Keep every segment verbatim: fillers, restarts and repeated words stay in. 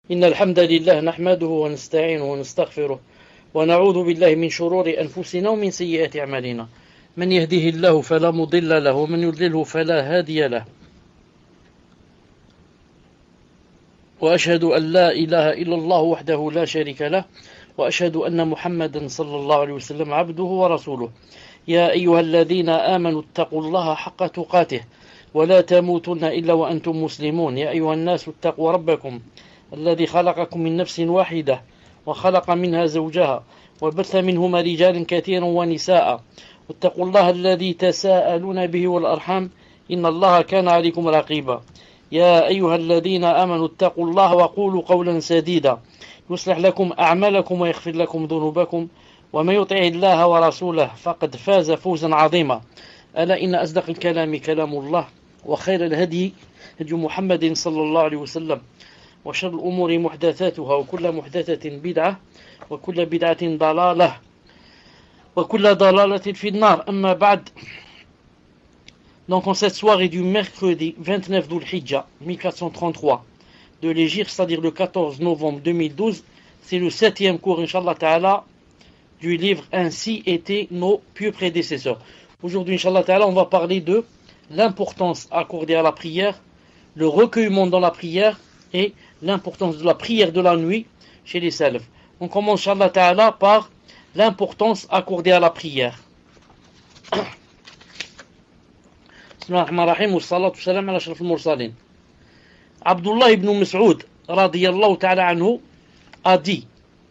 إن الحمد لله نحمده ونستعينه ونستغفره ونعوذ بالله من شرور أنفسنا ومن سيئات أعمالنا من يهده الله فلا مضل له ومن يضلله فلا هادي له وأشهد أن لا إله إلا الله وحده لا شريك له وأشهد أن محمدا صلى الله عليه وسلم عبده ورسوله يا أيها الذين آمنوا اتقوا الله حق تقاته ولا تموتن إلا وأنتم مسلمون يا أيها الناس اتقوا ربكم الذي خلقكم من نفس واحدة وخلق منها زوجها وبث منهما رجالا كثيرا ونساء واتقوا الله الذي تساءلون به والأرحام إن الله كان عليكم رقيبا يا أيها الذين آمنوا اتقوا الله وقولوا قولا سديدا يصلح لكم أعمالكم ويغفر لكم ذنوبكم ومن يطع الله ورسوله فقد فاز فوزا عظيما ألا إن أصدق الكلام كلام الله وخير الهدي هدي محمد صلى الله عليه وسلم وشر الأمور محدثاتها وكل محدثة بدعة وكل بدعة ضلالة وكل ضلالة في النار أما بعد. Donc en cette soirée du mercredi vingt-neuf d'Ul-Hijjah mille quatre cent trente-trois de l'Hégire, c'est-à-dire le quatorze novembre deux mille douze, c'est le septième cours, Inch'Allah Ta'ala, du livre Ainsi étaient nos pieux prédécesseurs. Aujourd'hui, Inch'Allah Ta'ala, on va parler de l'importance accordée à la prière, le recueillement dans la prière et l'importance de la prière de la nuit chez les salafs. On commence, Inch'Allah Ta'ala, par l'importance accordée à la prière. Bismillahirrahmanirrahim, wa salatu salam ala ashraf al-mursalin. Abdullah ibn Mas'ud, radiyallahu ta'ala anhu, a dit: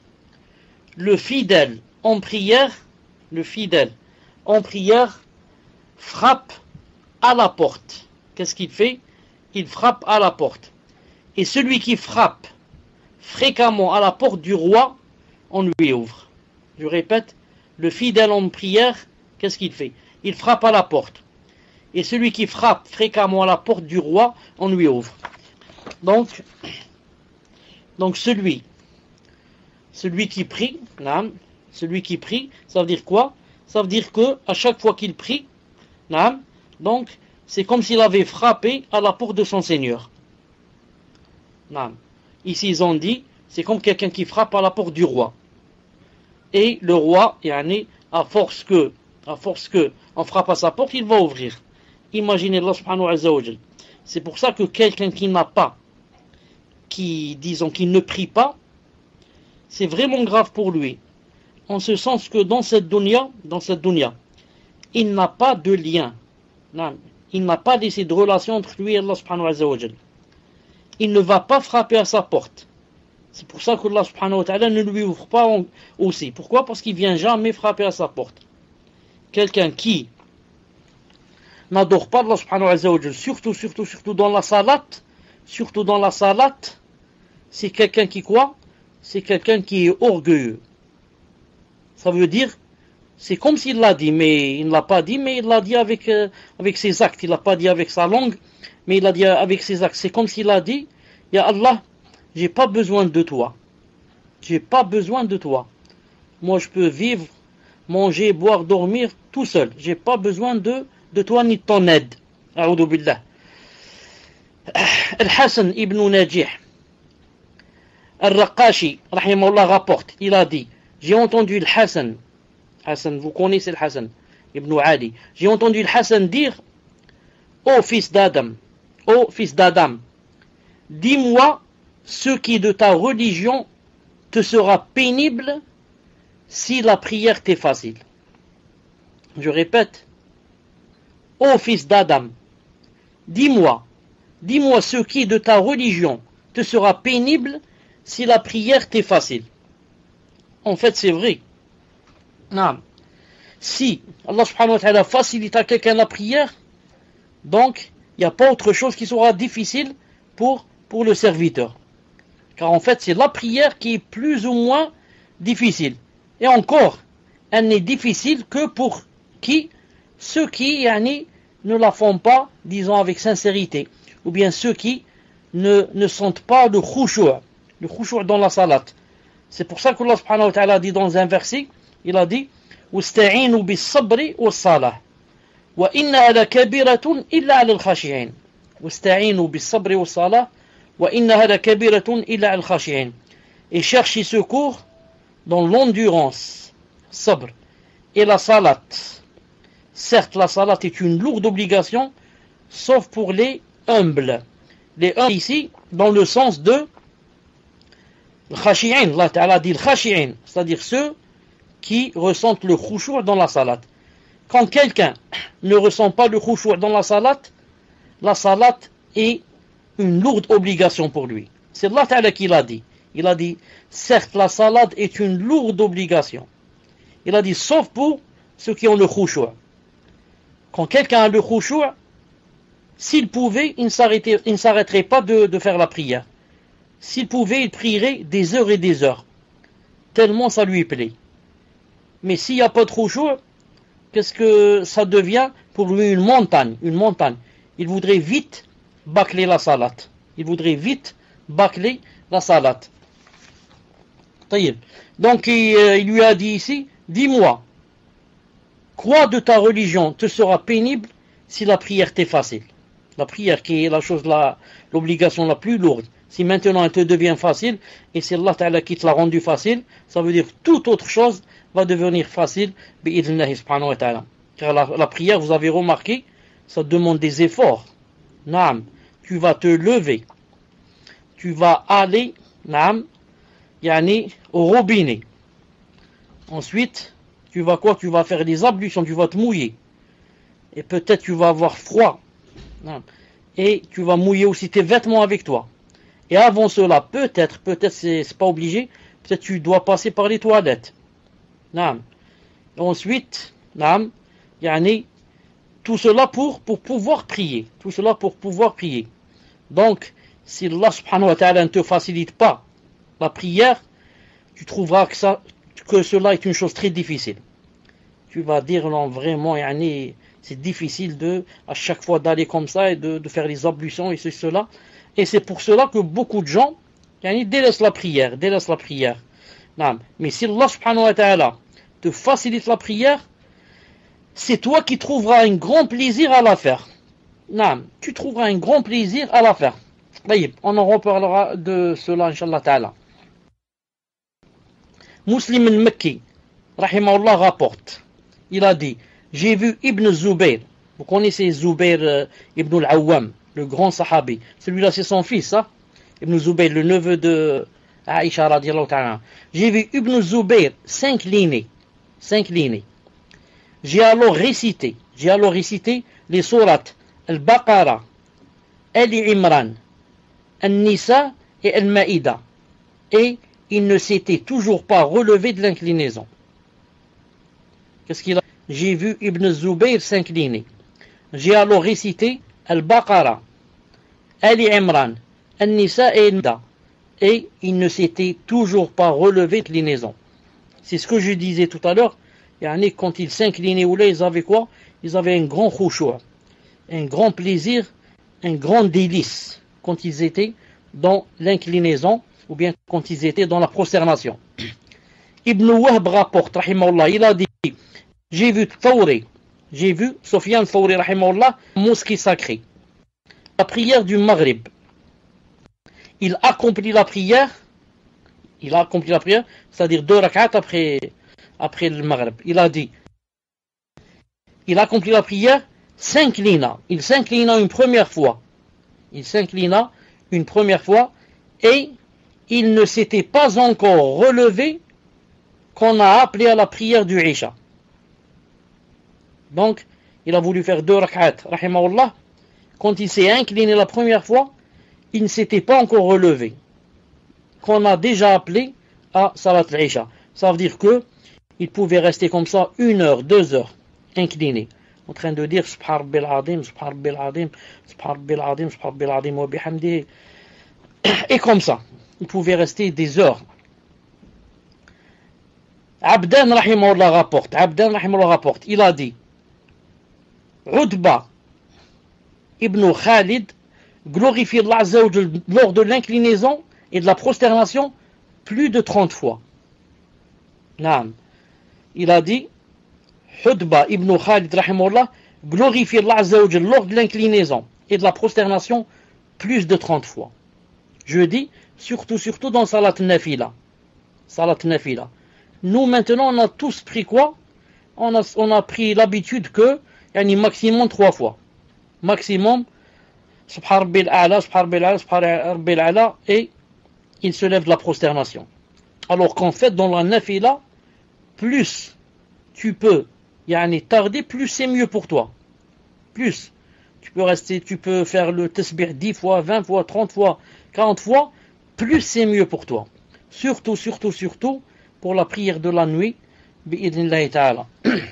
le fidèle en prière, le fidèle en prière frappe à la porte. Qu'est-ce qu'il fait? Il frappe à la porte. Et celui qui frappe fréquemment à la porte du roi, on lui ouvre. Je répète, le fidèle en prière, qu'est-ce qu'il fait? Il frappe à la porte. Et celui qui frappe fréquemment à la porte du roi, on lui ouvre. Donc, donc celui, celui qui prie, naam, celui qui prie, ça veut dire quoi? Ça veut dire que à chaque fois qu'il prie, naam, donc c'est comme s'il avait frappé à la porte de son Seigneur. Naam. Ici ils ont dit, c'est comme quelqu'un qui frappe à la porte du roi. Et le roi, yani, à force que, à force que, on frappe à sa porte, il va ouvrir. Imaginez Allah subhanahu wa ta'ala. C'est pour ça que quelqu'un qui n'a pas, qui, disons, qui ne prie pas, c'est vraiment grave pour lui. En ce sens que dans cette dunya, dans cette dunya, il n'a pas de lien. Non, il n'a pas laissé de relation entre lui et Allah subhanahu wa ta'ala. Il ne va pas frapper à sa porte. C'est pour ça que Allah subhanahu wa ta'ala ne lui ouvre pas aussi. Pourquoi? Parce qu'il ne vient jamais frapper à sa porte. Quelqu'un qui n'adore pas Allah subhanahu wa ta'ala, surtout, surtout, surtout dans la salat, surtout dans la salat, c'est quelqu'un qui quoi? C'est quelqu'un qui est orgueilleux. Ça veut dire, c'est comme s'il l'a dit, mais il ne l'a pas dit, mais il l'a dit avec, euh, avec ses actes. Il ne l'a pas dit avec sa langue, mais il l'a dit avec ses actes. C'est comme s'il a dit, Ya Allah, j'ai pas besoin de toi. J'ai pas besoin de toi. Moi, je peux vivre, manger, boire, dormir tout seul. J'ai pas besoin de de toi ni de ton aide. A'udhu billah. Al-Hassan ibn Najih Al-Raqashi, rahimahullah, rapporte, il a dit, j'ai entendu le Hassan, Hassan, vous connaissez le Hassan ibn Ali, j'ai entendu le Hassan dire: ô fils d'Adam, ô fils d'Adam, dis-moi ce qui de ta religion te sera pénible si la prière t'est facile. Je répète, ô fils d'Adam, dis-moi, dis-moi ce qui de ta religion te sera pénible si la prière t'est facile. En fait, c'est vrai. Non. Si Allah subhanahu wa ta'ala facilite à quelqu'un la prière, donc il n'y a pas autre chose qui sera difficile pour, pour le serviteur. Car en fait, c'est la prière qui est plus ou moins difficile. Et encore, elle n'est difficile que pour qui? Ceux qui yani, ne la font pas, disons, avec sincérité. Ou bien ceux qui ne, ne sentent pas le khushu', le khushu' dans la salat. C'est pour ça que Allah subhanahu wa ta'ala a dit dans un verset, il a dit: Wasta'inu bis sabri was salah. Wa inna ala kabiratun illa ala al khashi'in. Wasta'inu bis sabri was salah. وإنها لكبيرة إلا على الخاشعين. Et chercher secours dans l'endurance, sabr, et la salat. Certes, la salat est une lourde obligation, sauf pour les humbles. Les humbles ici, dans le sens de khashi'in, Allah Ta'ala dit khashi'in, c'est-à-dire ceux qui ressentent le khushu' dans la salat. Quand quelqu'un ne ressent pas le khushu' dans la salat, la salat est une lourde obligation pour lui. C'est Allah Ta'ala qui l'a dit. Il a dit, certes, la salat est une lourde obligation. Il a dit, sauf pour ceux qui ont le khushu'. Quand quelqu'un a le khushu', s'il pouvait, il ne s'arrêterait pas de, de faire la prière. S'il pouvait, il prierait des heures et des heures, tellement ça lui plaît. Mais s'il n'y a pas de khushu', qu'est-ce que ça devient pour lui? Une montagne, une montagne. Il voudrait vite bâcler la salat. Il voudrait vite bâcler la salat. Donc il, il lui a dit ici, dis-moi, quoi de ta religion te sera pénible si la prière t'est facile? La prière qui est la chose, la, l'obligation la plus lourde. Si maintenant elle te devient facile, et c'est Allah Ta'ala qui te l'a rendu facile, ça veut dire toute autre chose va devenir facile, bi'idhnillahi subhanahu wa ta'ala. Car la, la prière, vous avez remarqué, ça demande des efforts. Naam, tu vas te lever, tu vas aller, naam, yani, au robinet. Ensuite, tu vas quoi? Tu vas faire des ablutions, tu vas te mouiller. Et peut-être tu vas avoir froid. Naam. Et tu vas mouiller aussi tes vêtements avec toi. Et avant cela, peut-être, peut-être c'est, c'est pas obligé, peut-être tu dois passer par les toilettes. Naam. Et ensuite, naam, yani, tout cela pour, pour pouvoir prier. Tout cela pour pouvoir prier. Donc, si Allah subhanahu wa ta'ala ne te facilite pas la prière, tu trouveras que, ça, que cela est une chose très difficile. Tu vas dire, non, vraiment, yani, c'est difficile de, à chaque fois d'aller comme ça et de, de faire les ablutions et ceci, cela. Et c'est pour cela que beaucoup de gens yani, délaissent la prière, délaissent la prière. Non. Mais si Allah subhanahu wa ta'ala te facilite la prière, c'est toi qui trouveras un grand plaisir à la faire. Non. Tu trouveras un grand plaisir à la faire. On en reparlera de cela, Inch'Allah ta'ala. Muslim al-Makki, rahimahullah, rapporte. Il a dit, j'ai vu Ibn Zubayr. Vous connaissez Zubayr euh, Ibn al-Awwam, le grand sahabi. Celui-là, c'est son fils, hein? Ibn Zubayr, le neveu de Aïcha radiallahu ta'ala. J'ai vu Ibn Zubayr s'incliner. S'incliner. J'ai alors récité, j'ai alors récité les sourates Al-Baqara, Al-Imran, Al-Nisa et Al-Maïda. Et il ne s'était toujours pas relevé de l'inclinaison. Qu'est-ce qu'il a? J'ai vu Ibn Zubayr s'incliner. J'ai alors récité Al-Baqara, Al-Imran, Al-Nisa et Al-Maïda. Et il ne s'était toujours pas relevé de l'inclinaison. C'est ce que je disais tout à l'heure. Yani, quand ils s'inclinaient ou là, ils avaient quoi? Ils avaient un grand khushu', un grand plaisir, un grand délice quand ils étaient dans l'inclinaison ou bien quand ils étaient dans la prosternation. Ibn Wahb rapporte, rahimahullah, il a dit, j'ai vu Thawri, j'ai vu Sufyan Thawri, rahimahullah, mosquée sacrée, la prière du Maghrib. Il accomplit la prière, il a accompli la prière, c'est-à-dire deux rak'at après après le Maghrib. Il a dit, il accomplit la prière, s'inclina. Il s'inclina une première fois. Il s'inclina une première fois et il ne s'était pas encore relevé qu'on a appelé à la prière du Isha. Donc, il a voulu faire deux rak'at, rahimahullah. Quand il s'est incliné la première fois, il ne s'était pas encore relevé. Qu'on a déjà appelé à Salat al-Isha. Ça veut dire que il pouvait rester comme ça une heure, deux heures, incliné, en train de dire Subhan Rabbil Azim, Subhan Rabbil Azim, Subhan Rabbil Azim, Subhan Rabbil Azim wa bihamdihi. Et comme ça, il pouvait rester des heures. Abdan rahimahullah rapporte, Abdan rahimahullah rapporte, il a dit, Udba ibn Khalid glorifie Allah Azza wa Jal lors de l'inclinaison et de la prosternation plus de trente fois. Naam. Il a dit, Udba ibn Khalid rahimahullah glorifie Allah Azza wa Jal lors de l'inclinaison et de la prosternation plus de trente fois. Je dis, surtout, surtout dans Salat Nafila. Salat Nafila. Nous, maintenant, on a tous pris quoi? On a, on a pris l'habitude que, yani maximum trois fois. Maximum, Subhan Rabbil A'la, Subhan Rabbil A'la, Subhan Rabbil A'la, et il se lève de la prosternation. Alors qu'en fait, dans la Nafila, plus tu peux yani, tarder, plus c'est mieux pour toi. Plus. Tu peux rester, tu peux faire le tasbih dix fois, vingt fois, trente fois, quarante fois, plus c'est mieux pour toi. Surtout, surtout, surtout, pour la prière de la nuit, bi'idnillahi ta'ala.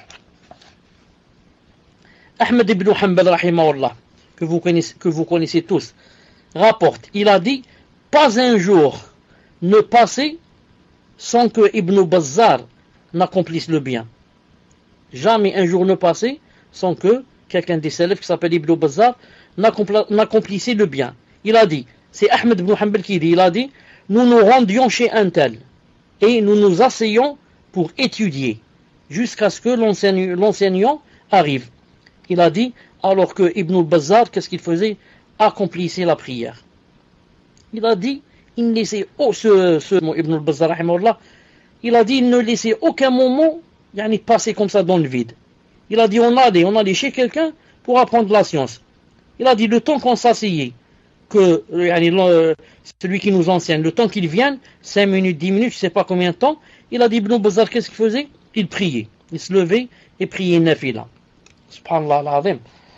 Ahmed ibn Hanbal, rahimahullah, que vous connaissez, que vous connaissez tous, rapporte, il a dit, pas un jour ne passer sans que Ibn Bazzar n'accomplisse le bien. Jamais un jour ne passer sans que quelqu'un des salafs qui s'appelle Ibn Bazzar n'accomplissait le bien. Il a dit, c'est Ahmed ibn Hanbal qui dit, il a dit, nous nous rendions chez un tel et nous nous asseyons pour étudier jusqu'à ce que l'enseignant arrive. Il a dit, alors que Ibn Bazzar, qu'est-ce qu'il faisait? Accomplissait la prière. Il a dit, il ne laissait oh, ce, ce Ibn Bazzar, il a dit, il ne laissait aucun moment yani, passer comme ça dans le vide. Il a dit, on allait, on allait chez quelqu'un pour apprendre la science. Il a dit, le temps qu'on s'asseyait, que yani, le, celui qui nous enseigne, le temps qu'il vienne, cinq minutes, dix minutes, je ne sais pas combien de temps, il a dit, Ibn Bazzar, qu'est-ce qu'il faisait? Il priait. Il se levait et priait nafila. Subhanallah al-Azim.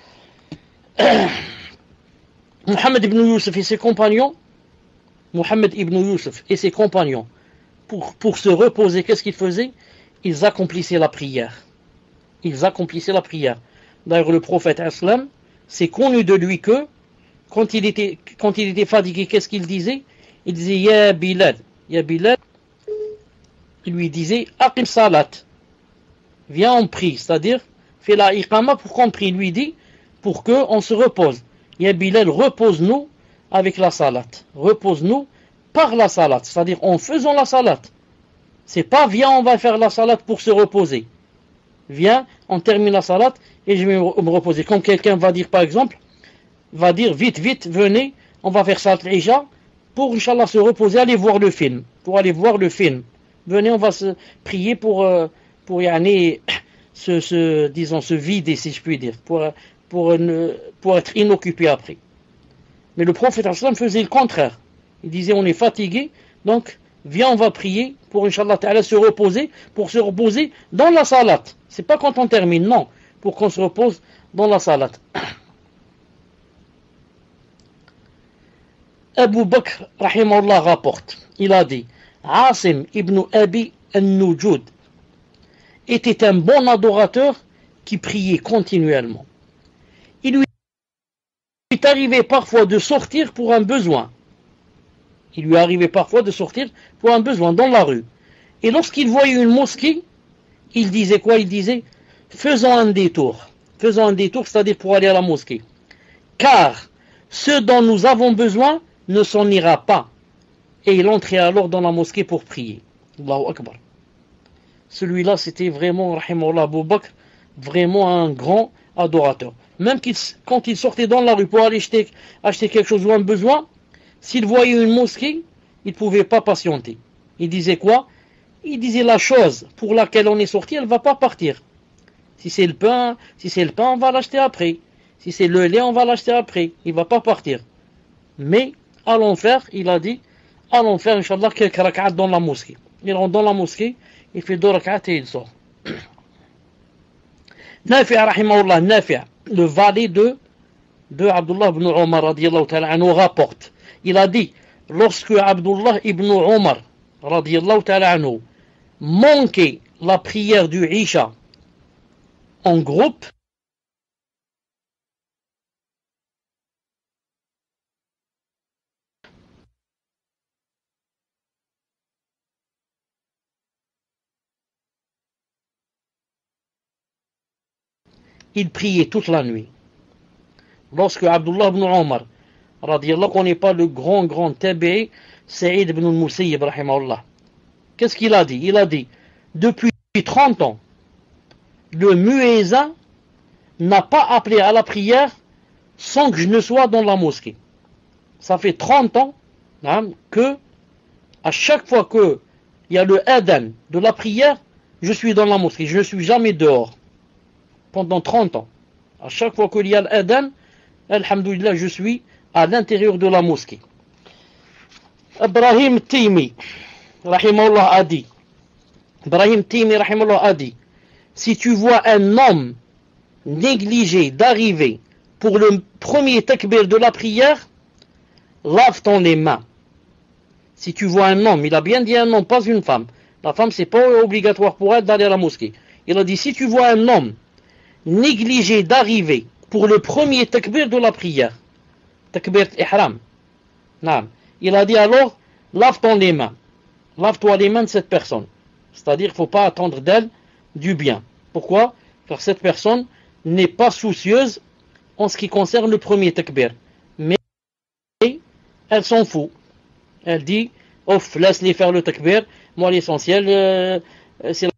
Mohammed ibn Youssef et ses compagnons, Mohammed ibn Youssef et ses compagnons, pour, pour se reposer, qu'est-ce qu'ils faisaient? Ils accomplissaient la prière. Ils accomplissaient la prière. D'ailleurs, le prophète Islam, c'est connu de lui que, quand il était, quand il était fatigué, qu'est-ce qu'il disait? Il disait, Ya Bilal, Ya Bilal, il lui disait, Aqim salat, viens on prie, c'est-à-dire, fais la iqama pour qu'on prie, il lui dit, pour qu'on se repose. Ya Bilal, repose-nous avec la salat. Repose-nous par la salat, c'est-à-dire en faisant la salat. C'est pas viens, on va faire la salat pour se reposer. Viens, on termine la salat et je vais me reposer. Quand quelqu'un va dire, par exemple, va dire vite, vite, venez, on va faire salat l'Isha pour, Inch'Allah, se reposer, aller voir le film. Pour aller voir le film. Venez, on va se prier pour, euh, pour y aller, se, se, disons, se vider, si je puis dire, pour, pour, ne, pour être inoccupé après. Mais le prophète faisait le contraire. Il disait, on est fatigué, donc viens, on va prier pour, Inch'Allah ta'ala, se reposer, pour se reposer dans la salat. C'est pas quand on termine, non, pour qu'on se repose dans la salat. Abu Bakr, rahimahullah, rapporte, il a dit, Asim ibn Abi al-Nujud était un bon adorateur qui priait continuellement. Il lui est arrivé parfois de sortir pour un besoin. Il lui arrivait parfois de sortir pour un besoin dans la rue. Et lorsqu'il voyait une mosquée, il disait quoi? Il disait, faisons un détour. Faisons un détour, c'est-à-dire pour aller à la mosquée. Car ce dont nous avons besoin ne s'en ira pas. Et il entrait alors dans la mosquée pour prier. Allahu Akbar. Celui-là, c'était vraiment, rahimahullah, Abu Bakr, vraiment un grand adorateur. Même qu'il, quand il sortait dans la rue pour aller acheter, acheter quelque chose ou un besoin, s'il voyait une mosquée, il ne pouvait pas patienter. Il disait quoi? Il disait la chose pour laquelle on est sorti, elle ne va pas partir. Si c'est le pain, si c'est le pain, on va l'acheter après. Si c'est le lait, on va l'acheter après. Il ne va pas partir. Mais, allons faire, il a dit, allons faire, Inch'Allah, quelques rak'at dans la mosquée. Il rentre dans la mosquée, il fait deux rak'at et il sort. Nafi' rahimahullah, Nafi', le valet de, de Abdullah ibn Omar, radiyallahu ta'ala anhu, rapporte. Il a dit, lorsque Abdullah ibn Omar, radiyallahu ta'ala anhu, manquait la prière du Isha en groupe, il priait toute la nuit. Lorsque Abdullah ibn Omar, radiyallahu, qu'on n'est pas le grand, grand tabi'i, Saïd ibn al-Musayyib, rahimahullah. Qu'est-ce qu'il a dit? Il a dit, depuis trente ans, le muezzin n'a pas appelé à la prière sans que je ne sois dans la mosquée. Ça fait trente ans, que à chaque fois qu'il y a le adhan de la prière, je suis dans la mosquée, je ne suis jamais dehors. Pendant trente ans. À chaque fois qu'il y a l'adhan, alhamdoulilah, je suis à l'intérieur de la mosquée. Ibrahim Taymi, rahimahullah, a dit, Ibrahim Taymi, rahimahullah, a dit, si tu vois un homme négligé d'arriver pour le premier takbir de la prière, lave-t-on les mains. Si tu vois un homme, il a bien dit un homme, pas une femme. La femme, c'est pas obligatoire pour elle d'aller à la mosquée. Il a dit, si tu vois un homme négligé d'arriver pour le premier takbir de la prière, takbir ihram, il a dit alors, lave-toi les mains. Lave-toi les mains de cette personne. C'est-à-dire, il ne faut pas attendre d'elle du bien. Pourquoi? Car cette personne n'est pas soucieuse en ce qui concerne le premier takbir. Mais elle s'en fout. Elle dit, off, laisse-les faire le takbir. Moi, l'essentiel, euh, c'est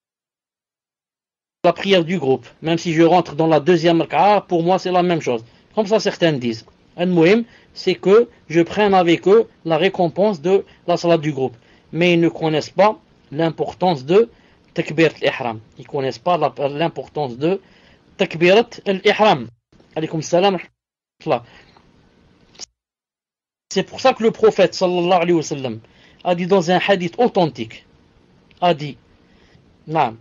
la prière du groupe. Même si je rentre dans la deuxième raka'a, pour moi, c'est la même chose. Comme ça, certains disent. Al-Muhim, c'est que je prenne avec eux la récompense de la salat du groupe. Mais ils ne connaissent pas l'importance de takbirat al-ihram. Ils ne connaissent pas l'importance de takbirat al-ihram. Alaykoum salam. C'est pour ça que le prophète sallallahu alayhi wa sallam a dit dans un hadith authentique, a dit, naam,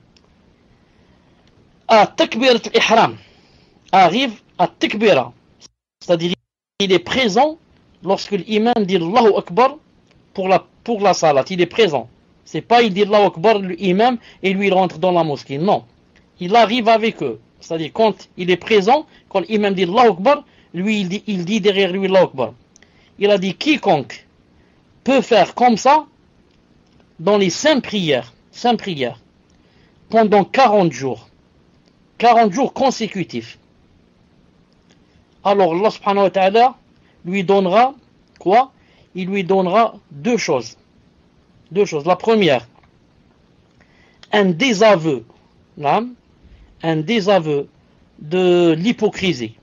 à takbirat al-ihram arrive à takbira, c'est-à-dire il est présent lorsque l'imam dit Allahu Akbar pour la, pour la salat, il est présent. C'est pas il dit Allahu Akbar, l'imam, et lui il rentre dans la mosquée. Non, il arrive avec eux. C'est-à-dire quand il est présent, quand l'imam dit Allahu Akbar, lui il dit, il dit derrière lui Allahu Akbar. Il a dit quiconque peut faire comme ça dans les cinq prières, cinq prières, pendant quarante jours, quarante jours consécutifs. Alors Allah subhanahu wa ta'ala lui donnera quoi? Il lui donnera deux choses. Deux choses. La première, un désaveu, un désaveu de l'hypocrisie.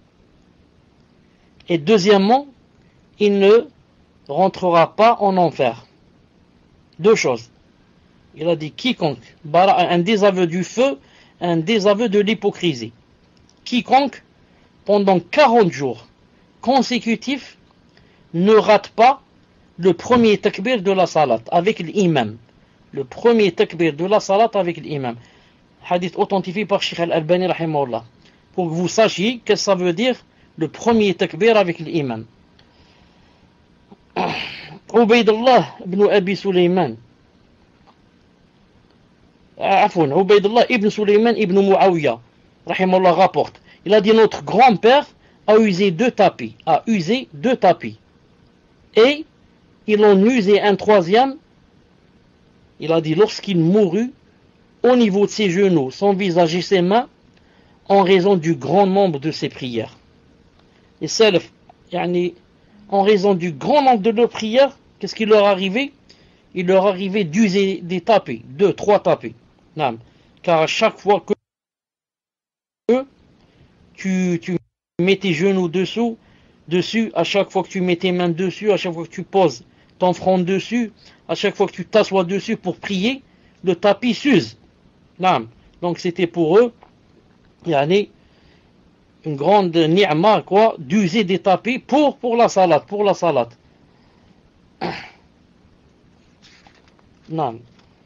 Et deuxièmement, il ne rentrera pas en enfer. Deux choses. Il a dit quiconque, un désaveu du feu, un désaveu de l'hypocrisie. Quiconque, pendant quarante jours consécutifs, ne rate pas le premier takbir de la salat avec l'imam. Le premier takbir de la salat avec l'imam. Hadith authentifié par Sheikh Al-Albani rahimahullah. Pour que vous sachiez ce que ça veut dire le premier takbir avec l'imam. Ubaydullah ibn Abi Sulaiman. Afwan, Ubaydullah ibn Sulaiman ibn Muawiyah rahimahullah rapporte. Il a dit notre grand-père a usé deux tapis, a usé deux tapis. Et il en usé un troisième. Il a dit lorsqu'il mourut, au niveau de ses genoux, son visage et ses mains, en raison du grand nombre de ses prières. Et salaf, yani, en raison du grand nombre de leurs prières, qu'est-ce qui leur arrivait? Il leur arrivait d'user des tapis, deux, trois tapis. Non. Car à chaque fois que tu, tu mets tes genoux dessous, dessus, à chaque fois que tu mets tes mains dessus, à chaque fois que tu poses ton front dessus, à chaque fois que tu t'assois dessus pour prier, le tapis s'use. Non. Donc c'était pour eux, yani, une grande ni'ma, quoi, d'user des tapis pour, pour la salat, pour la salat. Non.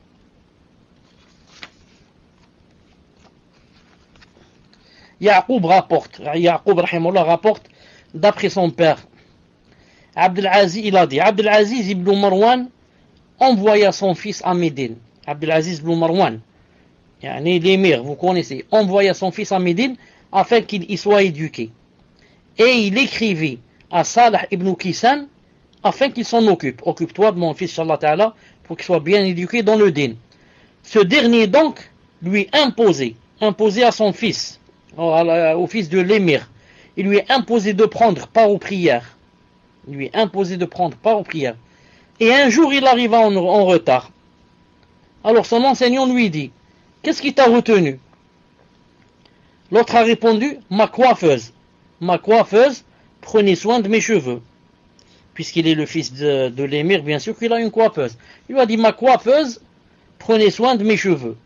Yaqub rapporte, Yaqub rahimahullah rapporte, d'après son père, Abdelaziz, il a dit, Abdelaziz ibn Marwan envoya son fils à Médine. Abdelaziz ibn Marwan, yani l'émir, vous connaissez, envoya son fils à Médine afin qu'il y soit éduqué. Et il écrivit à Salah ibn Kisan afin qu'il s'en occupe. Occupe-toi de mon fils, Inch'Allah Ta'ala, pour qu'il soit bien éduqué dans le din. Ce dernier donc lui imposait, imposait à son fils, au fils de l'émir, il lui imposait de prendre part aux prières. Il lui imposait de prendre part aux prières. Et un jour il arriva en, en retard. Alors son enseignant lui dit, qu'est-ce qui t'a retenu? L'autre a répondu, ma coiffeuse. Ma coiffeuse prenait soin de mes cheveux. puisqu'il est le fils de, de l'émir, bien sûr qu'il a une coiffeuse. Il lui a dit, ma coiffeuse, prenez soin de mes cheveux.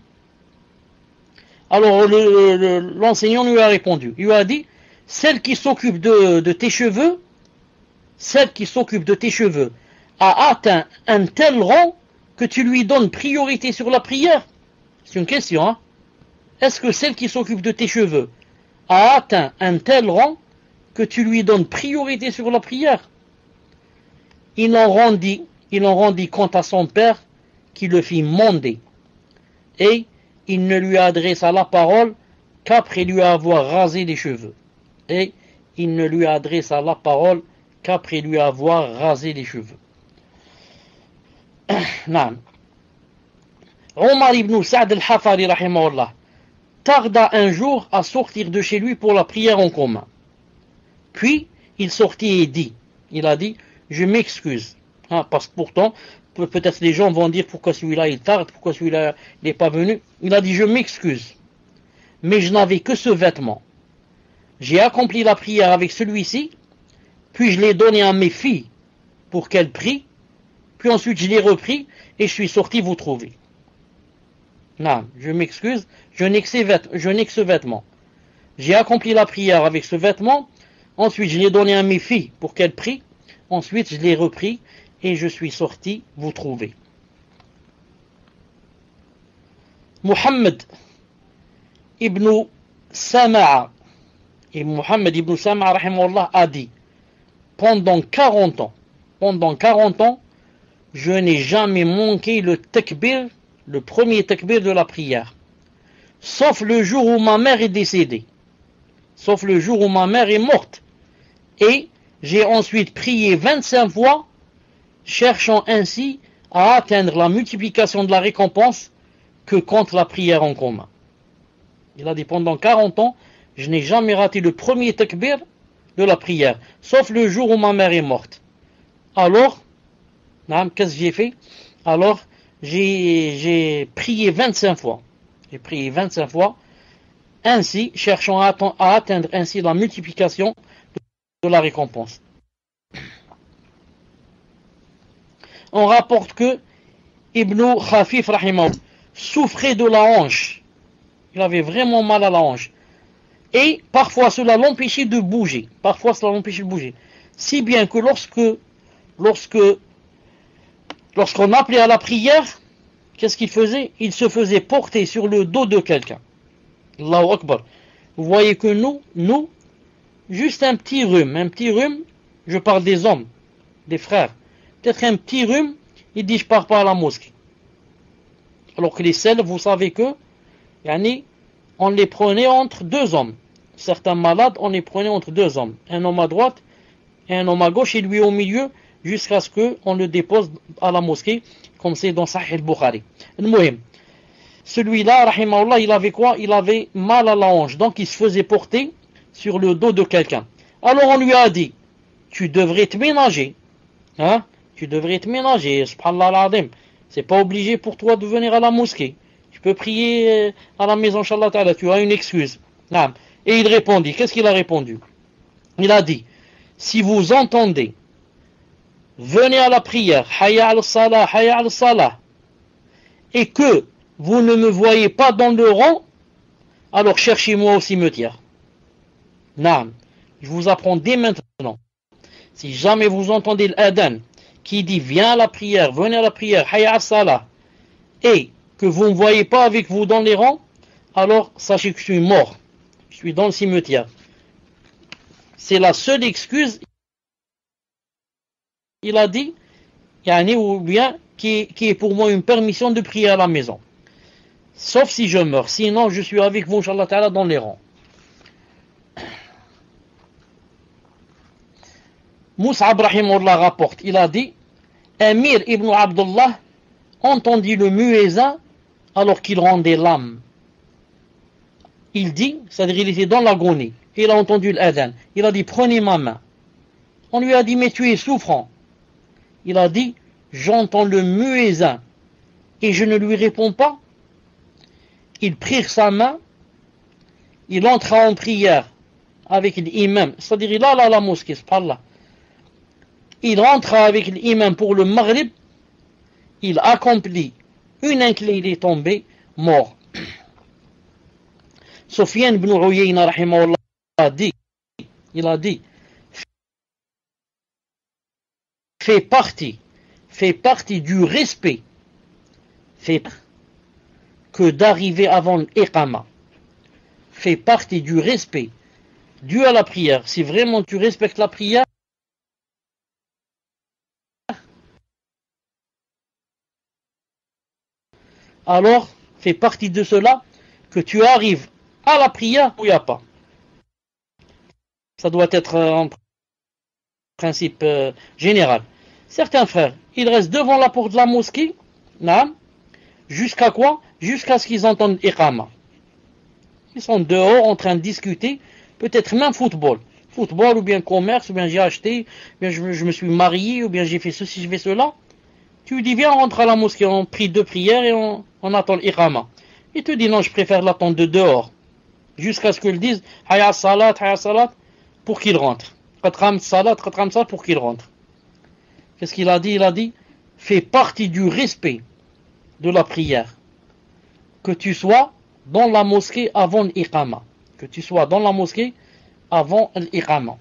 Alors le, le, l'enseignant lui a répondu, il lui a dit, celle qui s'occupe de, de tes cheveux, celle qui s'occupe de tes cheveux a atteint un tel rang que tu lui donnes priorité sur la prière. C'est une question, hein? Est-ce que celle qui s'occupe de tes cheveux a atteint un tel rang que tu lui donnes priorité sur la prière? Il en rendit, il en rendit compte à son père qui le fit monder. Et il ne lui adressa la parole qu'après lui avoir rasé les cheveux. Et il ne lui adressa la parole qu'après lui avoir rasé les cheveux. Omar ibn Sa'd al-Hafari rahimahullah tarda un jour à sortir de chez lui pour la prière en commun. Puis il sortit et dit, il a dit, je m'excuse, hein, parce que pourtant peut-être les gens vont dire pourquoi celui-là il tarde, pourquoi celui-là n'est pas venu. Il a dit, je m'excuse, mais je n'avais que ce vêtement. J'ai accompli la prière avec celui-ci, puis je l'ai donné à mes filles pour qu'elles prient, puis ensuite je l'ai repris et je suis sorti vous trouver. Non, je m'excuse, je n'ai que ce vêtement. J'ai accompli la prière avec ce vêtement, ensuite je l'ai donné à mes filles pour qu'elles prient, ensuite je l'ai repris et je suis sorti vous trouver. Muhammad ibn Sama'a, et Muhammad ibn Sama'a rahimahullah a dit, pendant quarante ans, pendant quarante ans, je n'ai jamais manqué le takbir, le premier takbir de la prière, sauf le jour où ma mère est décédée, sauf le jour où ma mère est morte, et j'ai ensuite prié vingt-cinq fois, cherchant ainsi à atteindre la multiplication de la récompense que compte la prière en commun. Il a dit, pendant quarante ans, je n'ai jamais raté le premier takbir de la prière, sauf le jour où ma mère est morte. Alors, qu'est-ce que j'ai fait? Alors, j'ai, j'ai prié vingt-cinq fois. J'ai prié vingt-cinq fois, ainsi, cherchant à, à atteindre ainsi la multiplication de la récompense. On rapporte que Ibn Khafif rahimahullah souffrait de la hanche. Il avait vraiment mal à la hanche. Et parfois cela l'empêchait de bouger. Parfois cela l'empêchait de bouger. Si bien que lorsque, lorsque, lorsqu'on appelait à la prière, qu'est-ce qu'il faisait? Il se faisait porter sur le dos de quelqu'un. Allahu Akbar. Vous voyez que nous, nous, juste un petit rhume, un petit rhume, je parle des hommes, des frères, peut-être un petit rhume, il dit je pars pas à la mosquée. Alors que les selles, vous savez que, yani, on les prenait entre deux hommes. Certains malades, on les prenait entre deux hommes. Un homme à droite et un homme à gauche, et lui au milieu, jusqu'à ce qu'on le dépose à la mosquée, comme c'est dans Sahih al-Bukhari. Celui-là, rahimahullah, il avait quoi? Il avait mal à la hanche, donc il se faisait porter sur le dos de quelqu'un. Alors on lui a dit, tu devrais te ménager, hein? Tu devrais te ménager, subhanallah al-azim. C'est pas obligé pour toi de venir à la mosquée. Tu peux prier à la maison, inshallah ta'ala, tu as une excuse. Et il répondit, qu'est-ce qu'il a répondu? Il a dit, si vous entendez, venez à la prière, hayya al-salah, hayya al-salah, et que vous ne me voyez pas dans le rang, alors cherchez-moi au cimetière. Naam, je vous apprends dès maintenant. Si jamais vous entendez l'adhan qui dit viens à la prière, venez à la prière, hayya al-salah, et que vous ne voyez pas avec vous dans les rangs, alors sachez que je suis mort. Je suis dans le cimetière. C'est la seule excuse, il a dit, yani, ou bien qui, qui est pour moi une permission de prier à la maison. Sauf si je meurs. Sinon, je suis avec vous, inshallah ta'ala, dans les rangs. Mus'ab rahimahullah rapporte, il a dit, Amir ibn Abdullah entendit le muezzin alors qu'il rendait l'âme. Il dit, c'est-à-dire il était dans l'agonie, il a entendu l'adhan, il a dit, prenez ma main. On lui a dit, mais tu es souffrant. Il a dit, j'entends le muezzin et je ne lui réponds pas. Il prit sa main, il entra en prière avec l'imam, c'est-à-dire il alla à la mosquée, subhanallah. il rentre avec l'imam pour le Maghrib, il accomplit une inclée, il est tombé mort. Sufyan ibn Uyayna rahimahullah a dit, il a dit, fait partie, fait partie du respect, fait que d'arriver avant l'iqama, fait partie du respect dû à la prière. Si vraiment tu respectes la prière, alors fait partie de cela que tu arrives à la prière où il n'y a pas. Ça doit être un principe euh, général. Certains frères, ils restent devant la porte de la mosquée, jusqu'à quoi? Jusqu'à ce qu'ils entendent iqama. Ils sont dehors en train de discuter, peut-être même football. Football ou bien commerce, ou bien j'ai acheté, ou bien je, je me suis marié, ou bien j'ai fait ceci, je fais cela. Tu lui dis, viens, on rentre à la mosquée, on prie deux prières et on, on attend l'iqama. Il te dit, non, je préfère l'attendre de dehors. Jusqu'à ce qu'ils disent, hayya salat, hayya salat, pour qu'il rentre. Qatram salat, qatram salat, pour qu'il rentre. Qu'est-ce qu'il a dit? Il a dit, fais partie du respect de la prière. Que tu sois dans la mosquée avant l'iqama. Que tu sois dans la mosquée avant l'iqama.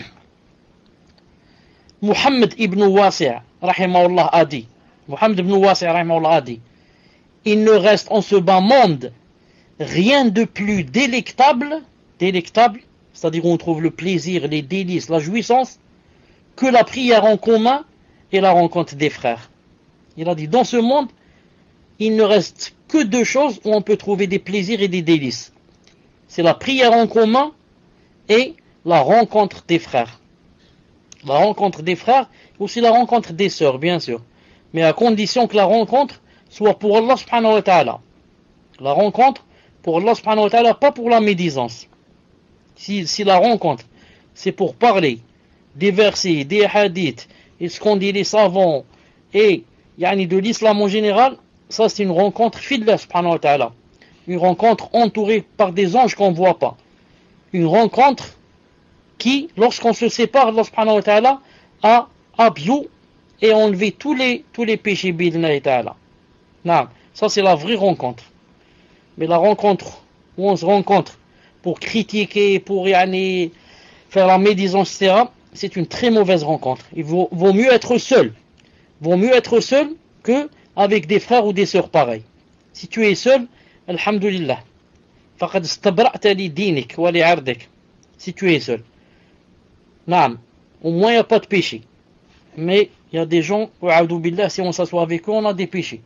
Muhammad ibn Wasi' rahimahullah a dit, Muhammad ibn Wasi' rahimahullah a dit, il ne reste en ce bas monde rien de plus délectable, délectable, c'est-à-dire où on trouve le plaisir, les délices, la jouissance, que la prière en commun et la rencontre des frères. Il a dit, dans ce monde, il ne reste que deux choses où on peut trouver des plaisirs et des délices. C'est la prière en commun et la rencontre des frères. La rencontre des frères, aussi la rencontre des sœurs, bien sûr. Mais à condition que la rencontre soit pour Allah subhanahu wa ta'ala. La rencontre pour Allah subhanahu wa ta'ala, pas pour la médisance. Si, si la rencontre, c'est pour parler des versets, des hadiths, et ce qu'ont dit les savants, et yani, de l'islam en général, ça c'est une rencontre fidèle subhanahu wa ta'ala. Une rencontre entourée par des anges qu'on ne voit pas. Une rencontre qui, lorsqu'on se sépare, Allah subhanahu wa ta'ala a absous et enlevé tous les, tous les péchés bidna ta'ala. Non, ça c'est la vraie rencontre. Mais la rencontre où on se rencontre pour critiquer, pour yani, faire la médisance, et cetera, c'est une très mauvaise rencontre. Il vaut, vaut mieux être seul. Il vaut mieux être seul que avec des frères ou des sœurs pareils. Si tu es seul, alhamdulillah. Faqad istabra'ta li dinik wa li 'ardik. Si tu es seul. Naam, au moins il n'y a pas de péché. Mais il y a des gens, wa'adou billah, si on s'assoit avec eux, on a des péchés.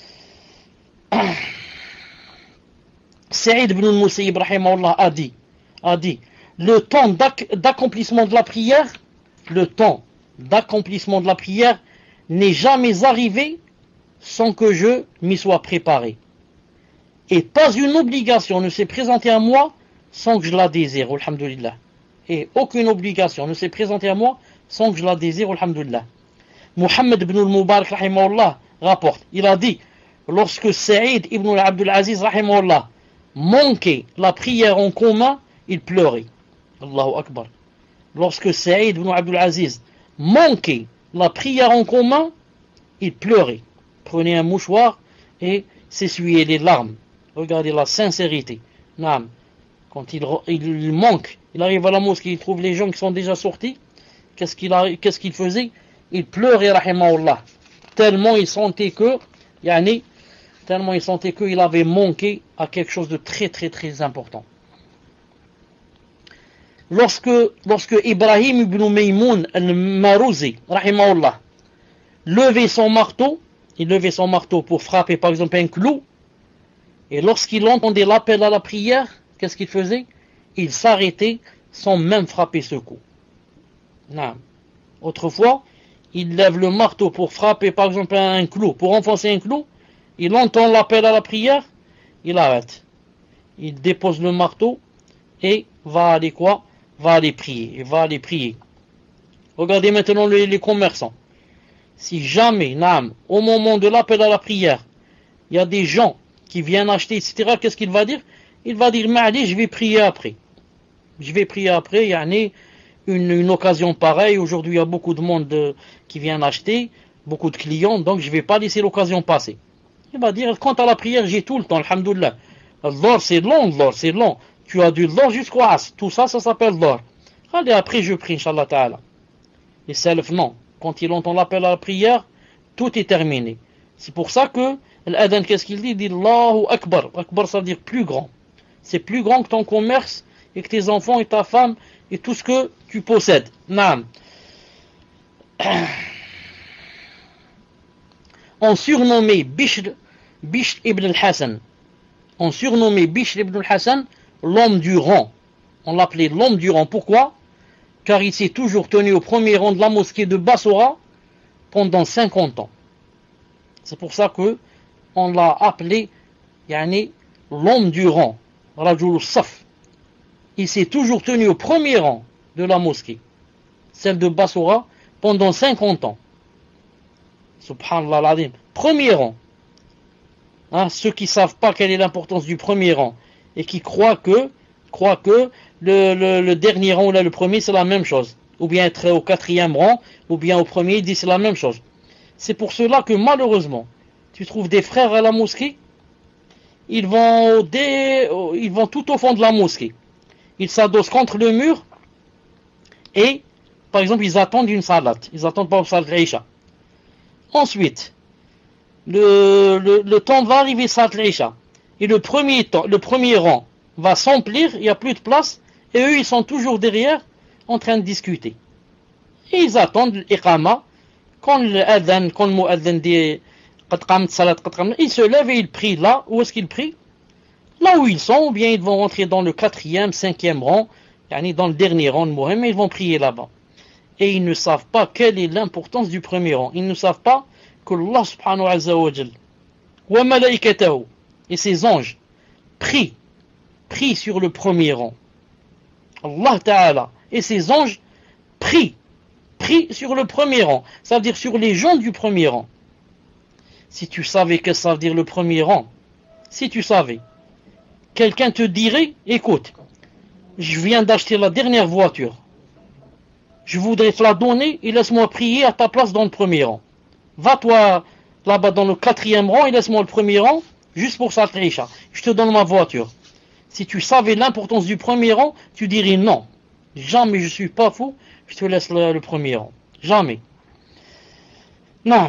Saïd ibn al-Musayyib rahimahullah a dit, a dit, le temps d'accomplissement de la prière, le temps d'accomplissement de la prière n'est jamais arrivé sans que je m'y sois préparé. Et pas une obligation ne s'est présentée à moi sans que je la désire, alhamdulillah. Et aucune obligation ne s'est présentée à moi sans que je la désire, alhamdulillah. Muhammad ibn al-Mubarak rahimahullah rapporte, il a dit, lorsque Saïd ibn al-Abdul Aziz rahimahullah manquait la prière en commun, il pleurait. Allahu Akbar. Lorsque Saïd ibn Abdul Aziz manquait la prière en commun, il pleurait. Prenait un mouchoir et s'essuyait les larmes. Regardez la sincérité. Naam. Quand il, il manque, il arrive à la mosquée, il trouve les gens qui sont déjà sortis. Qu'est-ce qu'il a, qu'est-ce qu'il faisait? Il pleurait, rahimahullah. Tellement il sentait que, yani, tellement il sentait qu'il avait manqué à quelque chose de très très très important. Lorsque, lorsque Ibrahim ibn Maymoun al-Marouzi, rahimahullah, levait son marteau, il levait son marteau pour frapper par exemple un clou, et lorsqu'il entendait l'appel à la prière, qu'est-ce qu'il faisait? Il s'arrêtait sans même frapper ce coup. Non. Autrefois, il lève le marteau pour frapper par exemple un clou, pour enfoncer un clou, il entend l'appel à la prière, il arrête. Il dépose le marteau et va aller quoi? Va aller prier. Il va aller prier. Regardez maintenant les, les commerçants. Si jamais, naam, au moment de l'appel à la prière, il y a des gens qui viennent acheter, et cetera, qu'est-ce qu'il va dire? Il va dire, Ma'ali, je vais prier après. Je vais prier après, yani, une, une occasion pareille. Aujourd'hui, il y a beaucoup de monde de, qui vient acheter, beaucoup de clients, donc je ne vais pas laisser l'occasion passer. Il va dire, quant à la prière, j'ai tout le temps, alhamdoulilah. L'or, c'est long, l'or, c'est long. Tu as du l'or jusqu'au as. Tout ça, ça s'appelle l'or. Allez, après, je prie, Inch'Allah Ta'ala. Les salaf, non. Quand il entend l'appel à la prière, tout est terminé. C'est pour ça que l'adhan, qu'est-ce qu'il dit? Il dit Allahu Akbar. Akbar, ça veut dire plus grand. C'est plus grand que ton commerce et que tes enfants et ta femme et tout ce que tu possèdes. Naam. On surnommait Bishr, Bishr ibn al-Hassan. On surnommait Bishr ibn al-Hassan l'homme du rang. On l'appelait l'homme du rang. Pourquoi? Car il s'est toujours tenu au premier rang de la mosquée de Bassora pendant cinquante ans. C'est pour ça que on l'a appelé yani, l'homme du rang, Rajul Saf. Il s'est toujours tenu au premier rang de la mosquée, celle de Bassora, pendant cinquante ans. Subhanallah al-Azim. Premier rang. Hein, ceux qui ne savent pas quelle est l'importance du premier rang et qui croient que, croient que le, le, le dernier rang ou là, le premier c'est la même chose. Ou bien être au quatrième rang, ou bien au premier, ils disent c'est la même chose. C'est pour cela que malheureusement, tu trouves des frères à la mosquée, ils vont, des, ils vont tout au fond de la mosquée. Ils s'adossent contre le mur et, par exemple, ils attendent une salat. Ils attendent pas au salat l'Isha. Ensuite, le, le, le temps va arriver salat l'Isha. Et le premier, temps, le premier rang va s'emplir, il n'y a plus de place, et eux, ils sont toujours derrière, en train de discuter. Et ils attendent l'iqama. Quand l'adhan, quand le mu'adhan dit ils se lèvent et ils prient là. Où est-ce qu'ils prient? Là où ils sont, ou bien ils vont rentrer dans le quatrième, cinquième rang, dans le dernier rang de Mohammed, mais ils vont prier là-bas. Et ils ne savent pas quelle est l'importance du premier rang. Ils ne savent pas que Allah subhanahu wa ta'ala wa malaikatahu et ses anges prient, prient sur le premier rang. Allah ta'ala et ses anges prient, prient sur le premier rang. Ça veut dire sur les gens du premier rang. Si tu savais que ça veut dire le premier rang, si tu savais, quelqu'un te dirait, écoute, je viens d'acheter la dernière voiture, je voudrais te la donner et laisse-moi prier à ta place dans le premier rang. Va-toi là-bas dans le quatrième rang et laisse-moi le premier rang, juste pour ça, je te donne ma voiture. Si tu savais l'importance du premier rang, tu dirais non, jamais je suis pas fou, je te laisse le, le premier rang. Jamais. Non.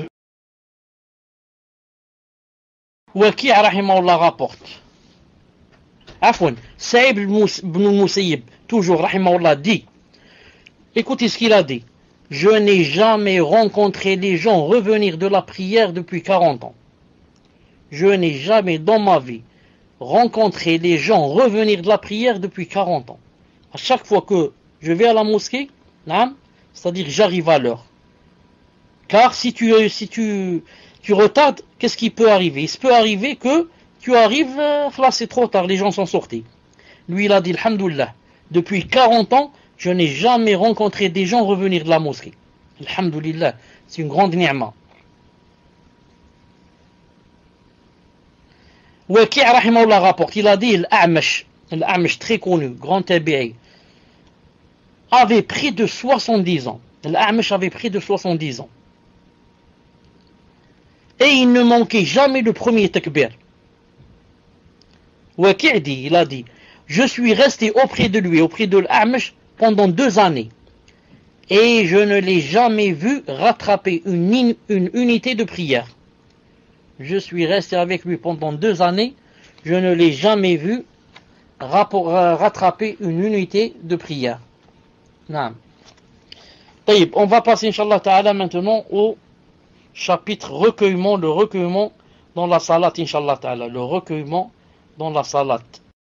Waki' rahimahullah rapporte. Afwan, Saïb ibn Musayyib, toujours rahimahullah, dit, écoutez ce qu'il a dit, je n'ai jamais rencontré les gens revenir de la prière depuis quarante ans. Je n'ai jamais dans ma vie rencontré les gens revenir de la prière depuis quarante ans. À chaque fois que je vais à la mosquée, c'est-à-dire j'arrive à l'heure. Car si tu, si tu, tu retardes, qu'est-ce qui peut arriver? Il se peut arriver que tu arrives, là c'est trop tard, les gens sont sortis. Lui il a dit, alhamdoulilah, depuis quarante ans, je n'ai jamais rencontré des gens revenir de la mosquée. Alhamdoulilah, c'est une grande ni'ma. Waki' rahimahullah rapporte, il a dit, l'A'mash, l'A'mash très connu, grand tabi'i, avait pris de soixante-dix ans. L'A'mash avait pris de soixante-dix ans. Et il ne manquait jamais le premier takbir. Waki' dit, il a dit, je suis resté auprès de lui, auprès de l'A'mash, pendant deux années. Et je ne l'ai jamais vu rattraper une, une unité de prière. Je suis resté avec lui pendant deux années, je ne l'ai jamais vu rapport, rattraper une unité de prière. Non. On va passer, Inch'Allah Ta'ala, maintenant au chapitre recueillement, le recueillement dans la salat, Inch'Allah Ta'ala, le recueillement dans la salat.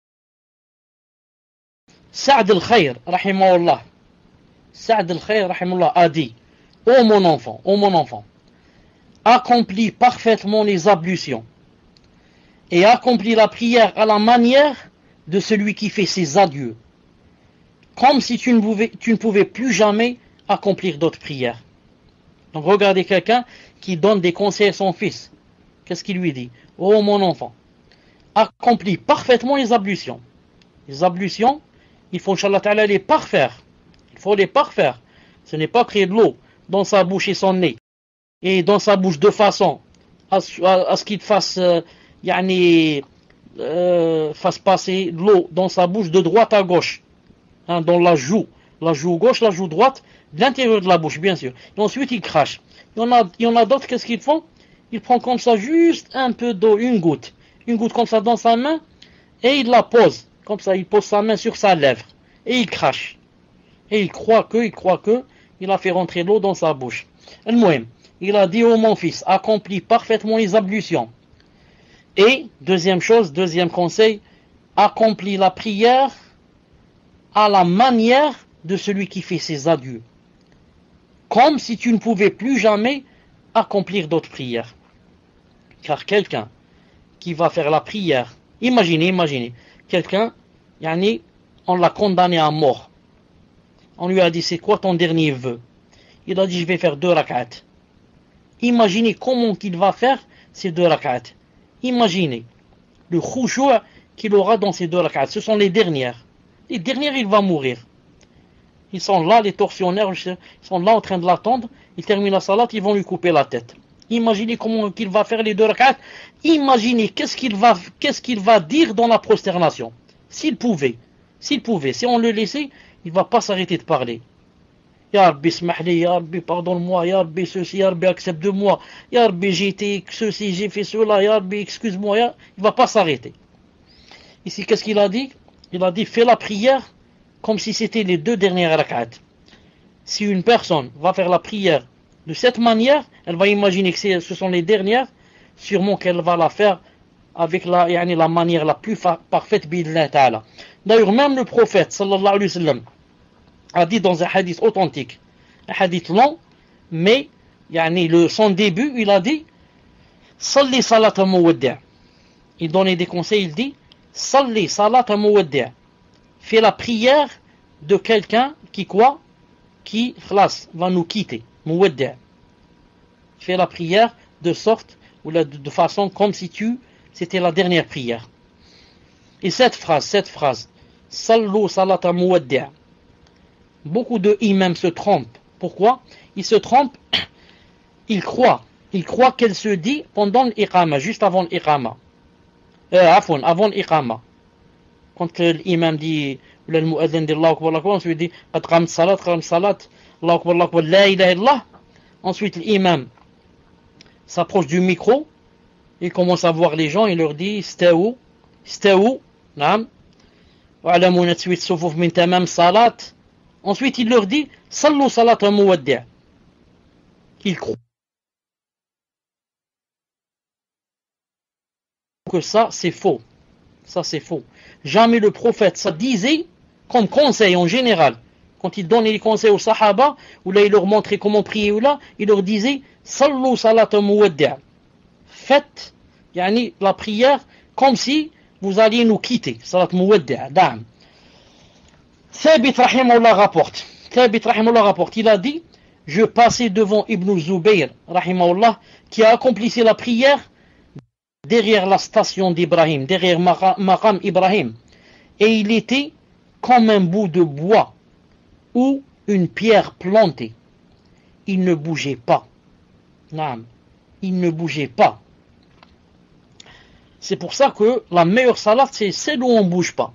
Sa'd al-Khayr, rahimahullah, Sa'd al-Khayr, rahimahullah, a dit, ô mon enfant, ô mon enfant, accomplis parfaitement les ablutions et accomplis la prière à la manière de celui qui fait ses adieux, comme si tu ne pouvais, tu ne pouvais plus jamais accomplir d'autres prières. Donc regardez quelqu'un qui donne des conseils à son fils. Qu'est-ce qu'il lui dit? Oh mon enfant, accomplis parfaitement les ablutions. Les ablutions, il faut, Inch'Allah Ta'ala, les parfaire. Il Il faut les parfaire. Ce n'est pas créer de l'eau dans sa bouche et son nez. Et dans sa bouche de façon à, à, à ce qu'il fasse, euh, yani, euh, fasse passer de l'eau dans sa bouche de droite à gauche. Hein, dans la joue. La joue gauche, la joue droite, de l'intérieur de la bouche, bien sûr. Et ensuite, il crache. Il y en a, il y en a d'autres, qu'est-ce qu'ils font? Ils prennent comme ça juste un peu d'eau, une goutte. Une goutte comme ça dans sa main, et il la pose. Comme ça, il pose sa main sur sa lèvre. Et il crache. Et il croit que, il croit que, il a fait rentrer l'eau dans sa bouche. Al-Muhim, il a dit, oh mon fils, accomplis parfaitement les ablutions. Et, deuxième chose, deuxième conseil, accomplis la prière à la manière de celui qui fait ses adieux. Comme si tu ne pouvais plus jamais accomplir d'autres prières. Car quelqu'un qui va faire la prière, imaginez, imaginez, quelqu'un, yani, on l'a condamné à mort. On lui a dit, c'est quoi ton dernier vœu? Il a dit, je vais faire deux rak'at. Imaginez comment il va faire ces deux rak'at. Imaginez le khushu' qu'il aura dans ces deux rak'at. Ce sont les dernières. Les dernières, il va mourir. Ils sont là, les tortionnaires, ils sont là en train de l'attendre. Il termine la salat, ils vont lui couper la tête. Imaginez comment il va faire les deux rak'at. Imaginez qu'est-ce qu'il va, qu'est-ce qu'il va dire dans la prosternation. S'il pouvait, s'il pouvait, si on le laissait, il ne va pas s'arrêter de parler. Ya Rabbi, smahli, Ya Rabbi, pardonne-moi, Ya Rabbi, ceci, Ya Rabbi, accepte de moi. Ya Rabbi, j'ai été ceci, j'ai fait cela, Ya Rabbi, excuse-moi. Ya... Il ne va pas s'arrêter. Ici, qu'est-ce qu'il a dit? Il a dit, fais la prière comme si c'était les deux dernières rak'at. Si une personne va faire la prière de cette manière, elle va imaginer que ce sont les dernières, sûrement qu'elle va la faire avec la, yani, la manière la plus parfaite, bi'idhnillah ta'ala. D'ailleurs, même le prophète, sallallahu alayhi wa sallam, a dit dans un hadith authentique, un hadith long, mais yani, le, son début, il a dit, Salli salata muwaddi'. Il donnait des conseils, il dit, Salli salata muwaddi'. Fais la prière de quelqu'un qui quoi? Qui, khlas, va nous quitter. Muwaddi'. Fais la prière de sorte, ou de, de façon comme si tu, c'était la dernière prière. Et cette phrase, cette phrase, Sallu salata muwaddi'. Beaucoup de imams se trompent. Pourquoi? Ils se trompent, ils croient, ils croient qu'elle se dit pendant l'iqama, juste avant l'iqama. Euh, afwan, avant l'iqama. Quand l'imam dit, le mu'adhin dit Allahu Akbar, Allahu Akbar, ensuite il dit, qad qamat salat, qamat salat, Allahu Akbar, Allahu Akbar, la ilaha illallah. Ensuite l'imam s'approche du micro, il commence à voir les gens, il leur dit, staou, staou, naam, wa'alamu natswit sufuf min tamam salat. Ensuite, il leur dit Sallu salata muwaddi'. Ils croient que ça, c'est faux. Ça, c'est faux. Jamais le prophète, ça disait, comme conseil en général, quand il donnait les conseils aux sahaba, ou là, il leur montrait comment prier, ou là, il leur disait Sallu salata muwaddi'. Faites, yani, la prière comme si vous alliez nous quitter. Salat muwaddi'. Da'am. Thabit rahimahullah rapporte, Thabit rahimahullah rapporte, il a dit, je passais devant Ibn Zubayr rahimahullah, qui a accompli la prière derrière la station d'Ibrahim, derrière Maqam Ibrahim, et il était comme un bout de bois ou une pierre plantée. Il ne bougeait pas. Naam, il ne bougeait pas. C'est pour ça que la meilleure salat, c'est celle où on ne bouge pas.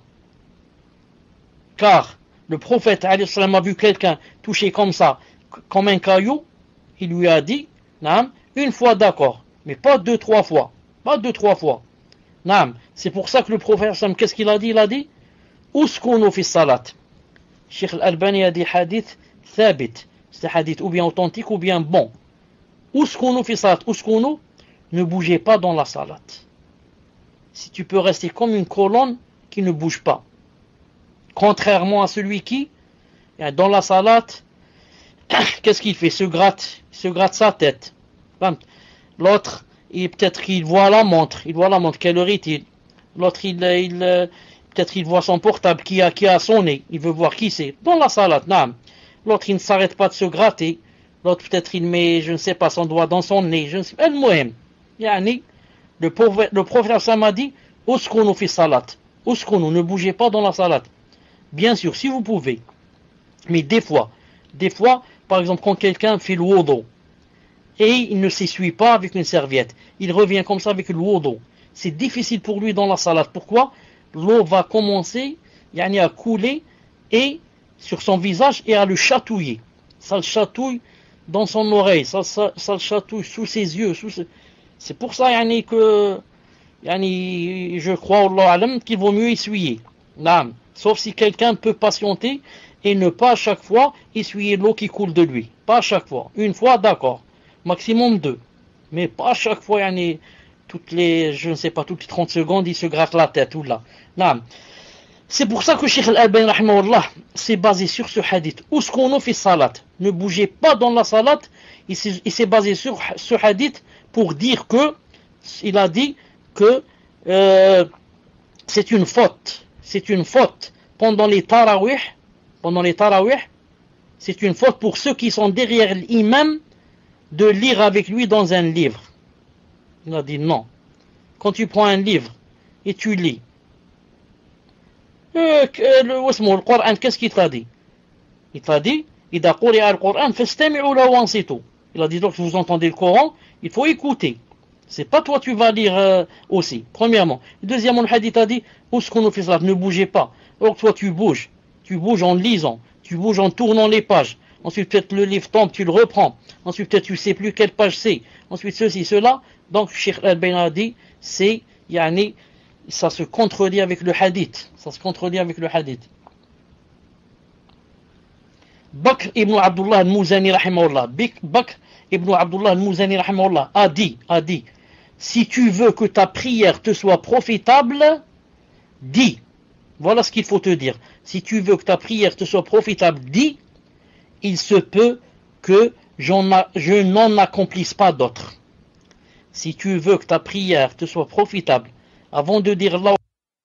Car le prophète alayhi salam a vu quelqu'un touché comme ça, comme un caillou, il lui a dit, naam, une fois d'accord, mais pas deux, trois fois. Pas deux, trois fois. Naam, c'est pour ça que le prophète, qu'est-ce qu'il a dit? Il a dit, Uskunu fi salat. Cheikh Al-Albani a dit hadith thabit. C'est hadith ou bien authentique ou bien bon. Uskunu fi salat. Uskunu, ne bougez pas dans la salat. Si tu peux rester comme une colonne qui ne bouge pas. Contrairement à celui qui, dans la salat, qu'est-ce qu'il fait? Se gratte, se gratte sa tête. L'autre, peut-être qu'il voit la montre, il voit la montre, quelle heure est-il? L'autre, il, il, peut-être il voit son portable qui a, qui a sonné, il veut voir qui c'est. Dans la salat, naam. L'autre, il ne s'arrête pas de se gratter. L'autre, peut-être, il met, je ne sais pas, son doigt dans son nez. Je ne sais pas. El-Muhim. Yani, le prophète, le prophète Sam a dit, Uskunu fi salat. Uskunu, ne bougez pas dans la salat. Bien sûr, si vous pouvez, Mais des fois, des fois, par exemple, quand quelqu'un fait le wudu et il ne s'essuie pas avec une serviette, il revient comme ça avec le wudu. C'est difficile pour lui dans la salade. Pourquoi? L'eau va commencer yani, à couler et sur son visage et à le chatouiller. Ça le chatouille dans son oreille, ça, ça, ça le chatouille sous ses yeux. Sous ses... C'est pour ça yani, que yani, je crois Allah alam qu'il vaut mieux essuyer. Non. Sauf si quelqu'un peut patienter et ne pas à chaque fois essuyer l'eau qui coule de lui. Pas à chaque fois. Une fois, d'accord. Maximum deux. Mais pas à chaque fois, yani, toutes les, je ne sais pas, toutes les trente secondes, il se gratte la tête ou là. Non. C'est pour ça que Cheikh Al-Albani rahimahullah s'est basé sur ce hadith. Où ce qu'on a fait salat, ne bougez pas dans la salat. Il s'est basé sur ce hadith pour dire que, il a dit que euh, c'est une faute. C'est une faute pendant les tarawih. Pendant les tarawih, c'est une faute pour ceux qui sont derrière l'imam de lire avec lui dans un livre. Il a dit non. Quand tu prends un livre et tu lis, euh, le, le Coran, qu'est-ce qu'il t'a dit? Il t'a dit, إذا قرئ القرآن فاستمعوا له وانصتوا. Il a dit donc, vous entendez le Coran, il faut écouter. C'est pas toi tu vas lire euh, aussi, premièrement. Deuxièmement, le hadith a dit, ne bougez pas. Donc toi tu bouges, tu bouges en lisant, tu bouges en tournant les pages. Ensuite peut-être le livre tombe, tu le reprends. Ensuite peut-être tu sais plus quelle page c'est. Ensuite ceci, cela. Donc Cheikh Al-Albani a dit, c'est, yani, ça se contredit avec le hadith. Ça se contredit avec le hadith. Bakr ibn Abdullah al-Muzani rahimahullah. Bakr ibn Abdullah al-Muzani rahimahullah a dit, a dit, si tu veux que ta prière te soit profitable, dis. Voilà ce qu'il faut te dire. Si tu veux que ta prière te soit profitable, dis, il se peut que j'en a, je n'en accomplisse pas d'autres. Si tu veux que ta prière te soit profitable, avant de dire Allahu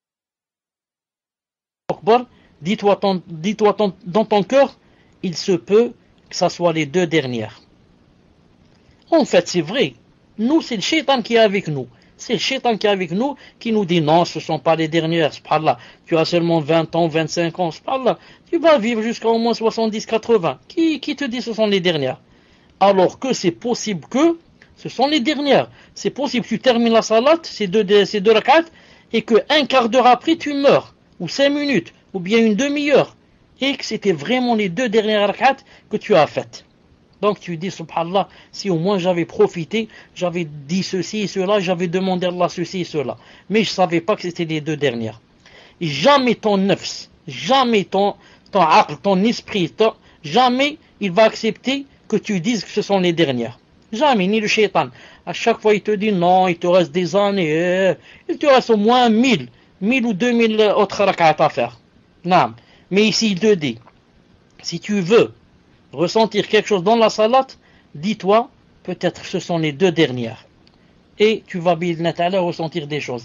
Akbar, dis-toi, ton, dis-toi ton, dans ton cœur, il se peut que ça soit les deux dernières. En fait, c'est vrai. Nous, c'est le shaitan qui est avec nous. C'est le shaitan qui est avec nous, qui nous dit non, ce ne sont pas les dernières. Subhanallah, tu as seulement vingt ans, vingt-cinq ans. Subhanallah, tu vas vivre jusqu'à au moins soixante-dix, quatre-vingts. Qui, qui te dit que ce sont les dernières? Alors que c'est possible que ce sont les dernières. C'est possible que tu termines la salat, ces deux, ces deux rak'at, et que un quart d'heure après, tu meurs. Ou cinq minutes, ou bien une demi-heure. Et que c'était vraiment les deux dernières rak'at que tu as faites. Donc tu dis, subhanallah, si au moins j'avais profité, j'avais dit ceci et cela, j'avais demandé à Allah ceci et cela. Mais je ne savais pas que c'était les deux dernières. Et jamais ton nefs, jamais ton, ton aql, ton esprit, ton, jamais il va accepter que tu dises que ce sont les dernières. Jamais, ni le shaitan. À chaque fois il te dit non, il te reste des années, il te reste au moins mille, mille ou deux mille autres rak'at à faire. Non. Mais ici il te dit, si tu veux ressentir quelque chose dans la salat, dis-toi, peut-être ce sont les deux dernières. Et tu vas bien ressentir des choses.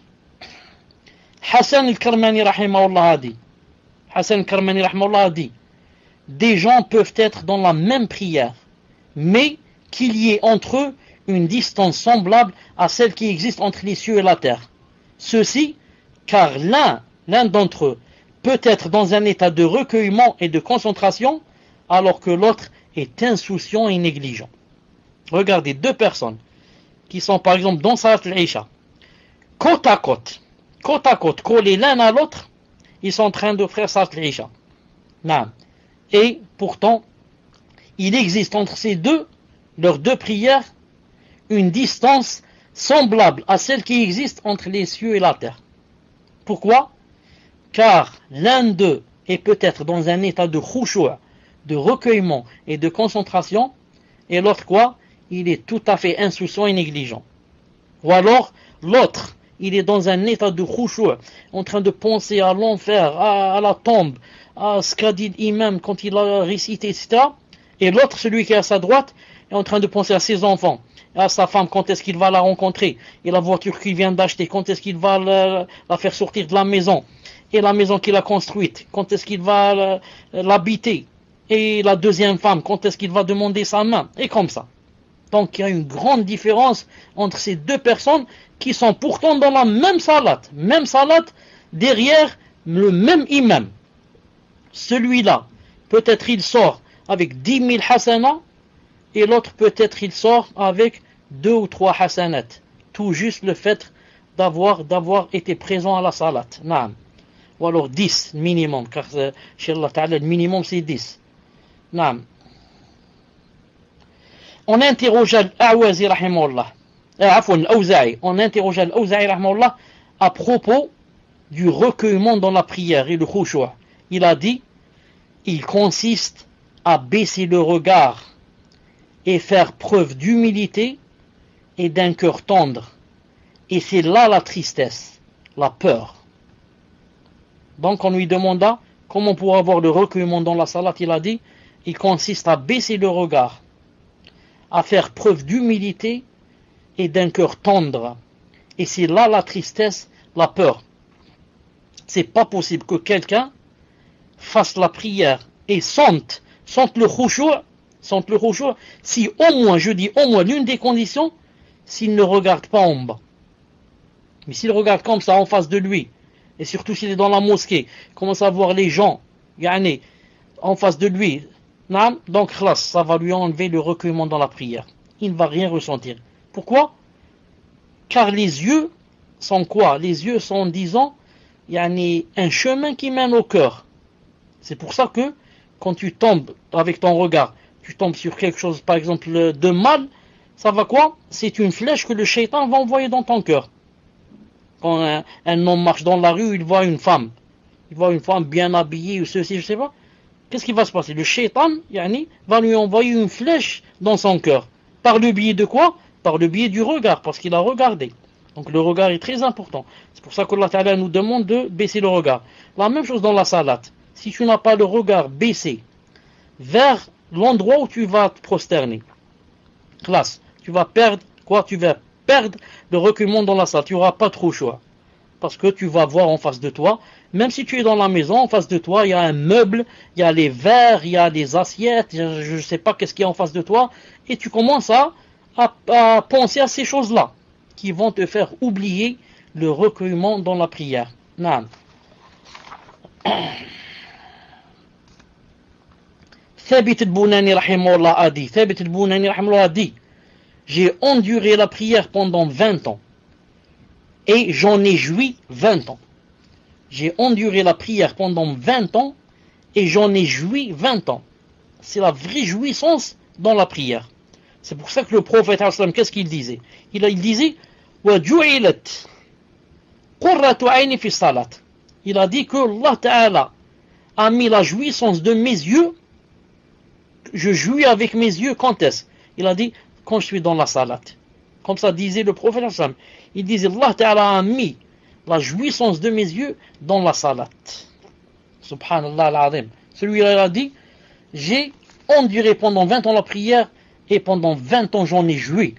Hassan al-Karmani rahimahullah a dit, Hassan al-Karmani rahimahullah a dit, des gens peuvent être dans la même prière, mais qu'il y ait entre eux une distance semblable à celle qui existe entre les cieux et la terre. Ceci, car l'un, l'un d'entre eux, peut être dans un état de recueillement et de concentration, alors que l'autre est insouciant et négligent. Regardez, deux personnes qui sont par exemple dans Salat al-Isha, côte à côte, côte à côte, collés l'un à l'autre, ils sont en train de faire Salat al-Isha. Et pourtant, il existe entre ces deux, leurs deux prières, une distance semblable à celle qui existe entre les cieux et la terre. Pourquoi? Car l'un d'eux est peut-être dans un état de khushu', de recueillement et de concentration, et l'autre quoi? Il est tout à fait insouciant et négligent. Ou alors, l'autre, il est dans un état de khushu', en train de penser à l'enfer, à, à la tombe, à ce qu'a dit l'imam quand il a récité, et cetera. Et l'autre, celui qui est à sa droite, est en train de penser à ses enfants, à sa femme, quand est-ce qu'il va la rencontrer, et la voiture qu'il vient d'acheter, quand est-ce qu'il va la, la faire sortir de la maison, et la maison qu'il a construite, quand est-ce qu'il va l'habiter, et la deuxième femme, quand est-ce qu'il va demander sa main, et comme ça. Donc il y a une grande différence entre ces deux personnes qui sont pourtant dans la même salat, même salat, derrière le même imam. Celui-là peut-être il sort avec dix mille hasanats, et l'autre peut-être il sort avec deux ou trois hasanat. Tout juste le fait d'avoir d'avoir été présent à la salat. Naam. Ou alors dix minimum, car euh, chez Allah Ta'ala, le minimum c'est dix. Naam. On interrogea l'Awazi rahimahullah, euh, afwan, l'Awza'i, on interrogea l'Awza'i rahimahullah à propos du recueillement dans la prière et le khushu'. Il a dit, il consiste à baisser le regard et faire preuve d'humilité et d'un cœur tendre. Et c'est là la tristesse, la peur. Donc on lui demanda comment pour avoir le recueillement dans la salat. Il a dit, il consiste à baisser le regard, à faire preuve d'humilité et d'un cœur tendre. Et c'est là la tristesse, la peur. C'est pas possible que quelqu'un fasse la prière et sente, sente le khushu', sente le khushu', si au moins, je dis au moins l'une des conditions, s'il ne regarde pas en bas. Mais s'il regarde comme ça en face de lui, et surtout s'il est dans la mosquée, commence à voir les gens, yani, en face de lui, donc ça va lui enlever le recueillement dans la prière. Il ne va rien ressentir. Pourquoi? Car les yeux sont quoi? Les yeux sont, disons, yani, un chemin qui mène au cœur. C'est pour ça que quand tu tombes avec ton regard, tu tombes sur quelque chose, par exemple, de mal, ça va quoi? C'est une flèche que le shaitan va envoyer dans ton cœur. Quand un, un homme marche dans la rue, il voit une femme. Il voit une femme bien habillée ou ceci, je sais pas. Qu'est-ce qui va se passer? Le shaitan, yani, va lui envoyer une flèche dans son cœur. Par le biais de quoi? Par le biais du regard, parce qu'il a regardé. Donc le regard est très important. C'est pour ça qu'Allah Ta'ala nous demande de baisser le regard. La même chose dans la salat. Si tu n'as pas le regard baissé vers l'endroit où tu vas te prosterner, classe, tu vas perdre quoi? Tu vas perdre le recueillement dans la salle. Tu n'auras pas trop choix. Parce que tu vas voir en face de toi, même si tu es dans la maison, en face de toi, il y a un meuble, il y a les verres, il y a des assiettes, je ne sais pas qu'est-ce qu'il y a en face de toi, et tu commences à, à, à penser à ces choses-là, qui vont te faire oublier le recueillement dans la prière. Non. Thabit al-Bunani rahimahullah a dit, Thabit al-Bunani rahimahullah a dit, j'ai enduré la prière pendant vingt ans et j'en ai joui vingt ans. J'ai enduré la prière pendant vingt ans et j'en ai joui vingt ans. C'est la vraie jouissance dans la prière. C'est pour ça que le prophète, qu'est-ce qu'il disait? Il, il disait, il a dit que Allah Ta'ala a mis la jouissance de mes yeux. Je jouis avec mes yeux quand est-ce? Il a dit, quand je suis dans la salat. Comme ça disait le prophète. Il disait, Allah Ta'ala a mis la jouissance de mes yeux dans la salat. Subhanallah al-Azim. Celui-là a dit, j'ai enduré pendant vingt ans la prière et pendant vingt ans j'en ai joui.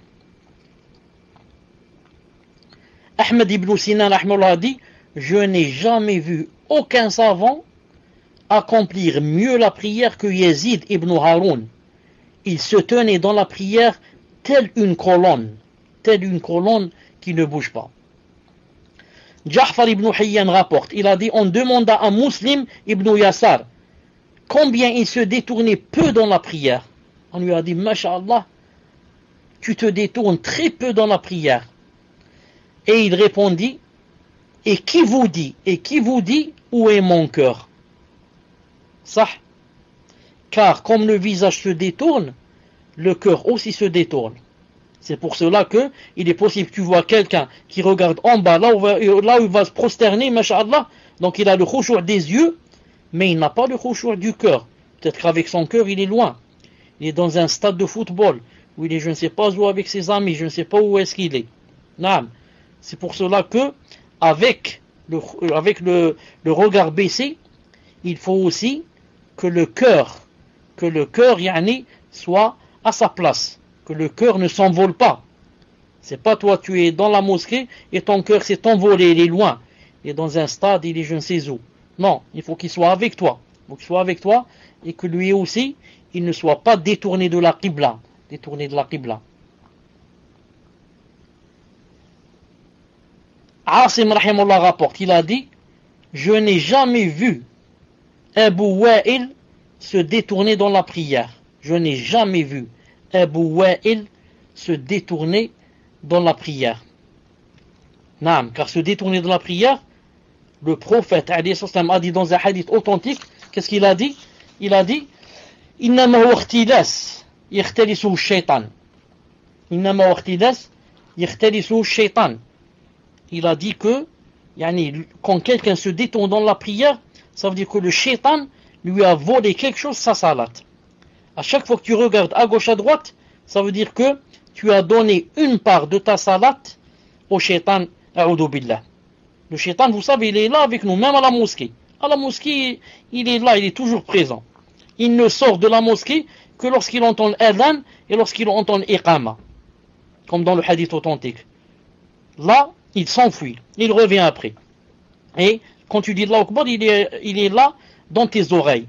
Ahmed ibn Sinan a dit, je n'ai jamais vu aucun savant accomplir mieux la prière que Yazid ibn Haroun. Il se tenait dans la prière telle une colonne, telle une colonne qui ne bouge pas. Ja'far ibn Hayyan rapporte, il a dit, on demanda à Muslim ibn Yassar combien il se détournait peu dans la prière. On lui a dit, Masha'Allah, tu te détournes très peu dans la prière. Et il répondit, et qui vous dit, et qui vous dit où est mon cœur? Ça, car comme le visage se détourne, le cœur aussi se détourne. C'est pour cela que il est possible que tu vois quelqu'un qui regarde en bas, là où, va, là où il va se prosterner, masha'Allah, donc il a le khushu' des yeux, mais il n'a pas le khushu' du cœur. Peut-être qu'avec son cœur, il est loin. Il est dans un stade de football, où il est je ne sais pas où avec ses amis, je ne sais pas où est-ce qu'il est. Naam. C'est pour cela que, avec le, avec le, le regard baissé, il faut aussi que le cœur, que le cœur, yani, soit à sa place, que le cœur ne s'envole pas. C'est pas toi, tu es dans la mosquée et ton cœur s'est envolé, il est loin. Il est dans un stade, il est je ne sais où. Non, il faut qu'il soit avec toi. Il faut qu'il soit avec toi et que lui aussi, il ne soit pas détourné de la qibla. Détourné de la qibla. Asim rahimahullah rapporte, il a dit, je n'ai jamais vu Abu Wa'il se détourner dans la prière. Je n'ai jamais vu Abu Wa'il se détourner dans la prière. Naam, car se détourner dans la prière, le prophète alayhi salam a dit dans un hadith authentique, qu'est-ce qu'il a dit? Il a dit Innama huwa ikhtilas yakhtalisuhu shaytan. Innama huwa ikhtilas yakhtalisuhu shaytan. Il a dit que yani, quand quelqu'un se détourne dans la prière, ça veut dire que le shaytan lui a volé quelque chose, sa salat. À chaque fois que tu regardes à gauche à droite, ça veut dire que tu as donné une part de ta salat au shaytan. A'udhu billah. Le shaytan, vous savez, il est là avec nous, même à la mosquée. À la mosquée, il est là, il est toujours présent. Il ne sort de la mosquée que lorsqu'il entend l'adhan et lorsqu'il entend l'iqama, comme dans le hadith authentique. Là, il s'enfuit, il revient après. Et quand tu dis Allahu Akbar, il est, il est là dans tes oreilles.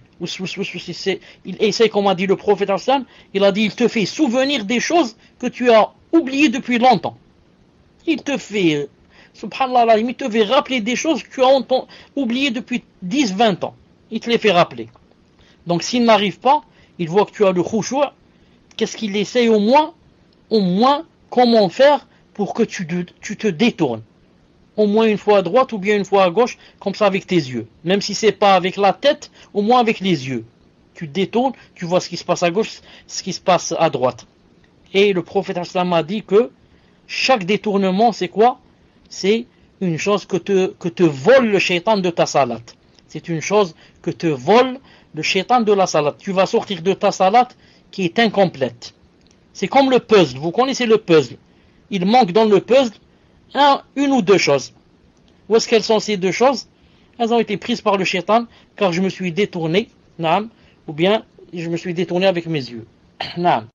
Il essaie, comme a dit le prophète, il a dit, il te fait souvenir des choses que tu as oubliées depuis longtemps. Il te fait, subhanallah, il te fait rappeler des choses que tu as oubliées depuis dix vingt ans. Il te les fait rappeler. Donc s'il n'arrive pas, il voit que tu as le khushu', qu'est-ce qu'il essaie au moins? Au moins, comment faire pour que tu te, tu te détournes. Au moins une fois à droite ou bien une fois à gauche, comme ça avec tes yeux. Même si c'est pas avec la tête, au moins avec les yeux. Tu te détournes, tu vois ce qui se passe à gauche, ce qui se passe à droite. Et le prophète sallam a dit que chaque détournement, c'est quoi? C'est une chose que te, que te vole le shaitan de ta salat. C'est une chose que te vole le shaitan de la salat. Tu vas sortir de ta salat qui est incomplète. C'est comme le puzzle. Vous connaissez le puzzle. Il manque dans le puzzle un, une ou deux choses. Où est-ce qu'elles sont ces deux choses? Elles ont été prises par le shaitan car je me suis détourné, naam, ou bien je me suis détourné avec mes yeux. Naam.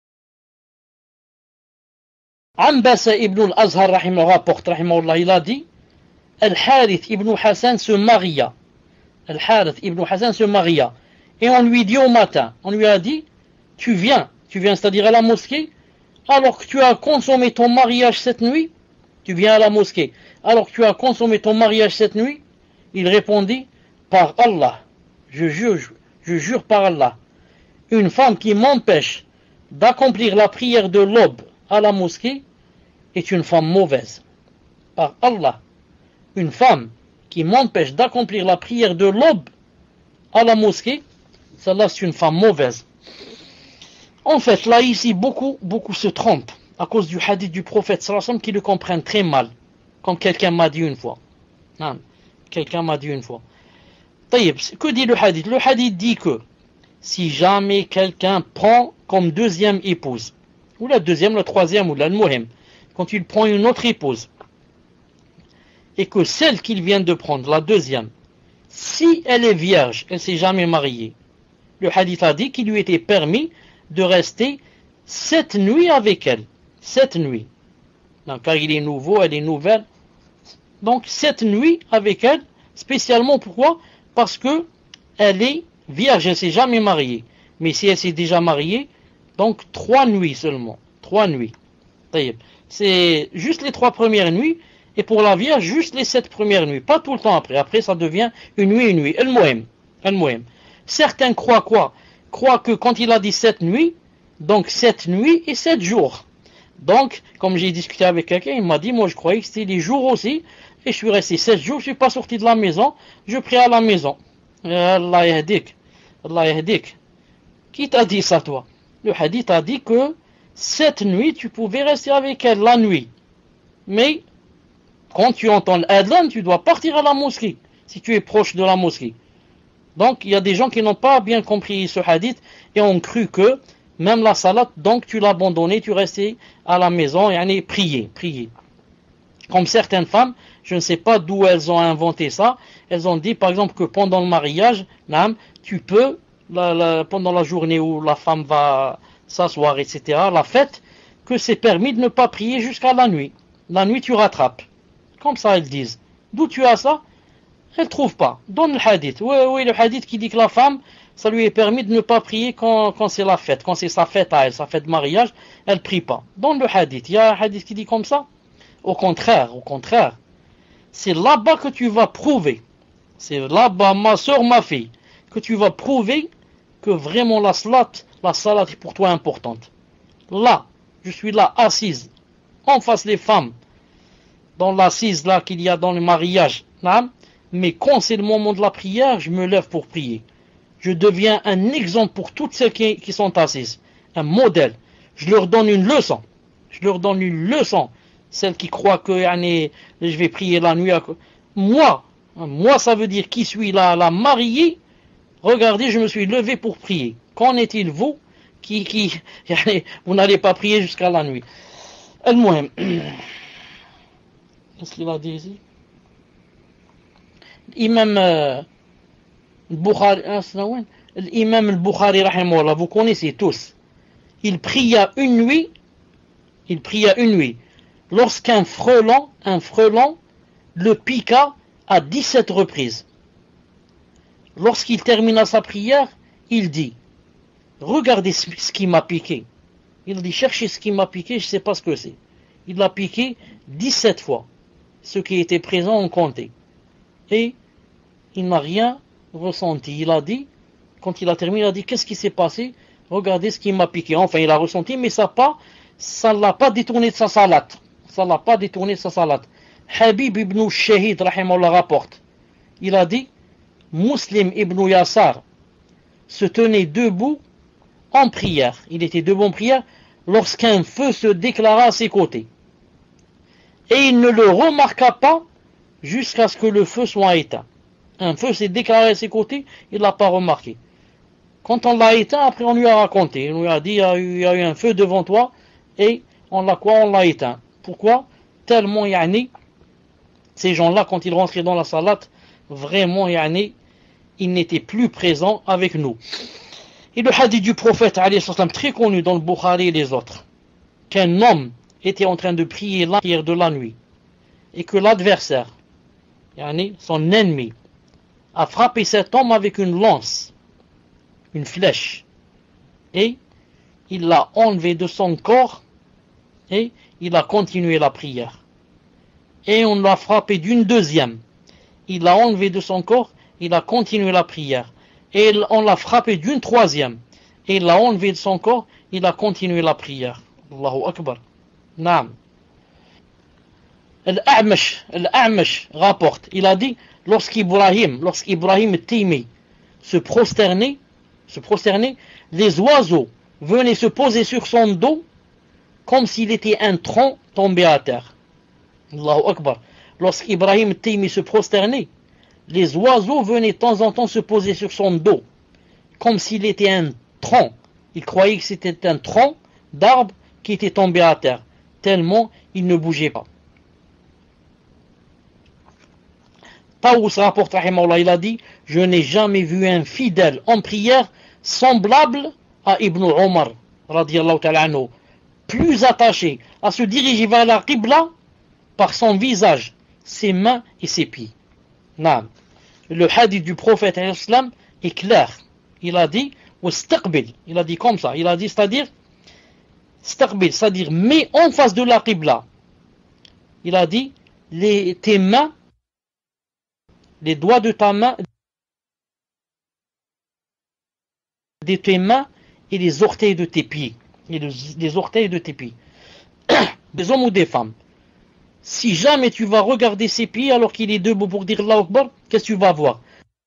Ambasa ibn al-Azhar rapporte, il a dit Al-Harith ibn Hassan se maria. Al-Harith ibn Hassan se maria. Et on lui dit au matin, on lui a dit, tu viens, tu viens, c'est-à-dire à la mosquée, alors que tu as consommé ton mariage cette nuit, tu viens à la mosquée, alors que tu as consommé ton mariage cette nuit, il répondit, par Allah, je jure, je jure par Allah, une femme qui m'empêche d'accomplir la prière de l'aube à la mosquée est une femme mauvaise. Par Allah, une femme qui m'empêche d'accomplir la prière de l'aube à la mosquée, celle-là c'est une femme mauvaise. En fait, là ici, beaucoup, beaucoup se trompent à cause du hadith du prophète sallallahu alayhi wa sallam qui le comprennent très mal, comme quelqu'un m'a dit une fois. Non, quelqu'un m'a dit une fois. Taïb, que dit le hadith? Le hadith dit que si jamais quelqu'un prend comme deuxième épouse, ou la deuxième, la troisième, ou la muhim, quand il prend une autre épouse, et que celle qu'il vient de prendre, la deuxième, si elle est vierge, elle ne s'est jamais mariée, le hadith a dit qu'il lui était permis de rester sept nuits avec elle. Sept nuits. Donc, car il est nouveau, elle est nouvelle. Donc, sept nuits avec elle, spécialement pourquoi? Parce que elle est vierge, elle ne s'est jamais mariée. Mais si elle s'est déjà mariée, donc trois nuits seulement. Trois nuits. C'est juste les trois premières nuits. Et pour la vierge, juste les sept premières nuits. Pas tout le temps après. Après, ça devient une nuit, une nuit. El-Mohem. El-Mohem. Certains croient quoi? Croient que quand il a dit sept nuits, donc sept nuits et sept jours. Donc, comme j'ai discuté avec quelqu'un, il m'a dit, moi je croyais que c'était les jours aussi. Et je suis resté sept jours, je ne suis pas sorti de la maison. Je prie à la maison. Allah yahdik. Allah yahdik. Qui t'a dit ça, toi? Le hadith a dit que cette nuit, tu pouvais rester avec elle la nuit. Mais, quand tu entends l'adhan, tu dois partir à la mosquée, si tu es proche de la mosquée. Donc, il y a des gens qui n'ont pas bien compris ce hadith et ont cru que même la salat, donc tu l'as abandonné, tu restais à la maison et prier, prier. Comme certaines femmes, je ne sais pas d'où elles ont inventé ça, elles ont dit par exemple que pendant le mariage, tu peux, la, la, pendant la journée où la femme va s'asseoir, et cetera, la fête, que c'est permis de ne pas prier jusqu'à la nuit. La nuit, tu rattrapes. Comme ça, elles disent. D'où tu as ça? Elle ne trouve pas. Donne le hadith. Oui, oui, le hadith qui dit que la femme, ça lui est permis de ne pas prier quand, quand c'est la fête. Quand c'est sa fête à elle, sa fête de mariage, elle ne prie pas. Donne le hadith. Il y a un hadith qui dit comme ça? Au contraire, au contraire. C'est là-bas que tu vas prouver. C'est là-bas, ma soeur, ma fille, que tu vas prouver que vraiment la salat, la salat est pour toi importante. Là, je suis là, assise, en face des femmes, dans l'assise là qu'il y a dans le mariage, mais quand c'est le moment de la prière, je me lève pour prier. Je deviens un exemple pour toutes celles qui, qui sont assises, un modèle. Je leur donne une leçon. Je leur donne une leçon. Celles qui croient que yani, je vais prier la nuit. Moi, moi ça veut dire qui suis la, la mariée. Regardez, je me suis levé pour prier. Qu'en est-il vous qui, qui yani, vous n'allez pas prier jusqu'à la nuit? Al-Muhim. Qu'est-ce qu'il a dit ici? L'imam euh, Bukhari, l'imam al-Bukhari, rahimahullah, vous connaissez tous. Il pria une nuit, il pria une nuit, lorsqu'un frelon, un frelon, le piqua à dix-sept reprises. Lorsqu'il termina sa prière, il dit, regardez ce qui m'a piqué. Il dit, cherchez ce qui m'a piqué, je ne sais pas ce que c'est. Il l'a piqué dix-sept fois. Ceux qui étaient présents ont compté. Et il n'a rien ressenti. Il a dit, quand il a terminé, il a dit, qu'est-ce qui s'est passé? Regardez ce qui m'a piqué. Enfin, il a ressenti, mais ça pas, ça l'a pas détourné de sa salat. Ça l'a pas détourné de sa salat. Habib ibn Shahid, rahimahullah, rapporte. Il a dit, Muslim ibn Yassar se tenait debout en prière. Il était debout en prière lorsqu'un feu se déclara à ses côtés. Et il ne le remarqua pas jusqu'à ce que le feu soit éteint. Un feu s'est déclaré à ses côtés, il ne l'a pas remarqué. Quand on l'a éteint, après on lui a raconté. On lui a dit, il y a eu, il y a eu un feu devant toi, et on l'a quoi? On l'a éteint. Pourquoi? Tellement, yani, ces gens-là, quand ils rentraient dans la salat, vraiment, yani, ils n'étaient plus présents avec nous. Et le hadith du prophète, alayhi salam, très connu dans le Bukhari et les autres, qu'un homme était en train de prier la prière de la nuit, et que l'adversaire, yani, son ennemi, a frappé cet homme avec une lance, une flèche, et il l'a enlevé de son corps, et il a continué la prière. Et on l'a frappé d'une deuxième, il l'a enlevé de son corps, il a continué la prière. Et on l'a frappé d'une troisième, et il l'a enlevé de son corps, il a continué la prière. Allahu Akbar. Naam. Al-A'mash, Al-A'mash rapporte, il a dit, lorsqu'Ibrahim, lorsqu'Ibrahim Taymi se prosternait, se prosternait, les oiseaux venaient se poser sur son dos comme s'il était un tronc tombé à terre. Allahu Akbar. Lorsqu'Ibrahim Taymi se prosternait, les oiseaux venaient de temps en temps se poser sur son dos comme s'il était un tronc. Il croyait que c'était un tronc d'arbre qui était tombé à terre, tellement il ne bougeait pas. Taous rapporte, rahimahullah, il a dit, je n'ai jamais vu un fidèle en prière semblable à Ibn Omar, radiyallahu ta'ala anhu, plus attaché à se diriger vers la Qibla par son visage, ses mains et ses pieds. Naam. Le hadith du prophète islam est clair. Il a dit, il a dit comme ça, il a dit, c'est-à-dire, c'est-à-dire, mets en face de la Qibla. Il a dit, les, tes mains, les doigts de ta main, de tes mains et les orteils de tes pieds. Et les, les orteils de tes pieds. Des hommes ou des femmes. Si jamais tu vas regarder ses pieds alors qu'il est debout pour dire Allahu Akbar, qu'est-ce que tu vas voir?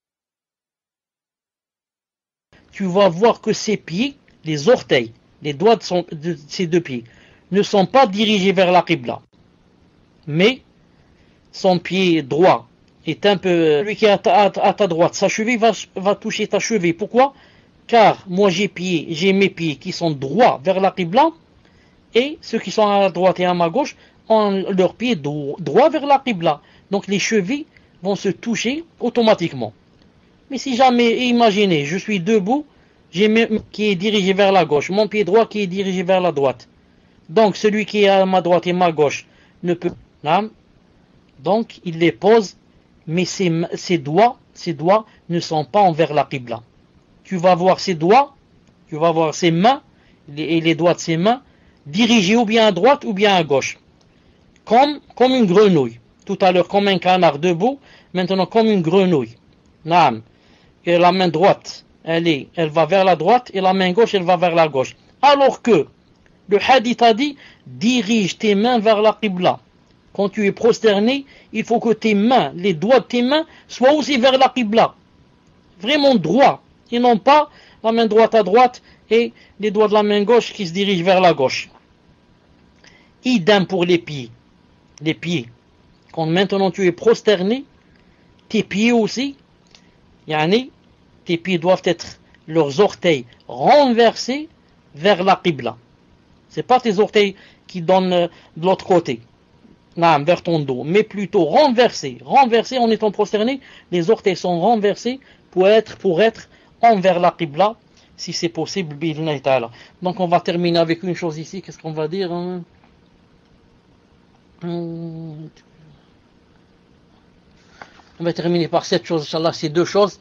Tu vas voir que ses pieds, les orteils, les doigts de, son, de ses deux pieds, ne sont pas dirigés vers la Qibla. Mais son pied droit est un peu... Celui qui est à ta, à, à ta droite, sa cheville va, va toucher ta cheville. Pourquoi? Car moi j'ai pieds, j'ai mes pieds qui sont droits vers la Qibla, et ceux qui sont à la droite et à ma gauche ont leurs pieds droits vers la Qibla. Donc les chevilles vont se toucher automatiquement. Mais si jamais, imaginez, je suis debout, j'ai mes qui est dirigé vers la gauche, mon pied droit qui est dirigé vers la droite. Donc celui qui est à ma droite et ma gauche ne peut pas. Donc il les pose, mais ses, ses doigts, ses doigts ne sont pas envers la Qibla. Tu vas voir ses doigts, tu vas voir ses mains, et les doigts de ses mains, dirigés ou bien à droite ou bien à gauche. Comme, comme une grenouille. Tout à l'heure, comme un canard debout, maintenant comme une grenouille. Naam. Et la main droite elle, est, elle va vers la droite et la main gauche, elle va vers la gauche. Alors que le hadith a dit, dirige tes mains vers la qibla. Quand tu es prosterné, il faut que tes mains, les doigts de tes mains, soient aussi vers la qibla. Vraiment droit. Et non pas la main droite à droite et les doigts de la main gauche qui se dirigent vers la gauche. Idem pour les pieds. Les pieds. Quand maintenant tu es prosterné, tes pieds aussi, yani, tes pieds doivent être, leurs orteils renversés vers la qibla. Ce n'est pas tes orteils qui donnent de l'autre côté, non, vers ton dos, mais plutôt renversés. Renversés en étant prosterné, les orteils sont renversés pour être, pour être envers la qibla, si c'est possible. Donc on va terminer avec une chose ici. Qu'est-ce qu'on va dire, hein? On va terminer par cette chose, Inch'Allah, c'est deux choses.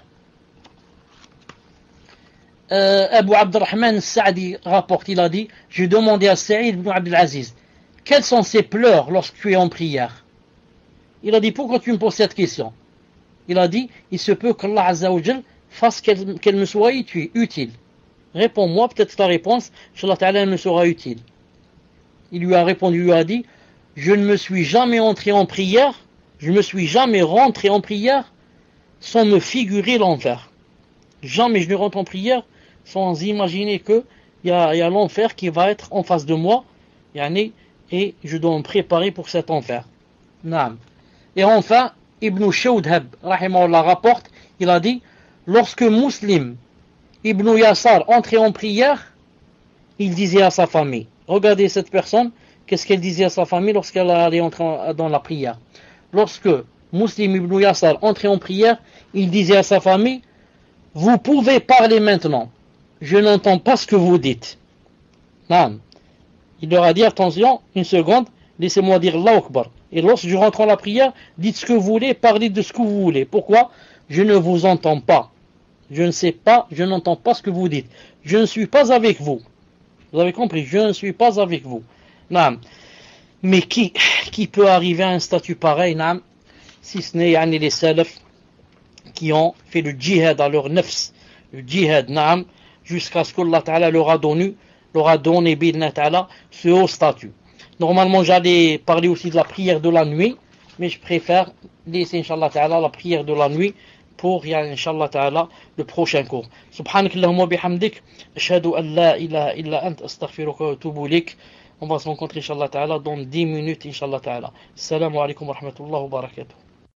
Euh, Abu Abdurrahman Saadi rapporte, il a dit, j'ai demandé à Saïd ibn Abdelaziz, quels sont ses pleurs lorsque tu es en prière? Il a dit, pourquoi tu me poses cette question? Il a dit, il se peut qu'Allah Azza wa Jal fasse qu'elle qu'elle me soit utile. Réponds-moi, peut-être ta réponse, Inch'Allah Ta'ala, elle me sera utile. Il lui a répondu, il lui a dit, je ne me suis jamais entré en prière, je ne me suis jamais rentré en prière sans me figurer l'enfer. Jamais je ne rentre en prière sans imaginer qu'il y a, y a l'enfer qui va être en face de moi, yani, et je dois me préparer pour cet enfer. Naam. Et enfin, Ibn Shawdhab, rahimahullah, rapporte, il a dit, lorsque Muslim Ibn Yasar entrait en prière, il disait à sa famille, regardez cette personne, qu'est-ce qu'elle disait à sa famille lorsqu'elle allait entrer dans la prière. Lorsque Muslim Ibn Yasar entrait en prière, il disait à sa famille, vous pouvez parler maintenant, je n'entends pas ce que vous dites. Non. Il leur a dit, attention, une seconde, laissez-moi dire Allahu Akbar. Et lorsque je rentre en la prière, dites ce que vous voulez, parlez de ce que vous voulez. Pourquoi? Je ne vous entends pas. Je ne sais pas, je n'entends pas ce que vous dites. Je ne suis pas avec vous. Vous avez compris? Je ne suis pas avec vous. Non. Mais qui, qui peut arriver à un statut pareil, non? Si ce n'est yani, les salafs qui ont fait le djihad à leur nafs, le djihad, naam, jusqu'à ce qu'Allah Ta'ala leur a donné, leur a donné, bidna Ta'ala, ce haut statut. Normalement, j'allais parler aussi de la prière de la nuit, mais je préfère laisser, Inch'Allah Ta'ala, la prière de la nuit pour, ya, Inch'Allah Ta'ala, le prochain cours. Subhanakallahumma bihamdik, ashhadu an la ilaha illa ant, astaghfiruka wa atubu ilayk. On va se rencontrer, Inch'Allah Ta'ala, dans dix minutes, Inch'Allah Ta'ala. Assalamu alaikum wa rahmatullahi wa barakatuh.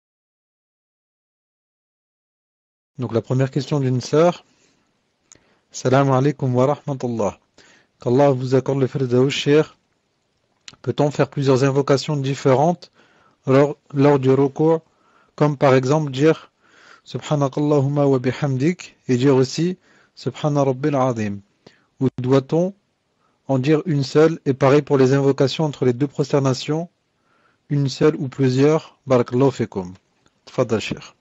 Donc la première question d'une sœur. Salam alaikum wa rahmatullah. Qu'Allah vous accorde le firdaus, cher. Peut-on faire plusieurs invocations différentes lors, lors du recours, comme par exemple dire Subhanakallahumma wa bihamdik et dire aussi Subhana rabbil azim? Ou doit-on en dire une seule et pareil pour les invocations entre les deux prosternations, une seule ou plusieurs? Barakallahu fikum. Tfadal, cher.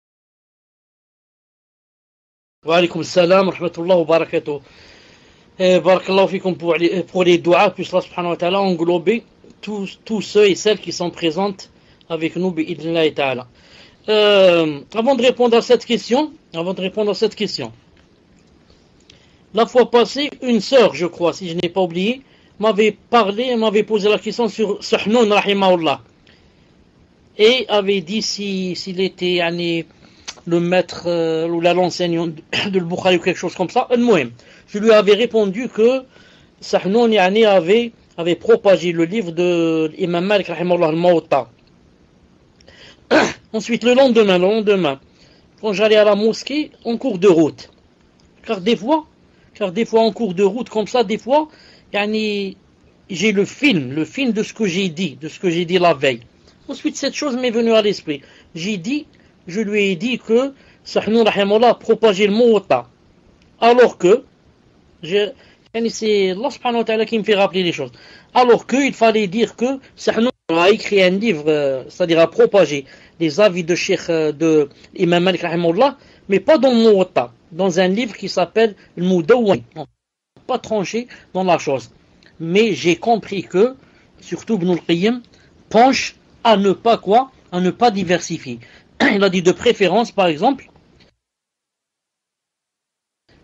Wa alaykum salam wa rahmatullahi wa barakatuh. Eh, barakallahu fikum pour les, pour les doigts, puisse Allah subhanahu wa ta'ala englober tous, tous ceux et celles qui sont présentes avec nous, bi'idhnillahi ta'ala. Euh, avant de répondre à cette question, avant de répondre à cette question, la fois passée, une sœur, je crois, si je n'ai pas oublié, m'avait parlé, m'avait posé la question sur Sahnoun, rahimahullah, et avait dit si, s'il était, yani, le maître euh, ou l'enseignant de l'Bukhari ou quelque chose comme ça. Je lui avais répondu que Sahnoun yani, avait, avait propagé le livre de l'imam Malik rahimahullah al-Mawta. Ensuite, le lendemain, le lendemain, quand j'allais à la mosquée, en cours de route, car des fois, car des fois en cours de route comme ça, des fois, yani, j'ai le film, le film de ce que j'ai dit, de ce que j'ai dit la veille. Ensuite, cette chose m'est venue à l'esprit. J'ai dit, je lui ai dit que Sahnoun rahimahullah a propagé le Mawta. Alors que, je, c'est Allah subhanahu wa ta'ala qui me fait rappeler les choses. Alors qu'il fallait dire que Sahnoun a écrit un livre, euh, c'est-à-dire a propagé les avis de Cheikh euh, de Imam Malik rahimahullah, mais pas dans le Mawta, dans un livre qui s'appelle le Mudawwan. Pas tranché dans la chose. Mais j'ai compris que, surtout Ibn al-Qayyim, penche à ne pas quoi, à ne pas diversifier. Il a dit de préférence, par exemple,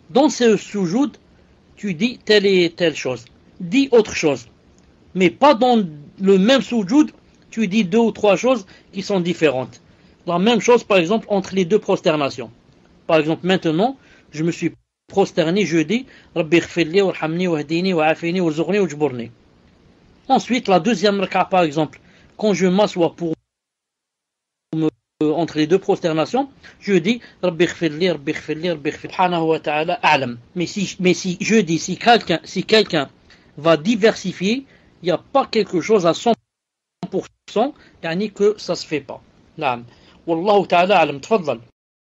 dans ce sujoud, tu dis telle et telle chose. Dis autre chose. Mais pas dans le même sujoud, tu dis deux ou trois choses qui sont différentes. La même chose, par exemple, entre les deux prosternations. Par exemple, maintenant, je me suis prosterné, je dis Rabbi ighfirli warhamni wahdini wa'afini warzuqni wajburni. Ensuite, la deuxième raka, par exemple, quand je m'assois pour me, euh, entre les deux prosternations, je dis Rabbi ighfirli, Rabbi ighfirli, Rabbi ighfirli, subhanahu wa ta'ala a'lam. Mais si, mais si je dis, si quelqu'un si quelqu'un va diversifier, il n'y a pas quelque chose à cent pour cent, yani que ça se fait pas. Naam. Wallahu ta'ala a'lam. Tfaddal.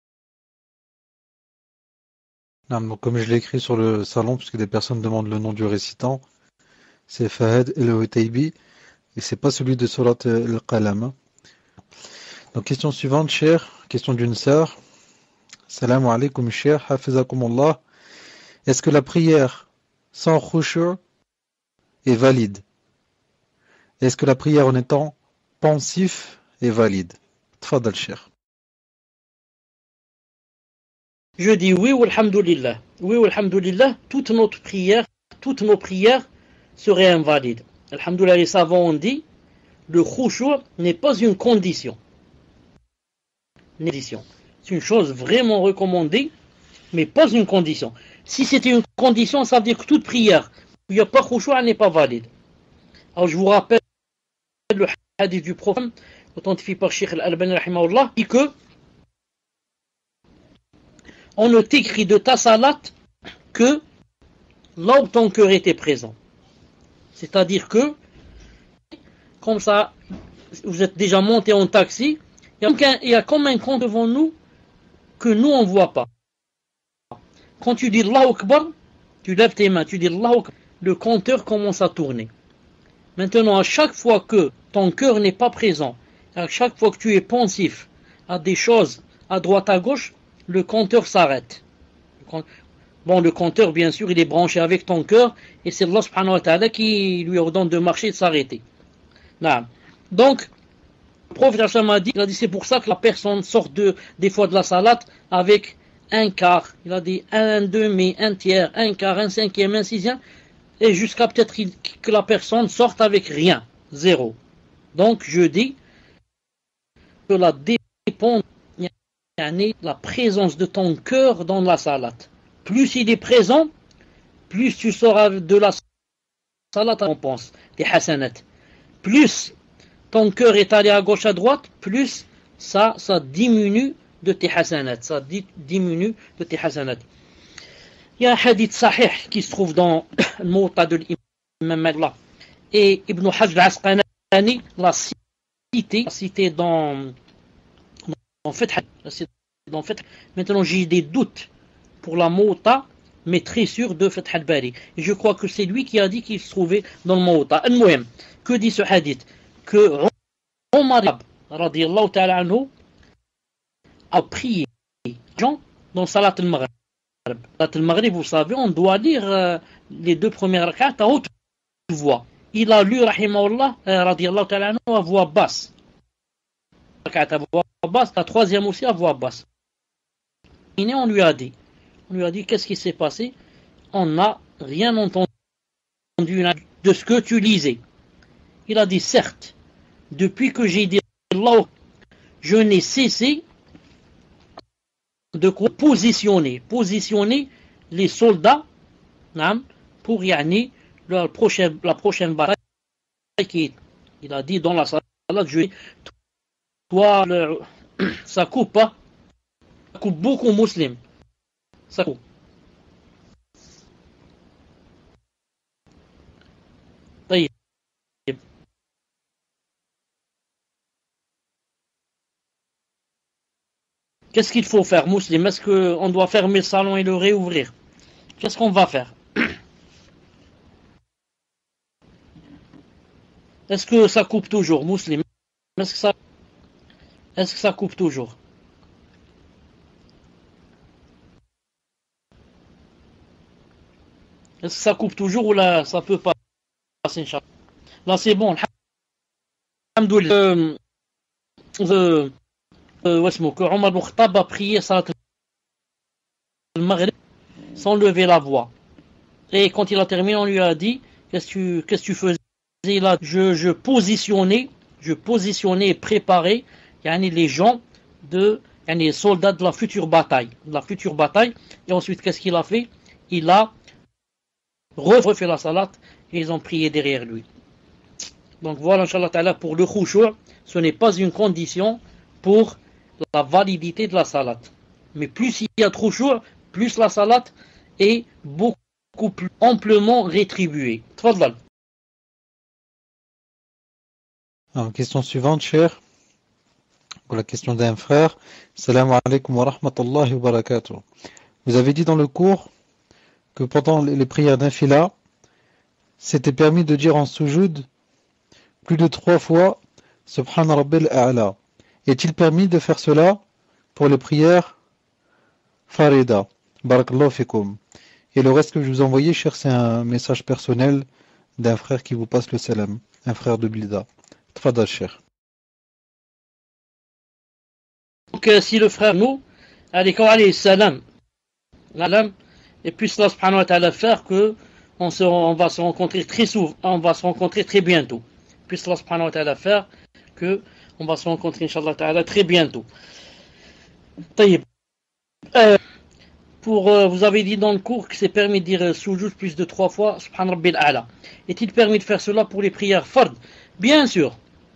Non, donc comme je l'ai écrit sur le salon, puisque des personnes demandent le nom du récitant, c'est Fahad el-Hutaybi, et c'est pas celui de Surat al-Qalam. Donc question suivante, cher, question d'une sœur. Salam alaykum, cher, hafizakumullah. Est-ce que la prière sans khushu' est valide? Est-ce que la prière en étant pensif est valide? Tfadal, cher. Je dis oui ou alhamdulillah. Oui ou alhamdulillah, toute notre prière, toutes nos prières seraient invalides. Alhamdulillah, les savants ont dit, le khushu' n'est pas une condition. C'est une chose vraiment recommandée, mais pas une condition. Si c'était une condition, ça veut dire que toute prière où il n'y a pas khushu' elle n'est pas valide. Alors je vous rappelle le hadith du prophète, authentifié par Cheikh Al-Albani rahimahullah, dit que on ne t'écrit de ta salat que là où ton cœur était présent. C'est-à-dire que, comme ça, vous êtes déjà monté en taxi, il y a comme un compte devant nous que nous on ne voit pas. Quand tu dis Allahu Akbar, tu lèves tes mains, tu dis Allahu Akbar, le compteur commence à tourner. Maintenant, à chaque fois que ton cœur n'est pas présent, à chaque fois que tu es pensif à des choses à droite à gauche, le compteur s'arrête. Bon, le compteur, bien sûr, il est branché avec ton cœur, et c'est Allah subhanahu wa ta'ala qui lui ordonne de marcher et de s'arrêter. Donc, le prophète m'a dit, il a dit, c'est pour ça que la personne sort de, des fois de la salat avec un quart. Il a dit un demi, un tiers, un quart, un cinquième, un sixième, et jusqu'à peut-être que la personne sorte avec rien, zéro. Donc, je dis que la dépend la présence de ton cœur dans la salat. Plus il est présent, plus tu sors de la salat, on pense, des hasanat. Plus ton cœur est allé à gauche, à droite, plus ça, ça diminue de tes hasanat. Ça diminue de tes hasanat. Il y a un hadith sahih qui se trouve dans le Muwatta de l'imam Malik. Et Ibn Hajj al-Asqalani l'a cité, l'a cité dans En fait, en fait, maintenant j'ai des doutes pour la Muwatta, mais très sûr de Fath al-Bari. Et je crois que c'est lui qui a dit qu'il se trouvait dans le Muwatta. Al-Muhim, que dit ce hadith? Que Omar radiyallahu ta'ala anhu a prié Jean dans Salat al-Maghrib. Salat al-Maghrib, vous savez, on doit lire euh, les deux premières rak'at à haute voix. Il a lu, rahimahullah, euh, radiyallahu ta'ala anhu, à voix basse. À voix basse, la troisième aussi à voix basse. Et on lui a dit, on lui a dit qu'est-ce qui s'est passé? On n'a rien entendu de ce que tu lisais. Il a dit certes, depuis que j'ai dit Allah, je n'ai cessé de positionner, positionner les soldats pour y aller la prochaine, la prochaine bataille qui est. Il a dit dans la salle, je toi, le, ça coupe pas. Ça coupe beaucoup musulmans. Ça coupe. Qu'est-ce qu'il faut faire, musulman? Est-ce qu'on doit fermer le salon et le réouvrir? Qu'est-ce qu'on va faire? Est-ce que ça coupe toujours, musulman? Est-ce que ça... Est-ce que ça coupe toujours? Est-ce que ça coupe toujours ou là ça peut pas passer? Là c'est bon. Alhamdoulilah. Euh, euh, euh, que Omar ibn Khattab a prié Salat al-Maghrib sans lever la voix. Et quand il a terminé, on lui a dit, qu'est-ce que tu, qu'est-ce que tu faisais? Il a, je, je positionnais, je positionnais et préparais yani, les gens de, yani, les soldats de la future bataille, de la future bataille. Et ensuite, qu'est-ce qu'il a fait? Il a refait la salat et ils ont prié derrière lui. Donc voilà, Inch'Allah Ta'ala, pour le khushu', ce n'est pas une condition pour la validité de la salat. Mais plus il y a de khushu', plus la salat est beaucoup plus amplement rétribuée. Tfadlal. Alors, question suivante, cher. Pour la question d'un frère. Salam alaikum wa rahmatullahi wa barakatuh. Vous avez dit dans le cours que pendant les prières d'infila, c'était permis de dire en sujoud plus de trois fois Subhana Rabbil A'la. Est-il permis de faire cela pour les prières Farida? Barakallahu fikum. Et le reste que je vous ai envoyé, cher, c'est un message personnel d'un frère qui vous passe le salam, un frère de Blida. Tfadal, cher. Donc euh, si le frère nous, allez, quand allez, salam, salam, et puis cela subhanahu wa ta'ala faire que on, se, on va se rencontrer très souvent, on va se rencontrer très bientôt. Puis cela subhanahu wa ta'ala faire que on va se rencontrer inshallah ta'ala très bientôt. Euh, pour euh, vous avez dit dans le cours que c'est permis de dire euh, soujoud plus de trois fois subhan rabbil a'la. Est-il permis de faire cela pour les prières fard? Bien sûr.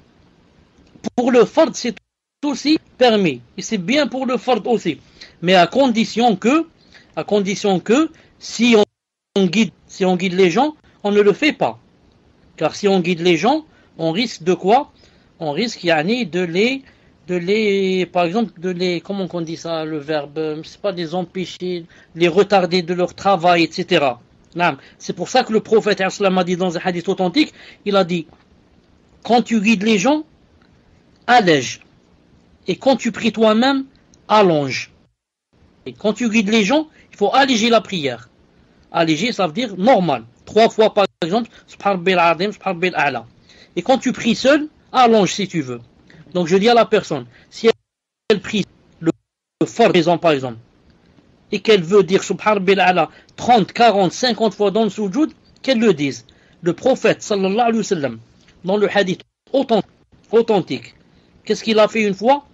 Pour le fard c'est aussi permis. Et c'est bien pour le fard aussi. Mais à condition que à condition que si on, on guide si on guide les gens, on ne le fait pas. Car si on guide les gens, on risque de quoi? On risque yani, de les de les par exemple de les comment on dit ça le verbe c'est pas des empêcher, les retarder de leur travail, et cetera. C'est pour ça que le prophète a dit dans un hadith authentique, il a dit quand tu guides les gens, allège, et quand tu pries toi-même, allonge. Et quand tu guides les gens, il faut alléger la prière. Alléger, ça veut dire normal. Trois fois par exemple, subhan bil adim, subhan bil a'la. Et quand tu pries seul, allonge si tu veux. Donc je dis à la personne, si elle prie le fard par exemple, et qu'elle veut dire subhan bil a'la trente, quarante, cinquante fois dans le sujoud, qu'elle le dise. Le prophète sallallahu alayhi wa sallam, dans le hadith authentique, qu'est-ce qu'il a fait une fois?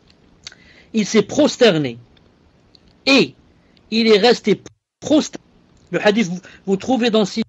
Il s'est prosterné. Et il est resté prosterné. Le hadith, vous, vous trouvez dans c'est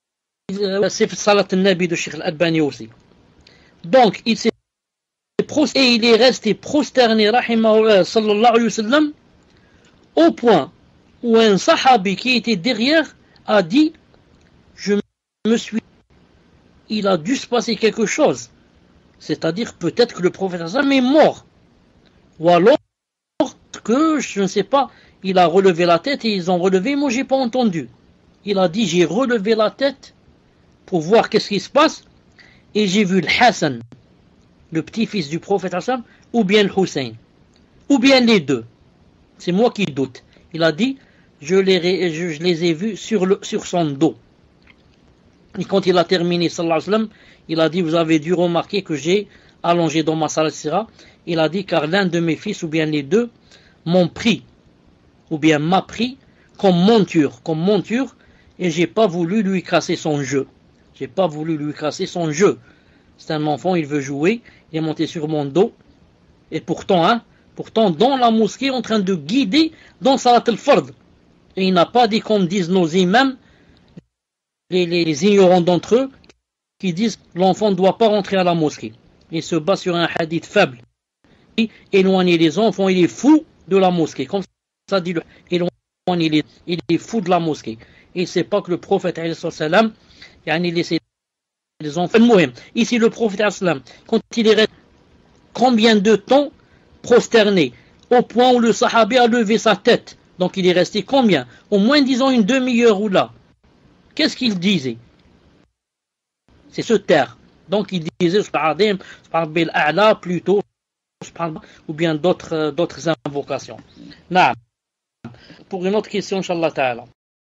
Salat al-Nabi de Sheikh al-Albani aussi. Donc, il s'est prosterné et il est resté prosterné, rahimahullah, sallallahu alayhi wa sallam, au point où un sahabi qui était derrière a dit, je me suis, il a dû se passer quelque chose. C'est-à-dire peut-être que le prophète est mort. Ou alors que, je ne sais pas, il a relevé la tête et ils ont relevé, moi j'ai pas entendu. Il a dit, j'ai relevé la tête pour voir qu'est-ce qui se passe et j'ai vu le Hassan, le petit-fils du prophète Hassan, ou bien le Hussein, ou bien les deux. C'est moi qui doute. Il a dit, je les, je, je les ai vus sur, le, sur son dos. Et quand il a terminé, sallallahu alayhi wa sallam, il a dit, vous avez dû remarquer que j'ai allongé dans ma salat sira. Il a dit, car l'un de mes fils, ou bien les deux, m'ont pris, ou bien m'a pris, comme monture, comme monture, et j'ai pas voulu lui casser son jeu. J'ai pas voulu lui casser son jeu. C'est un enfant, il veut jouer, il est monté sur mon dos, et pourtant, hein, pourtant, dans la mosquée, en train de guider dans Salat al-Fard. Et il n'a pas dit, comme disent nos imams, les, les, les ignorants d'entre eux, qui disent l'enfant ne doit pas rentrer à la mosquée. Il se bat sur un hadith faible. Éloigner les enfants, il est fou de la mosquée. Comme ça dit le éloigner les, il est fou de la mosquée. Et c'est pas que le prophète alayhi salam, il a laissé les enfants. Ici le prophète alayhi salam, quand il est resté combien de temps prosterné, au point où le sahabi a levé sa tête. Donc il est resté combien? Au moins disons une demi-heure ou là. Qu'est-ce qu'il disait? C'est se taire. Donc il disait plutôt ou bien d'autres d'autres invocations. Naam. Pour une autre question, Inch'Allah Ta'ala.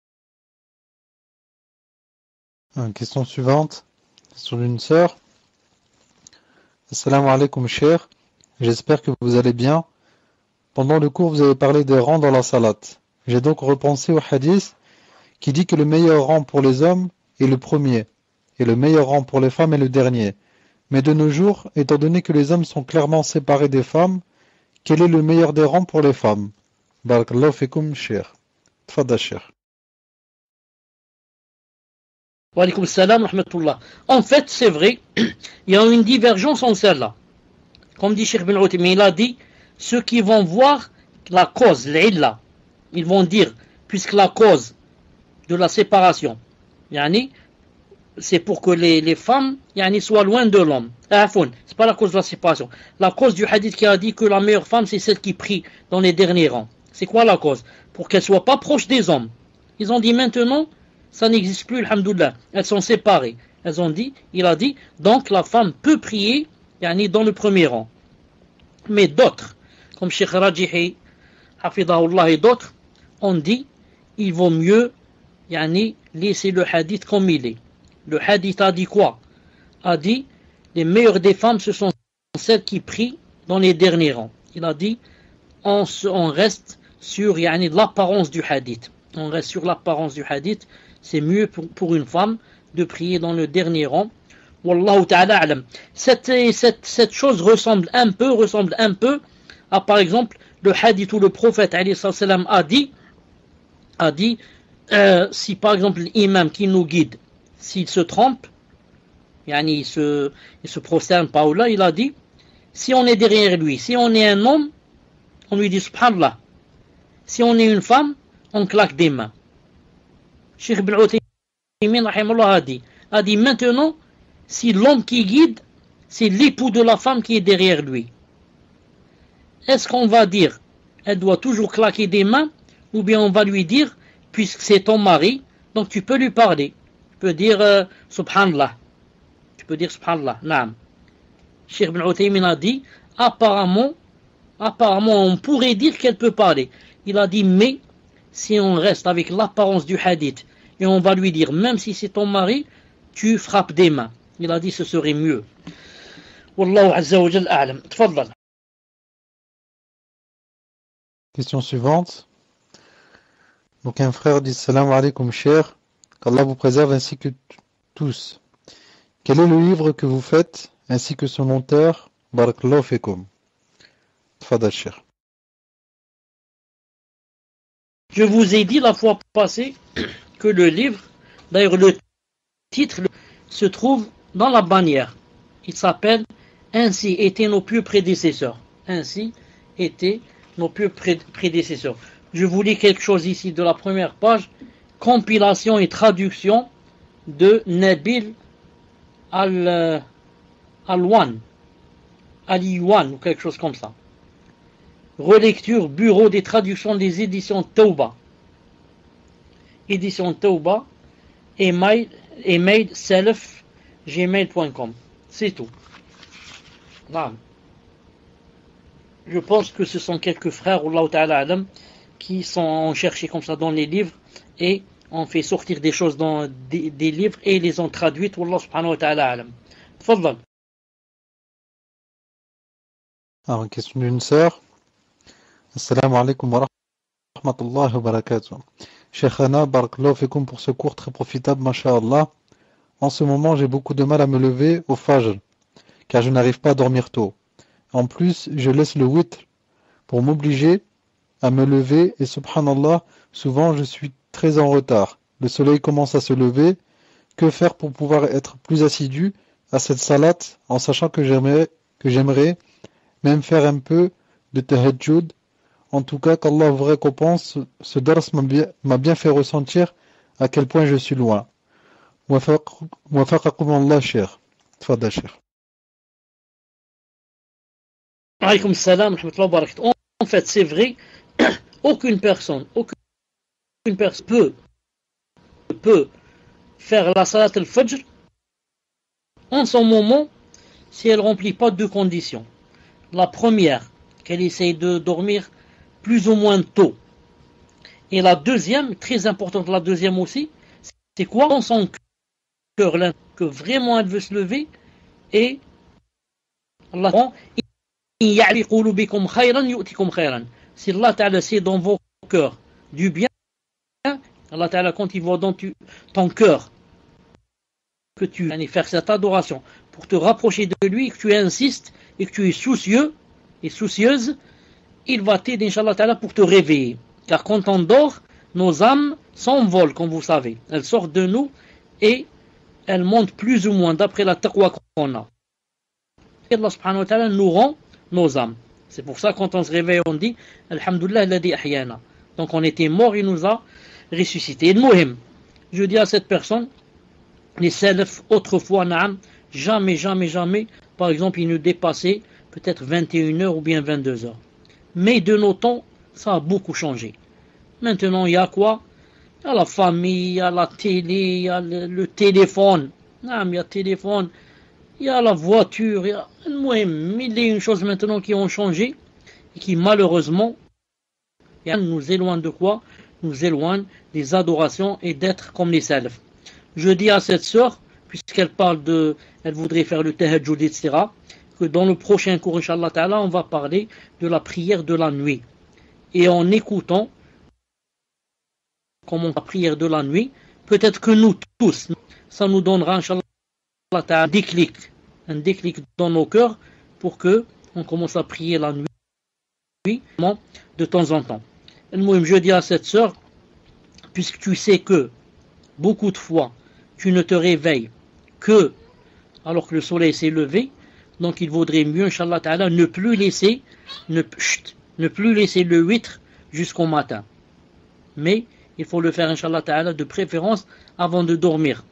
Question suivante, sur une sœur. Assalamu alaikum, cher. J'espère que vous allez bien. Pendant le cours, vous avez parlé des rangs dans la salat. J'ai donc repensé au hadith qui dit que le meilleur rang pour les hommes est le premier, et le meilleur rang pour les femmes est le dernier. Mais de nos jours, étant donné que les hommes sont clairement séparés des femmes, quel est le meilleur des rangs pour les femmes? Barakallahu fikum, cher. Tfadda, cher. Wa alaykoum salam wa rahmatullah. En fait, c'est vrai, il y a une divergence en celle-là. Comme dit Cheikh Ibn Uthaymin, il a dit, ceux qui vont voir la cause, l'illa, ils vont dire, puisque la cause de la séparation, yani, c'est pour que les, les femmes yani, soient loin de l'homme. C'est pas la cause de la séparation. La cause du hadith qui a dit que la meilleure femme, c'est celle qui prie dans les derniers rangs. C'est quoi la cause? Pour qu'elle soit pas proche des hommes. Ils ont dit maintenant, ça n'existe plus, alhamdoulilah. Elles sont séparées. Elles ont dit, il a dit, donc la femme peut prier yani, dans le premier rang. Mais d'autres, comme Cheikh Rajihi, Hafidahullah et d'autres, ont dit, il vaut mieux yani, laisser le hadith comme il est. Le hadith a dit quoi? A dit, les meilleures des femmes, ce sont celles qui prient dans les derniers rangs. Il a dit, on, se, on reste sur yani, l'apparence du hadith. On reste sur l'apparence du hadith. C'est mieux pour, pour une femme de prier dans le dernier rang. Wallahu ta'ala alam. Cette, cette, cette chose ressemble un peu, ressemble un peu à, par exemple, le hadith où le prophète alayhi salam a dit, a dit, euh, si par exemple l'imam qui nous guide, s'il se trompe, yani il se, il se prosterne pas ou là, il a dit, si on est derrière lui, si on est un homme, on lui dit subhanallah. Si on est une femme, on claque des mains. Cheikh Ibn Uthaymin a dit, a dit maintenant, si l'homme qui guide, c'est l'époux de la femme qui est derrière lui, est-ce qu'on va dire, elle doit toujours claquer des mains, ou bien on va lui dire, puisque c'est ton mari, donc tu peux lui parler. Tu peux dire euh, subhanallah. Tu peux dire subhanallah. Naam. Cheikh Ibn Uthaymin a dit, apparemment, apparemment, on pourrait dire qu'elle peut parler. Il a dit, mais si on reste avec l'apparence du hadith et on va lui dire, même si c'est ton mari, tu frappes des mains. Il a dit, ce serait mieux. Wallahu azza wa jal a'lam. Tfaddal. Question suivante. Donc un frère dit, salam alaykoum cher, qu'Allah vous préserve ainsi que tous. Quel est le livre que vous faites, ainsi que son auteur, barakallahu fikum? Tfadal, cher. Je vous ai dit la fois passée que le livre, d'ailleurs le titre, se trouve dans la bannière. Il s'appelle « Ainsi étaient nos pieux prédécesseurs ». Ainsi étaient nos pieux prédécesseurs. Je vous lis quelque chose ici de la première page. Compilation et traduction de Nabil Al Alwan, Aliwan ou quelque chose comme ça. Relecture, bureau des traductions des éditions Tauba. Édition Tauba, email, email self, gmail point com. C'est tout. Là. Je pense que ce sont quelques frères, Allah Ta'ala Adam, qui sont cherchés comme ça dans les livres et ont fait sortir des choses dans des, des livres et les ont traduites. Wallah subhanahu wa ta'ala alam. Tfaddal. Alors, une question d'une sœur. Assalamu alaikum wa rahmatullahi wa barakatuh. Cheikhana, barakallahu fikum pour ce cours très profitable, masha'Allah. En ce moment, j'ai beaucoup de mal à me lever au fajr, car je n'arrive pas à dormir tôt. En plus, je laisse le witr pour m'obliger à me lever et subhanallah, souvent je suis très en retard. Le soleil commence à se lever. Que faire pour pouvoir être plus assidu à cette salate en sachant que j'aimerais, que j'aimerais même faire un peu de tahajjud. En tout cas, qu'Allah vous récompense, ce dars m'a bien, m'a bien fait ressentir à quel point je suis loin. Wafaqakum Allah, cher. Tfadda, cher. Alaykoum salam, rahmatullahi wa barakatuh. En fait, c'est vrai, aucune personne, aucune personne peut, peut faire la salat al-fajr en son moment si elle ne remplit pas deux conditions. La première, qu'elle essaye de dormir plus ou moins tôt. Et la deuxième, très importante, la deuxième aussi, c'est quoi? Dans son cœur, là, que vraiment elle veut se lever et Allah si Allah Ta'ala c'est dans vos cœurs du bien, Allah Ta'ala, quand il voit dans tu, ton cœur que tu vas faire cette adoration pour te rapprocher de lui, que tu insistes et que tu es soucieux et soucieuse, il va t'aider, Inch'Allah Ta'ala, pour te réveiller. Car quand on dort, nos âmes s'envolent, comme vous savez. Elles sortent de nous et elles montent plus ou moins d'après la taqwa qu'on a. Et Allah subhanahu wa ta'ala nous rend nos âmes. C'est pour ça quand on se réveille, on dit Alhamdulillah alladhi ahyana. Donc on était mort, il nous a ressuscité. Et Mohim, je dis à cette personne, les salaf autrefois, naam, jamais, jamais, jamais, par exemple, ils ne dépassaient peut-être vingt et une heures ou bien vingt-deux heures. Mais de nos temps, ça a beaucoup changé. Maintenant, il y a quoi? Il y a la famille, il y a la télé, il y a le, le téléphone. Naam, il y a le téléphone, il y a la voiture, il y a mille et une choses maintenant qui ont changé et qui malheureusement nous éloignent de quoi? Nous éloignent des adorations et d'être comme les salafs. Je dis à cette sœur, puisqu'elle parle de, elle voudrait faire le tahajjud, et cetera, que dans le prochain cours, Inch'Allah Ta'ala, on va parler de la prière de la nuit. Et en écoutant comment la prière de la nuit, peut-être que nous tous, ça nous donnera, Inch'Allah Ta'ala, un déclic, un déclic dans nos cœurs pour que on commence à prier la nuit de temps en temps. Je dis à cette sœur, puisque tu sais que beaucoup de fois, tu ne te réveilles que alors que le soleil s'est levé, donc il vaudrait mieux, Inch'Allah Ta'ala, ne plus laisser, ne, chut, ne plus laisser le huître jusqu'au matin. Mais il faut le faire, Inch'Allah Ta'ala, de préférence avant de dormir.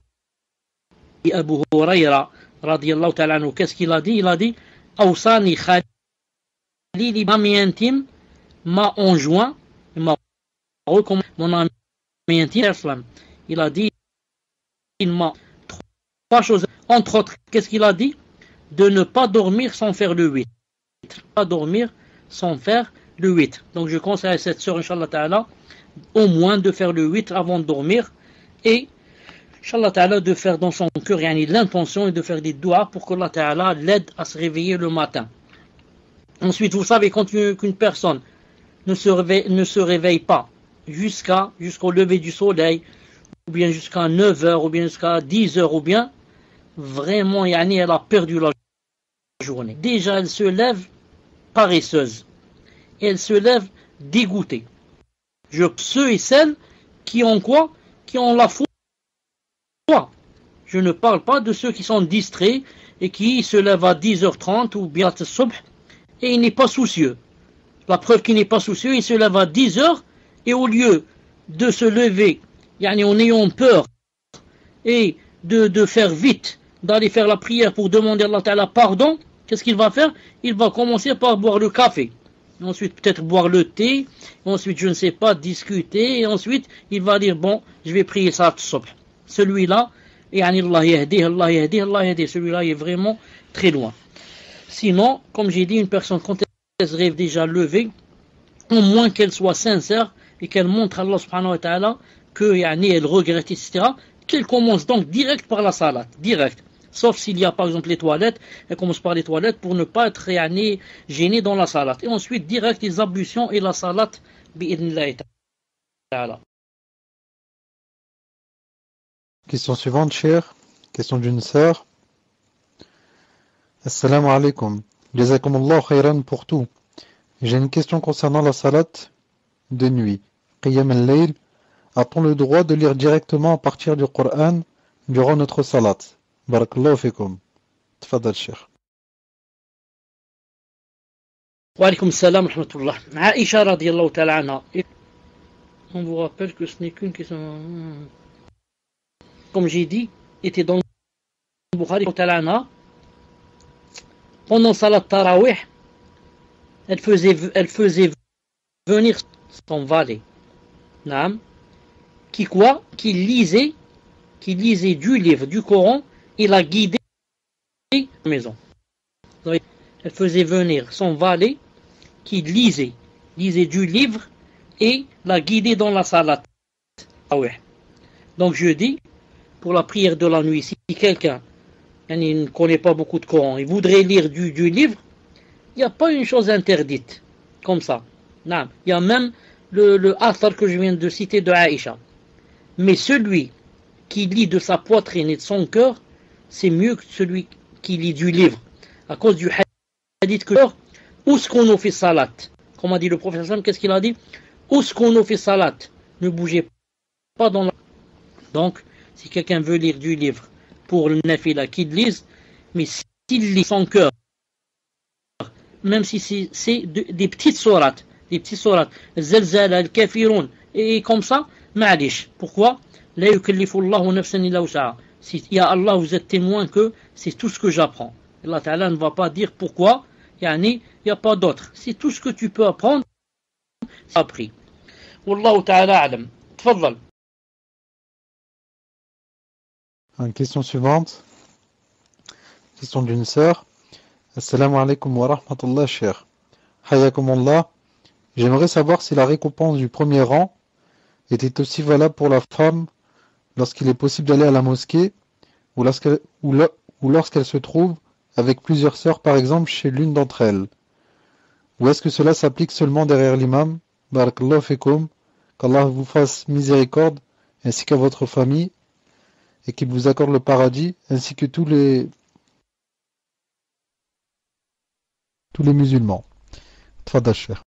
Et Abu Hurayra, radiyallahu ta'ala anhu, qu'est-ce qu'il a dit? Il a dit, Awsani Khalili, mon ami intime, m'a enjoint, m'a recommandé, mon ami intime, il a dit, il m'a trois choses, entre autres, qu'est-ce qu'il a dit? De ne pas dormir sans faire le huître. Pas dormir sans faire le huître. Donc je conseille à cette sœur, Inch'Allah Ta'ala, au moins de faire le huître avant de dormir et, Inch'Allah Ta'ala, de faire dans son cœur yani, l'intention et de faire des doigts pour que Allah Ta'ala l'aide à se réveiller le matin. Ensuite, vous savez, quand une personne ne se réveille, ne se réveille pas jusqu'à jusqu'au lever du soleil, ou bien jusqu'à neuf heures, ou bien jusqu'à dix heures, ou bien, vraiment, yani, elle a perdu la journée. Déjà, elle se lève paresseuse. Et elle se lève dégoûtée. Je, ceux et celles qui ont quoi? Qui ont la foi. Je ne parle pas de ceux qui sont distraits et qui se lèvent à dix heures trente ou bien à subh et il n'est pas soucieux. La preuve qu'il n'est pas soucieux, il se lève à dix heures et au lieu de se lever yani, en ayant peur et de, de faire vite, d'aller faire la prière pour demander à Allah Ta'ala pardon, qu'est-ce qu'il va faire? Il va commencer par boire le café. Ensuite, peut-être boire le thé. Ensuite, je ne sais pas, discuter. Et ensuite, il va dire, bon, je vais prier ça subh. Celui-là, yani Allah yahdi, Allah yahdi, Allah yahdi. Celui-là est vraiment très loin. Sinon, comme j'ai dit, une personne, quand elle se rêve déjà levée, au moins qu'elle soit sincère et qu'elle montre à Allah subhanahu wa ta'ala que, yani, elle regrette, et cetera, qu'elle commence donc direct par la salat. Direct. Sauf s'il y a par exemple les toilettes, elle commence par les toilettes pour ne pas être yani, gênée dans la salat. Et ensuite, direct les ablutions et la salat, bi'idnillahi ta'ala. Question suivante, cher. Question d'une sœur. Assalamu alaikum. Jazakumullah khayran pour tout. J'ai une question concernant la salat de nuit. Qiyam al-layl. A-t-on le droit de lire directement à partir du Coran durant notre salat? Barakallahu fikum. Tfadal, cher. Wa alaykum salam wa rahmatullah. Aïcha radiyallahu ta'ala anha. On vous rappelle que ce n'est qu'une question. Comme j'ai dit, était dans le Bukhari ta'ala anha. Pendant salat tarawih, elle faisait, elle faisait venir son valet. Naam. Qui quoi? Qui lisait, qui lisait du livre, du Coran. Il a guidé la maison. Donc, elle faisait venir son valet qui lisait, lisait du livre et l'a guidé dans la salat. Ah ouais. Donc je dis, pour la prière de la nuit, si quelqu'un il ne connaît pas beaucoup de Coran, il voudrait lire du, du livre, il n'y a pas une chose interdite comme ça. Non. Il y a même le, le athar que je viens de citer de Aïcha. Mais celui qui lit de sa poitrine et de son cœur, c'est mieux que celui qui lit du livre. À cause du hadith que où ce qu'on a fait salat. Comme a dit le prophète, qu'est-ce qu'il a dit? Où ce qu'on a fait salat. Ne bougez pas dans la... Donc, si quelqu'un veut lire du livre pour le nafila, qu'il lise, mais s'il lit son cœur, même si c'est, c'est de, des petites sourates, des petites sourates, Zalzala, Al-Kafirun, et comme ça, ma'alish. Pourquoi? La yukallifu Allahu nafsan illa wus'aha. Si ya Allah, vous êtes témoin que c'est tout ce que j'apprends. Allah Ta'ala ne va pas dire pourquoi, yani, il n'y a pas d'autre. C'est tout ce que tu peux apprendre, c'est appris. Wallahu Ta'ala a'lam. Tfaddal. Une question suivante. Question d'une sœur. Assalamu alaikum wa rahmatullah, cher. Hayakumullah. J'aimerais savoir si la récompense du premier rang était aussi valable pour la femme lorsqu'il est possible d'aller à la mosquée ou lorsqu'elle, ou lo, ou lorsqu'elle se trouve avec plusieurs sœurs, par exemple chez l'une d'entre elles. Ou est-ce que cela s'applique seulement derrière l'imam? Barakallahu fikum. Qu'Allah vous fasse miséricorde ainsi qu'à votre famille et qu'il vous accorde le paradis ainsi que tous les tous les musulmans. Tfadal cher.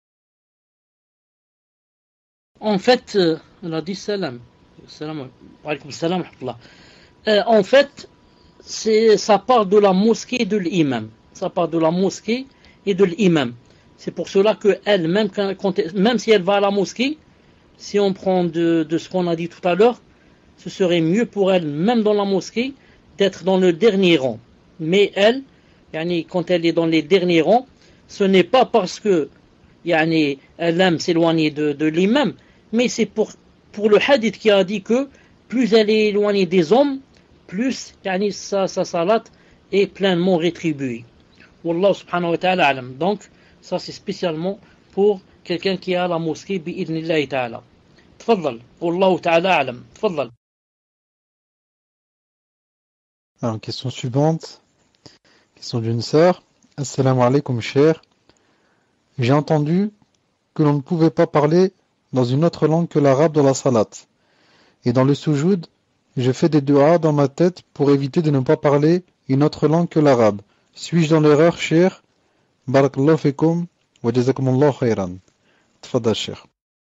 En fait, euh, on a dit salam. Salam alaykum salam. Euh, en fait, c'est, ça part de la mosquée et de l'imam. Ça part de la mosquée et de l'imam. C'est pour cela que elle, même, quand, quand, même si elle va à la mosquée, si on prend de, de ce qu'on a dit tout à l'heure, ce serait mieux pour elle, même dans la mosquée, d'être dans le dernier rang. Mais elle, yani, quand elle est dans les derniers rangs, ce n'est pas parce que yani, elle aime s'éloigner de, de l'imam, mais c'est pour, pour le hadith qui a dit que plus elle est éloignée des hommes, plus yani, sa, sa salat est pleinement rétribuée. Wallah subhanahu wa ta'ala alam. Donc, ça c'est spécialement pour quelqu'un qui est à la mosquée, bi'idnillahi ta'ala. Tfaddal. Wallahu ta'ala alam. Tfaddal. Alors, question suivante. Question d'une sœur. Assalamu alaikum, cher. J'ai entendu que l'on ne pouvait pas parler dans une autre langue que l'arabe dans la salat. Et dans le sujoud, je fais des du'a dans ma tête pour éviter de ne pas parler une autre langue que l'arabe. Suis-je dans l'erreur, cher? Barakallahu fikum wa jazakumullahu khairan. Tfadal, cher.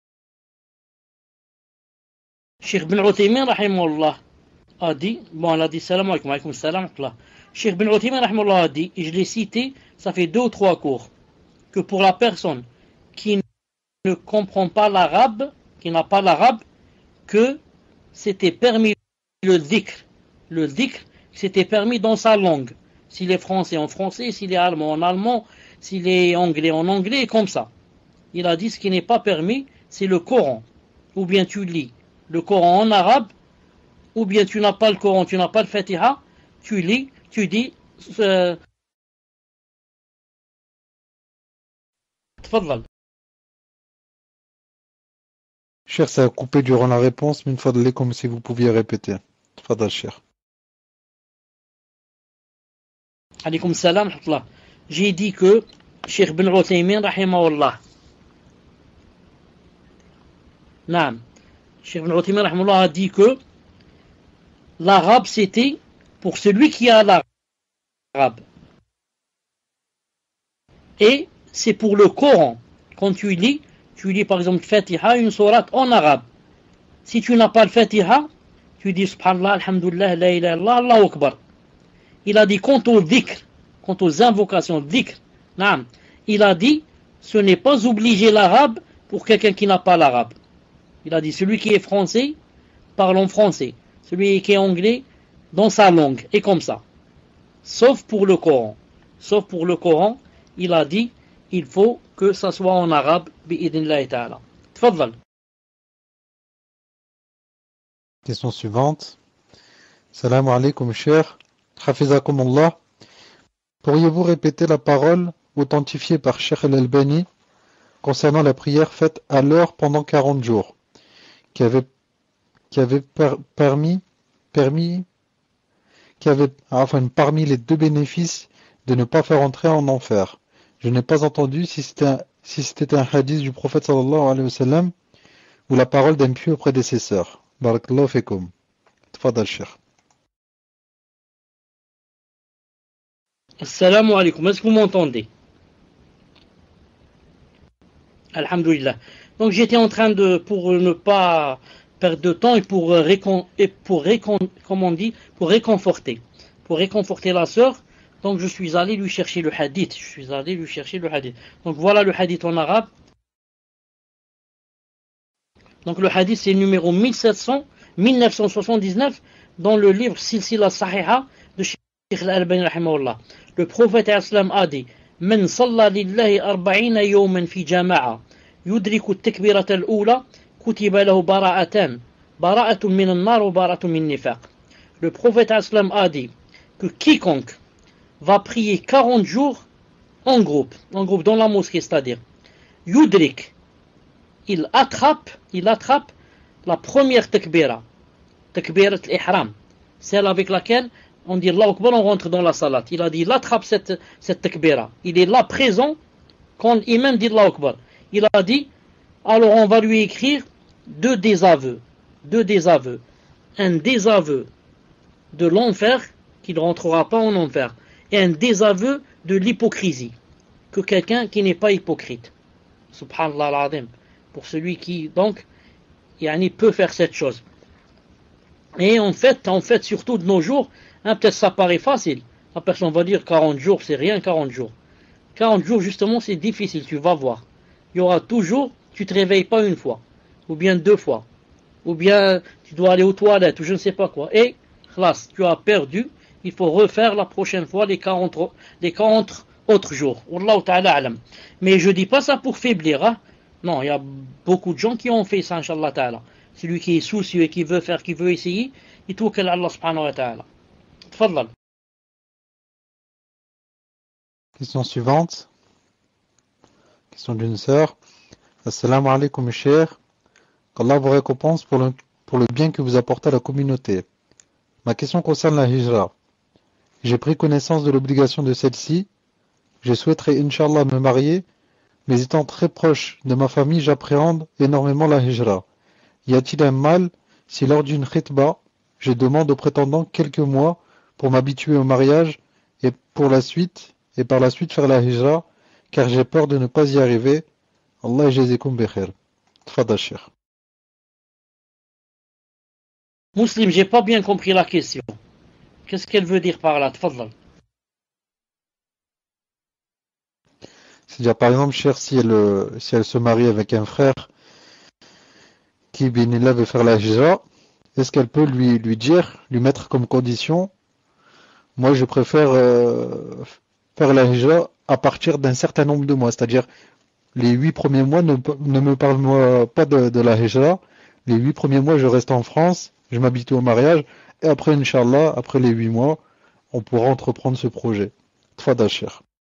Cheikh Ibn Uthaymin, rahimahullah, a dit, bon, elle a dit salam alaikum, alaikum salam, Cheikh Ibn Uthaymin, rahimahullah, a dit, et je l'ai cité, ça fait deux ou trois cours, que pour la personne qui ne comprend pas l'arabe, qui n'a pas l'arabe, que c'était permis le dhikr, le dhikr, c'était permis dans sa langue. S'il est français en français, s'il est allemand en allemand, s'il est anglais en anglais, comme ça. Il a dit ce qui n'est pas permis, c'est le Coran. Ou bien tu lis le Coran en arabe, ou bien tu n'as pas le Coran, tu n'as pas le Fatiha, tu lis, tu dis euh, Tfadal. Cher, ça a coupé durant la réponse, mais une fois de lait, comme si vous pouviez répéter. Tfadal, cher. Alaykoum salam. J'ai dit que Cheikh Ibn Uthaymin, rahimahullah, Naam. Cheikh Ibn Uthaymin, rahimahullah, a dit que l'arabe, c'était pour celui qui a l'arabe. Et c'est pour le Coran. Quand tu lis, tu lis par exemple Fatiha, une sourate en arabe. Si tu n'as pas le Fatiha, tu dis Subhanallah, Alhamdulillah, La ilaha illallah, Allahu Akbar. Il a dit quant au dhikr, quant aux invocations dhikr, naam, il a dit ce n'est pas obligé l'arabe pour quelqu'un qui n'a pas l'arabe. Il a dit celui qui est français parle en français, celui qui est anglais dans sa langue, et comme ça. Sauf pour le Coran. Sauf pour le Coran, il a dit il faut que ça soit en arabe, bi'idnillahi ta'ala. Tfaddal. Question suivante. Salam alaikum, cher. Hafizakumullah. Pourriez-vous répéter la parole authentifiée par Cheikh Al-Albani concernant la prière faite à l'heure pendant quarante jours, qui avait, qui avait per, permis, permis, qui avait, enfin, parmi les deux bénéfices de ne pas faire entrer en enfer. Je n'ai pas entendu si c'était, si c'était un hadith du prophète sallallahu alayhi wa sallam ou la parole d'un pieux prédécesseur. Barakallahu fikum. Tfadal Cheikh. Assalamu alaikum, est-ce que vous m'entendez? Alhamdulillah. Donc j'étais en train de, pour ne pas perdre de temps et pour, récon, et pour, récon, comment on dit, pour réconforter, pour réconforter la sœur, donc je suis allé lui chercher le hadith, je suis allé lui chercher le hadith. Donc voilà le hadith en arabe. Donc le hadith c'est le numéro mille sept cents, mille neuf cent soixante-dix-neuf dans le livre Silsila Sahiha de Cheikh Al-Albani rahimahullah. Le prophète islam a dit: من صلى لله أربعين يوما في جماعة يدرك التكبيرة الأولى كتب له براءتان براءة من النار وبراءة من النفاق. Le prophète islam a dit que quiconque va prier quarante jours en groupe, en groupe dans la mosquée, c'est-à-dire yudrik, il attrape, il attrape la première takbira, takbirat al-ihram, celle avec laquelle on dit Allahu Akbar, on rentre dans la salat. Il a dit, il attrape cette, cette takbira. Il est là présent quand l'imam dit Allahu Akbar. Il a dit, alors on va lui écrire deux désaveux. Deux désaveux. Un désaveu de l'enfer, qu'il ne rentrera pas en enfer. Et un désaveu de l'hypocrisie. Que quelqu'un qui n'est pas hypocrite. Subhanallah al-Azim. Pour celui qui, donc, yani, peut faire cette chose. Et en fait, en fait, surtout de nos jours, hein, peut-être ça paraît facile. La personne va dire quarante jours, c'est rien quarante jours. quarante jours, justement, c'est difficile, tu vas voir. Il y aura toujours, tu ne te réveilles pas une fois, ou bien deux fois, ou bien tu dois aller aux toilettes, ou je ne sais pas quoi. Et, classe, tu as perdu, il faut refaire la prochaine fois les quarante, les quarante autres jours. Wallahu ta'ala alam. Mais je ne dis pas ça pour faiblir. Hein. Non, il y a beaucoup de gens qui ont fait ça, Inch'Allah ta'ala. Celui qui est soucieux et qui veut faire, qui veut essayer, il toukal Allah subhanahu wa ta'ala. Tfadlal. Question suivante. Question d'une sœur. Assalamu alaikum, cher. Qu'Allah vous récompense pour le, pour le bien que vous apportez à la communauté. Ma question concerne la hijra. J'ai pris connaissance de l'obligation de celle-ci. Je souhaiterais, Inch'Allah, me marier, mais étant très proche de ma famille, j'appréhende énormément la hijra. Y a-t-il un mal si lors d'une khitba, je demande aux prétendants quelques mois pour m'habituer au mariage et pour la suite et par la suite faire la hijra, car j'ai peur de ne pas y arriver. Allah jazikum bi khair. Tfadal Cheikh. Muslim, j'ai pas bien compris la question. Qu'est-ce qu'elle veut dire par là? Tfadal. C'est-à-dire, par exemple, cher, si elle, si elle se marie avec un frère qui, binillah, veut faire la hijra, est-ce qu'elle peut lui, lui dire, lui mettre comme condition, moi je préfère euh, faire la hijra à partir d'un certain nombre de mois, c'est-à-dire les huit premiers mois ne, ne me parle pas de, de la hijra, les huit premiers mois je reste en France, je m'habitue au mariage, et après, Inch'Allah, après les huit mois, on pourra entreprendre ce projet. Tfadal Cheikh.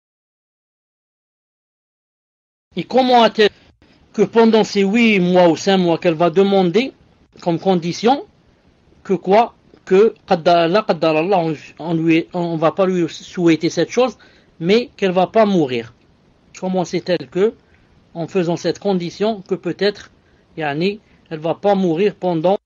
Et comment a-t-elle que pendant ces huit mois ou cinq mois qu'elle va demander comme condition que quoi? Que qaddar Allah, on, on lui, on va pas lui souhaiter cette chose, mais qu'elle va pas mourir. Comment sait-elle que, en faisant cette condition, que peut-être, yani, elle va pas mourir pendant,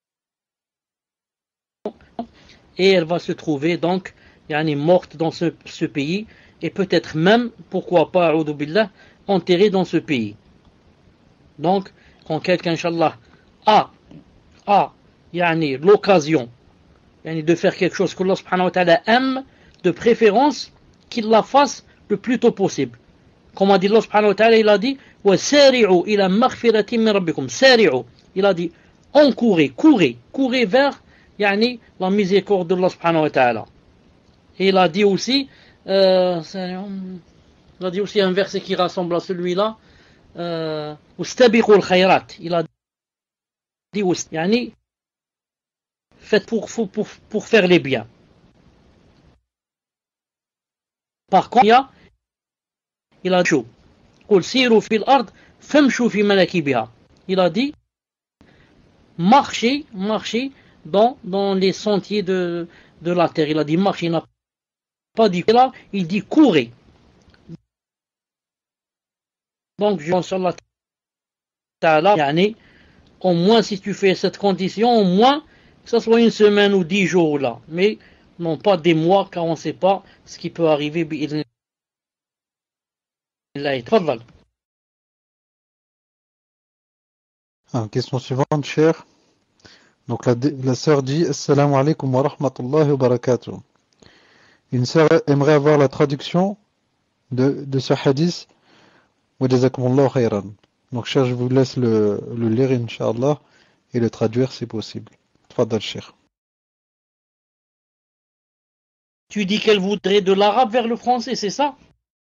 et elle va se trouver donc, yani, morte dans ce, ce pays, et peut-être même, pourquoi pas, a'udhu billah, enterrée dans ce pays. Donc, quand quelqu'un, Inch'Allah, a, a, yani, l'occasion, yani, de faire quelque chose que Allah subhanahu wa ta'ala aime, de préférence, qu'il la fasse le plus tôt possible. Comme a dit Allah subhanahu wa ta'ala, il a dit, وَسَارِعُوا إِلَى مَغْفِرَةٍ مِّن رَبِّكُمْ سَارِعُوا. Il a dit, encourez, courez, courez vers, yani, la miséricorde de Allah subhanahu wa ta'ala. Et il a dit aussi, euh, il a dit aussi un verset qui rassemble à celui-là, وَاسْتَبِقُوا الْخَيْرَاتِ. Il a dit aussi, yani, faites pour, pour, pour, pour faire les biens. Par contre, il, a, il a dit, قُلْ سِيرُوا فِي الْأَرْضِ فَامْشُوا فِي مَنَاكِبِهَا. Il a dit, marchez, marchez dans, dans les sentiers de, de la terre. Il a dit marchez, il n'a pas dit là, il dit courez. Donc, je pense Allah Ta'ala, yani, au moins si tu fais cette condition, au moins que ce soit une semaine ou dix jours là, mais non pas des mois, car on ne sait pas ce qui peut arriver. Ah, question suivante, cher. Donc la, la sœur dit Assalamu alaikum wa rahmatullahi wa barakatuh. Une sœur aimerait avoir la traduction de, de ce hadith. Wa jazakumullahu khayran. Donc cher, je vous laisse le, le lire Inch'Allah et le traduire si possible. Tfadal cher. Tu dis qu'elle voudrait de l'arabe vers le français, c'est ça?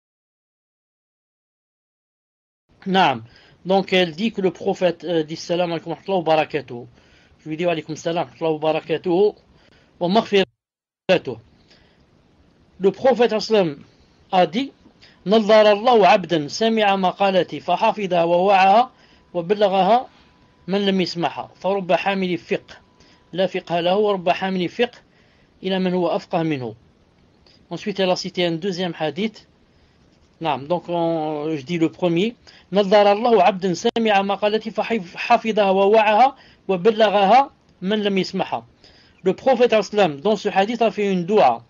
Naam. Donc elle dit que le prophète euh, dit salam alaykum wa barakatuh. Je lui dis alaykum salam wa barakatuh wa maghfiratuh. Le prophète aslam a dit نظر الله عبدا سمع مقالتي فحفظها ووعاها وبلغها من لم يسمعها فرب حامل فقه لا فقه له ورب حامل فقه إلى من هو أفقه منه. Ensuite elle a cité un deuxième hadith. نعم. Donc on, je dis le premier نظر الله عبدا سمع مقالتي فحفظها ووعاها وبلغها من لم يسمعها. Le prophète aslam dans ce hadith a fait une dua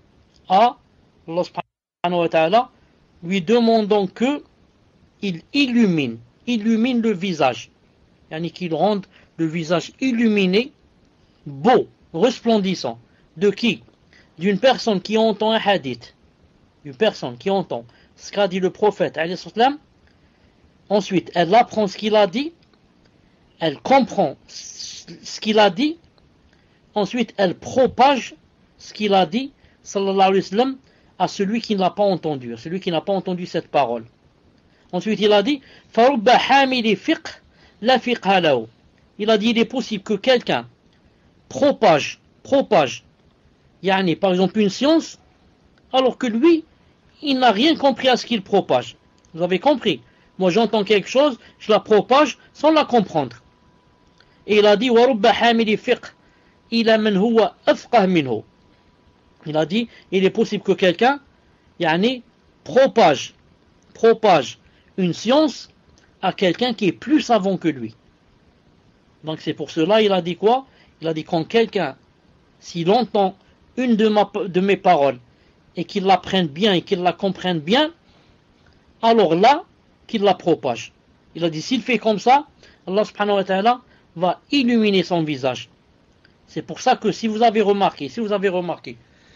à Allah subhanahu wa ta'ala, lui demandant que il illumine, illumine le visage, yani qu'il rende le visage illuminé, beau, resplendissant. De qui? D'une personne qui entend un hadith, d'une personne qui entend ce qu'a dit le prophète, alayhi salam. Ensuite, elle apprend ce qu'il a dit, elle comprend ce qu'il a dit, ensuite elle propage ce qu'il a dit, sallallahu alayhi wa sallam, à celui qui ne l'a pas entendu, à celui qui n'a pas entendu cette parole. Ensuite, il a dit فَرُبَّ حَامِلِ فِقْهٍ لَا فِقْهَ لَهُ. Il a dit il est possible que quelqu'un propage, propage, yani, par exemple une science, alors que lui, il n'a rien compris à ce qu'il propage. Vous avez compris? Moi, j'entends quelque chose, je la propage sans la comprendre. Et il a dit وَرُبَّ حَامِلِ فِقْهٍ إِلَى مَنْ هُوَ أَفْقَهْ مِنْهُ. Il a dit, il est possible que quelqu'un, yani, propage, propage une science à quelqu'un qui est plus savant que lui. Donc c'est pour cela, il a dit quoi? Il a dit quand quelqu'un, s'il entend une de, ma, de mes paroles, et qu'il la prenne bien, et qu'il la comprenne bien, alors là, qu'il la propage. Il a dit, s'il fait comme ça, Allah subhanahu wa ta'ala va illuminer son visage. C'est pour ça que si vous avez remarqué, si vous avez remarqué,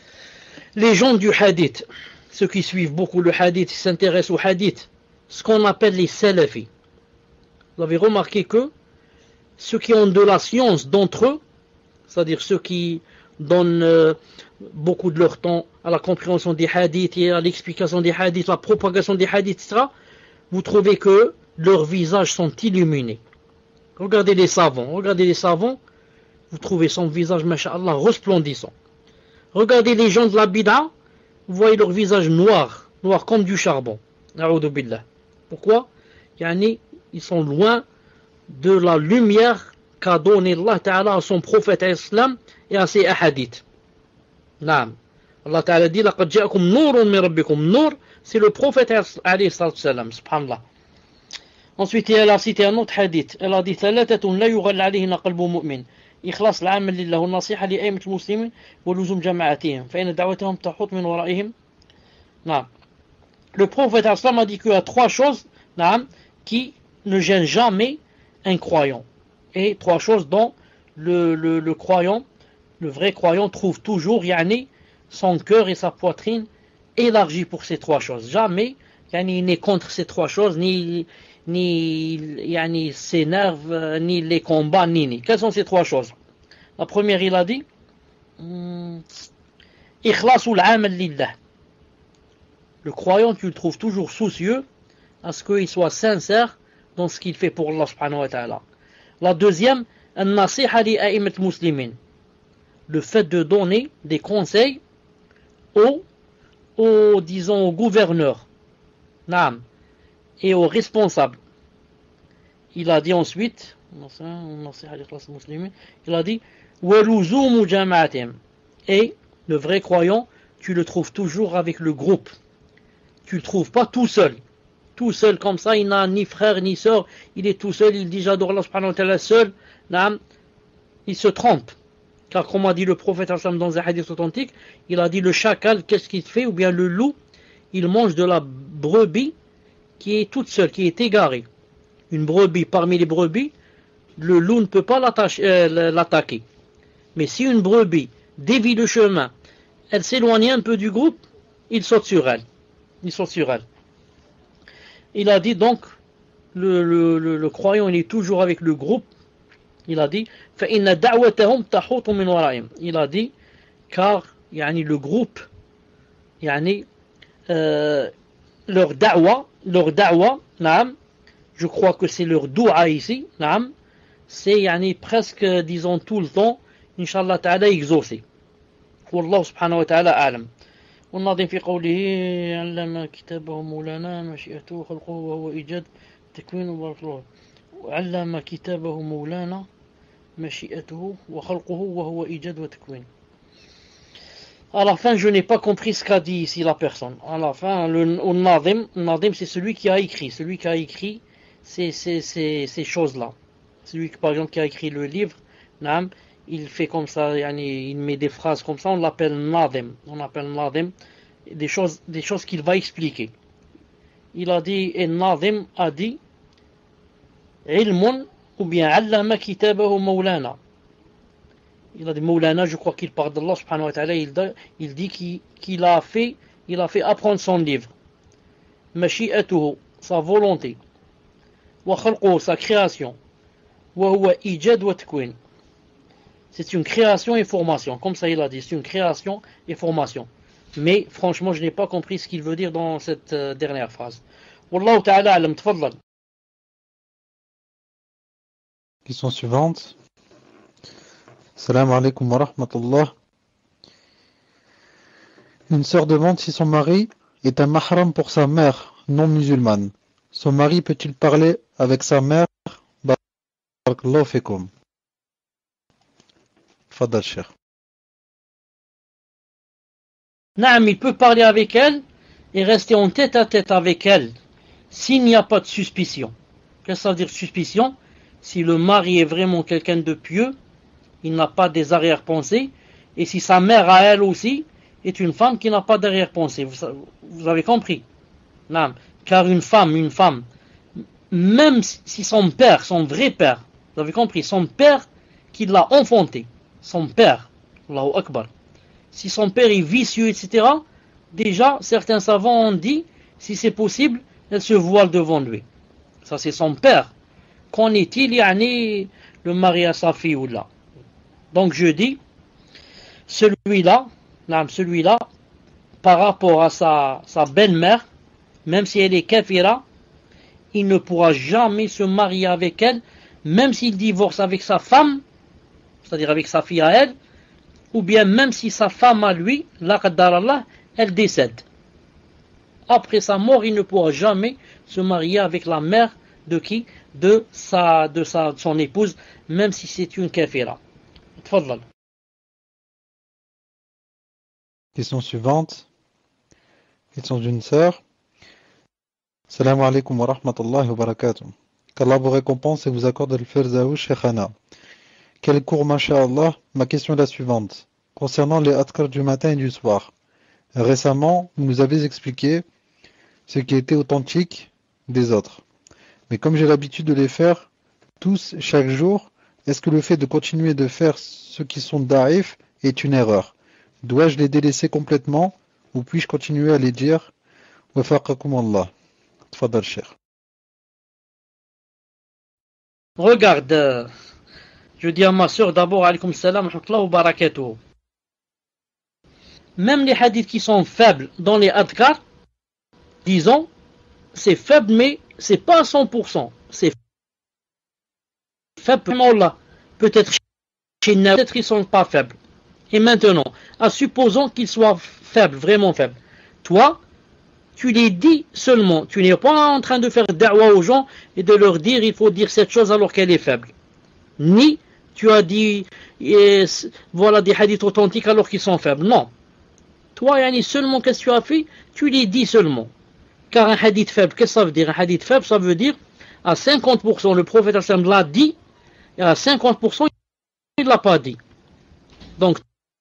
les gens du hadith, ceux qui suivent beaucoup le hadith, qui s'intéressent au hadith, ce qu'on appelle les salafis, vous avez remarqué que ceux qui ont de la science d'entre eux, c'est-à-dire ceux qui donnent euh, beaucoup de leur temps à la compréhension des hadiths et à l'explication des hadiths, la propagation des hadiths, et cetera, vous trouvez que leurs visages sont illuminés. Regardez les savants, regardez les savants, vous trouvez son visage, masha'Allah, resplendissant. Regardez les gens de la bid'a, vous voyez leur visage noir, noir comme du charbon. A'udhu billah. Pourquoi? Yani, ils sont loin de la lumière qu'a donné Allah Ta'ala à son prophète islam et à ses hadiths. Naam. Allah Ta'ala dit laqad ja'akum nurun min rabbikum. Nur, c'est le prophète alayhi salam, subhanallah. Ensuite, elle a cité un autre hadith. Elle a dit thalathatun la yughal alayhinna qalbu mu'min. إخلاص العمل لله والنصيحة لأئمة المسلمين ولزوم جماعتهم فإن دعوتهم تحوط من ورائهم. نعم. Le prophète Aslam a dit qu'il y a trois choses, نعم, qui ne gênent jamais un croyant. Et trois choses dont le, le, le croyant, le vrai croyant trouve toujours yani, son cœur et sa poitrine élargis pour ces trois choses. Jamais yani, il n'est contre ces trois choses, ni ni yani, ses nerfs, ni les combats, ni, ni. Quelles sont ces trois choses? La première, il a dit Ikhlasul amal lillah. Le croyant, tu le trouves toujours soucieux à ce qu'il soit sincère dans ce qu'il fait pour Allah subhanahu wa ta'ala. La deuxième, an-nasiha li a'immat muslimin. Le fait de donner des conseils aux, aux disons, aux gouverneurs. Naam. Et aux responsables. Il a dit ensuite, il a dit, et le vrai croyant, tu le trouves toujours avec le groupe. Tu ne le trouves pas tout seul. tout seul comme ça, il n'a ni frère ni sœur, il est tout seul, il dit j'adore Allah subhanahu wa ta'ala seul, il se trompe. Car comme a dit le prophète dans un hadith authentique, il a dit le chacal, qu'est-ce qu'il fait? Ou bien le loup, il mange de la brebis qui est toute seule, qui est égarée. Une brebis parmi les brebis, le loup ne peut pas euh, l'attaquer. Mais si une brebis dévie le chemin, elle s'éloigne un peu du groupe, il saute sur elle. Il saute sur elle. Il a dit donc, le, le, le, le croyant, il est toujours avec le groupe. Il a dit, il a dit, car yani, le groupe, yani, euh, leur da'wa, leur da'wa, naam, je crois que c'est leur doua ici, naam, c'est yani, presque, disons, tout le temps, Inch'Allah ta'ala, exaucé. Wallahu subhanahu wa ta'ala a'lam. والناظم في قوله علم كتابه مولانا مشيئته خلقه وهو إيجاد تكوين وبركه علم كتابه مولانا مشيئته وخلقه وهو إيجاد وتكوين. À la fin, je n'ai pas compris ce qu'a dit ici la personne. À la fin, le Nadim, Nadim c'est celui qui a écrit, celui qui a écrit ces, ces, ces, ces choses-là. Celui qui, par exemple, qui a écrit le livre, Naam, il fait comme ça, il met des phrases comme ça, on l'appelle Nadim. On appelle Nadim des choses, des choses qu'il va expliquer. Il a dit, et Nadim a dit, Ilmun, ou bien Allama kitabahu Mawlana. Il a dit Mawlana, je crois qu'il parle d'Allah subhanahu wa ta'ala, il, il dit qu'il qu'il a fait, il a fait apprendre son livre. Mashi'atuhu, sa volonté. Wa khalquhu, sa création. Wa huwa ijad wa takwin. C'est une création et formation. Comme ça il a dit, c'est une création et formation. Mais franchement, je n'ai pas compris ce qu'il veut dire dans cette euh, dernière phrase. Wallahu ta'ala alam, tfaddal. Question suivante. Salam alaikum wa rahmatullah. Une sœur demande si son mari est un mahram pour sa mère non musulmane. Son mari peut-il parler avec sa mère? Barakallahu fikum. Fadal Cheikh. Naam, il peut parler avec elle et rester en tête à tête avec elle s'il n'y a pas de suspicion. Qu'est-ce que ça veut dire suspicion? Si le mari est vraiment quelqu'un de pieux, il n'a pas des arrière-pensées, et si sa mère à elle aussi est une femme qui n'a pas d'arrière-pensée. Vous, vous avez compris? Naam. Car une femme, une femme, même si son père, son vrai père, vous avez compris, son père qui l'a enfanté, son père, Allahu Akbar, si son père est vicieux, et cetera, déjà, certains savants ont dit, si c'est possible, elle se voile devant lui. Ça, c'est son père. Qu'en est-il, yani, le mari à sa fille ou là? Donc, je dis, celui-là, celui-là, par rapport à sa, sa belle-mère, même si elle est kafira, il ne pourra jamais se marier avec elle, même s'il divorce avec sa femme, c'est-à-dire avec sa fille à elle, ou bien même si sa femme à lui, la qaddarallah, elle décède. Après sa mort, il ne pourra jamais se marier avec la mère de qui? De sa, de sa, de son épouse, même si c'est une kafira. Tfadlal. Question suivante. Question d'une sœur. Salam alaikum wa rahmatullahi wa barakatuh. Qu'Allah vous récompense et vous accorde le firdaous Sheikhana. Quel cours, masha'Allah? Ma question est la suivante. Concernant les adkar du matin et du soir. Récemment, vous nous avez expliqué ce qui était authentique des autres. Mais comme j'ai l'habitude de les faire tous chaque jour, est-ce que le fait de continuer de faire ceux qui sont da'if est une erreur? Dois-je les délaisser complètement ou puis-je continuer à les dire? Wafaqakum Allah. Tfadal Cheikh. Regarde, je dis à ma soeur d'abord, alaykoum salam wa barakatuh. Même les hadiths qui sont faibles dans les adkar, disons, c'est faible, mais c'est pas à cent pour cent. C'est faible, peut-être chez nous, peut-être ils sont pas faibles. Et maintenant, à supposons qu'ils soient faibles, vraiment faibles. Toi, tu les dis seulement. Tu n'es pas en train de faire da'wa aux gens et de leur dire il faut dire cette chose alors qu'elle est faible. Ni tu as dit et, voilà des hadiths authentiques alors qu'ils sont faibles. Non. Toi, yani, seulement qu'est-ce que tu as fait? Tu les dis seulement. Car un hadith faible, qu'est-ce que ça veut dire? Un hadith faible, ça veut dire à cinquante pour cent le prophète l'a dit et à cinquante pour cent il ne l'a pas dit. Donc,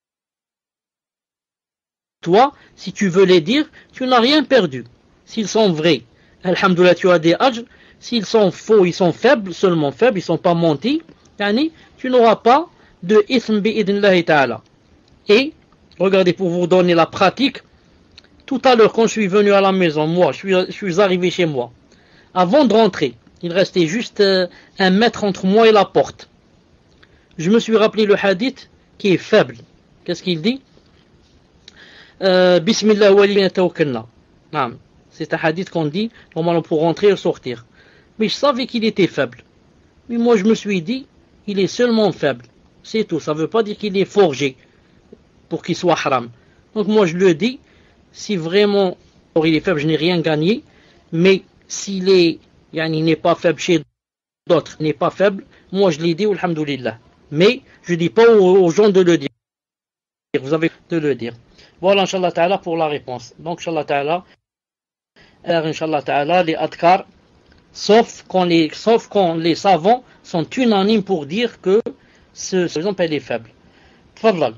toi, si tu veux les dire, tu n'as rien perdu. S'ils sont vrais, alhamdoulilah, tu as des ajr. S'ils sont faux, ils sont faibles, seulement faibles, ils ne sont pas mentis, tu n'auras pas de ism bi'idnillahi ta'ala. Et, regardez, pour vous donner la pratique, tout à l'heure, quand je suis venu à la maison, moi, je suis, je suis arrivé chez moi, avant de rentrer, il restait juste euh, un mètre entre moi et la porte. Je me suis rappelé le hadith qui est faible. Qu'est-ce qu'il dit? euh, Bismillah waliyna tawakkalna. C'est un hadith qu'on dit normalement pour rentrer et sortir. Mais je savais qu'il était faible. Mais moi je me suis dit, il est seulement faible. C'est tout. Ça ne veut pas dire qu'il est forgé pour qu'il soit haram. Donc moi je le dis, si vraiment il est faible, je n'ai rien gagné. Mais s'il est, yani, n'est pas faible chez d'autres, n'est pas faible, moi je l'ai dit, alhamdoulilah. Mais je ne dis pas aux, aux gens de le dire. Vous avez de le dire. Voilà, Inch'Allah Ta'ala, pour la réponse. Donc, Inch'Allah Ta'ala, Inch'Allah Ta'ala, les adkar, sauf quand les, sauf quand les savants sont unanimes pour dire que ce, ce exemple, elle est faible. Tfadlal.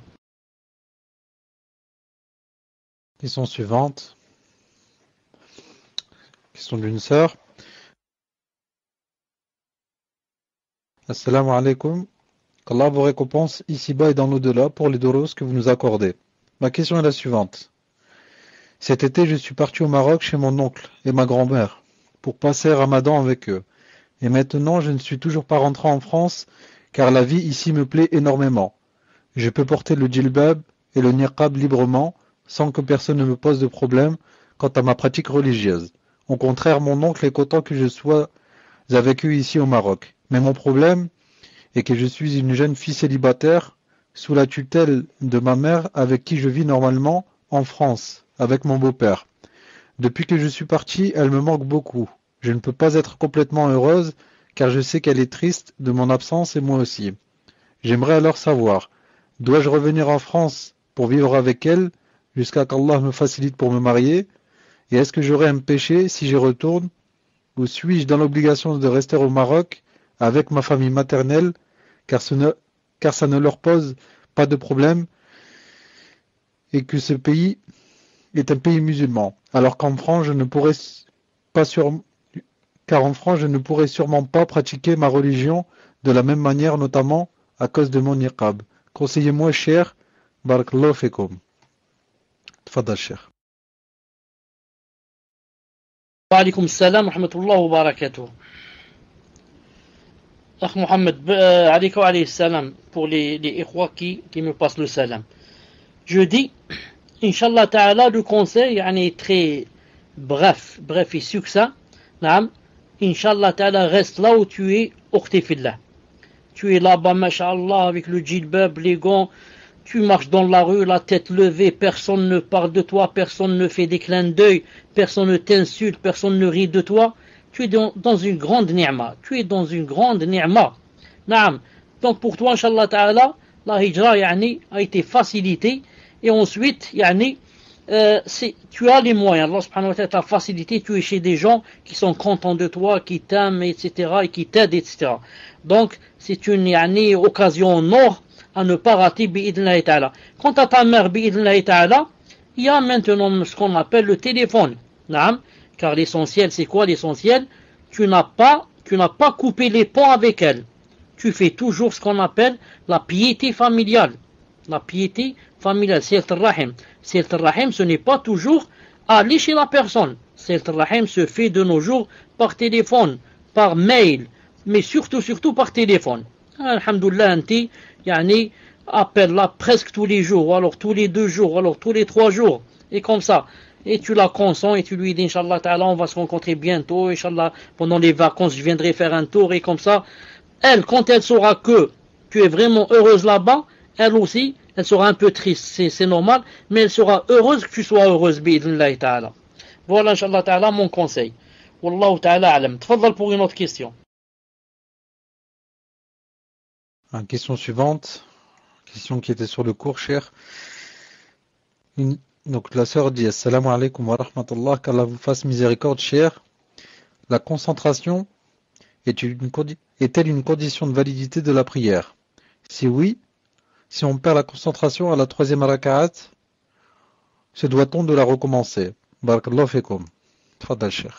Question suivante. Question d'une sœur. Assalamu alaikum. Qu'Allah vous récompense ici-bas et dans l'au-delà pour les doros que vous nous accordez. Ma question est la suivante. Cet été, je suis parti au Maroc chez mon oncle et ma grand-mère pour passer Ramadan avec eux. Et maintenant, je ne suis toujours pas rentré en France car la vie ici me plaît énormément. Je peux porter le djilbab et le niqab librement sans que personne ne me pose de problème quant à ma pratique religieuse. Au contraire, mon oncle est content que je sois avec eux ici au Maroc. Mais mon problème et que je suis une jeune fille célibataire sous la tutelle de ma mère avec qui je vis normalement en France, avec mon beau-père. Depuis que je suis parti, elle me manque beaucoup. Je ne peux pas être complètement heureuse car je sais qu'elle est triste de mon absence et moi aussi. J'aimerais alors savoir, dois-je revenir en France pour vivre avec elle jusqu'à qu'Allah me facilite pour me marier? Et est-ce que j'aurai un péché si j'y retourne? Ou suis-je dans l'obligation de rester au Maroc avec ma famille maternelle car, ce ne, car ça ne leur pose pas de problème et que ce pays est un pays musulman, alors qu'en France je ne pourrais pas sur, car en France je ne pourrais sûrement pas pratiquer ma religion de la même manière, notamment à cause de mon niqab. Conseillez-moi, cher. Barakallahu fikum. Tfadal, cher. Wa alaykoum salam wa rahmatullahi wa barakatuh. Akh Mohamed, euh, alaykoum alayhi salam pour les, les ikhwa qui, qui me passent le salam. Je dis, Inch'Allah Ta'ala, le conseil est très bref, bref et succinct. Inch'Allah Ta'ala, reste là où tu es, ukhti fillah. Tu es là-bas, masha'Allah, avec le djilbab, les gants, tu marches dans la rue, la tête levée, personne ne parle de toi, personne ne fait des clins d'œil, personne ne t'insulte, personne ne rit de toi. Tu es dans, dans une grande ni'ma. Tu es dans une grande ni'ma. Naam. Donc pour toi, Inch'Allah Ta'ala, la hijra yani, a été facilitée. Et ensuite, yani, euh, tu as les moyens. Allah subhanahu wa ta'ala t'a facilité. Tu es chez des gens qui sont contents de toi, qui t'aiment, et cetera, et qui t'aident, et cetera. Donc, c'est une yani, occasion en or à ne pas rater bi'idnillahi ta'ala. Quant à ta mère, bi'idnillahi ta'ala, il y a maintenant ce qu'on appelle le téléphone. Naam. Car l'essentiel, c'est quoi l'essentiel? Tu n'as pas, tu n'as pas coupé les ponts avec elle. Tu fais toujours ce qu'on appelle la piété familiale. La piété familiale, c'est le rahim. C'est le rahim, ce n'est pas toujours aller chez la personne. C'est le rahim se fait de nos jours par téléphone, par mail, mais surtout, surtout par téléphone. Alhamdoulilah, anti, yani, appelle-la presque tous les jours, ou alors tous les deux jours, ou alors tous les trois jours, et comme ça. Et tu la consens et tu lui dis, Inch'Allah Ta'ala, on va se rencontrer bientôt, Inch'Allah, pendant les vacances, je viendrai faire un tour, et comme ça, elle, quand elle saura que tu es vraiment heureuse là-bas, elle aussi, elle sera un peu triste, c'est normal, mais elle sera heureuse que tu sois heureuse, bi'idnillahi ta'ala. Voilà, Inch'Allah Ta'ala, mon conseil. Wallahu Ta'ala alam. Tfadal pour une autre question. Question suivante, question qui était sur le cours, cher. Une, Donc la sœur dit Assalamu alaikum wa rahmatullah, qu'Allah vous fasse miséricorde, cher. La concentration est une, est-elle une condition de validité de la prière? Si oui, si on perd la concentration à la troisième raka'at, se doit-on de la recommencer? Barakallahu fikum. Tfadal, cher.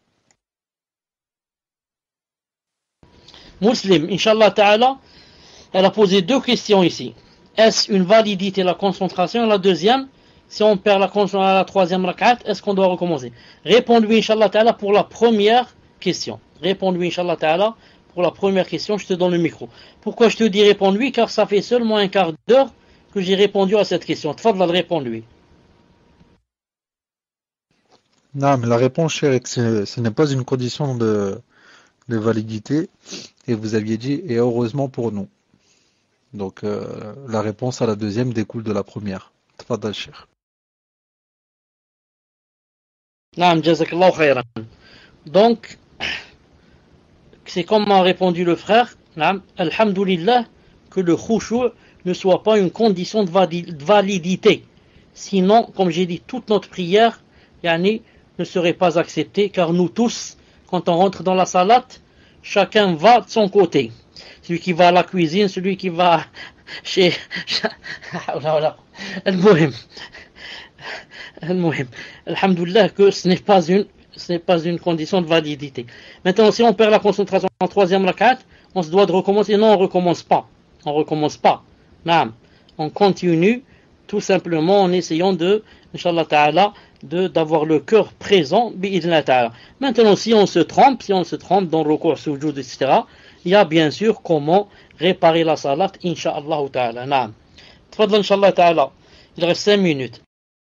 Muslim, Inch'Allah Ta'ala, elle a posé deux questions ici. Est-ce une validité la concentration? Et la deuxième, si on perd la concentration à la troisième rak'at, est-ce qu'on doit recommencer? Réponds-lui, Inch'Allah Ta'ala, pour la première question. Réponds-lui, Inch'Allah Ta'ala, pour la première question. Je te donne le micro. Pourquoi je te dis réponds-lui? Car ça fait seulement un quart d'heure que j'ai répondu à cette question. Tfadal, réponds-lui. Non, mais la réponse, cher, est que ce, ce n'est pas une condition de, de validité. Et vous aviez dit, et heureusement pour nous. Donc, euh, la réponse à la deuxième découle de la première. Tfadal, cher. Naam, jazakallahu khayran. Donc, c'est comme a répondu le frère, naam, alhamdulillah, que le khushu' ne soit pas une condition de validité. Sinon, comme j'ai dit, toute notre prière, yani, ne serait pas acceptée, car nous tous, quand on rentre dans la salat, chacun va de son côté. Celui qui va à la cuisine, celui qui va chez... Al-Muhim. Al-Muhim. Alhamdulillah que ce n'est pas une, ce n'est pas une condition de validité. Maintenant, si on perd la concentration en troisième rak'at, on se doit de recommencer. Non, on ne recommence pas. On ne recommence pas. Non. On continue tout simplement en essayant de, Inch'Allah Ta'ala, de, d'avoir le cœur présent, bi'idhnillah ta'ala. Maintenant, si on se trompe, si on se trompe dans le recours, sujoud, et cetera, il y a bien sûr comment réparer la salat, Inch'Allah Ta'ala. Naam. Tfadl, Inch'Allah Ta'ala. Il reste cinq minutes.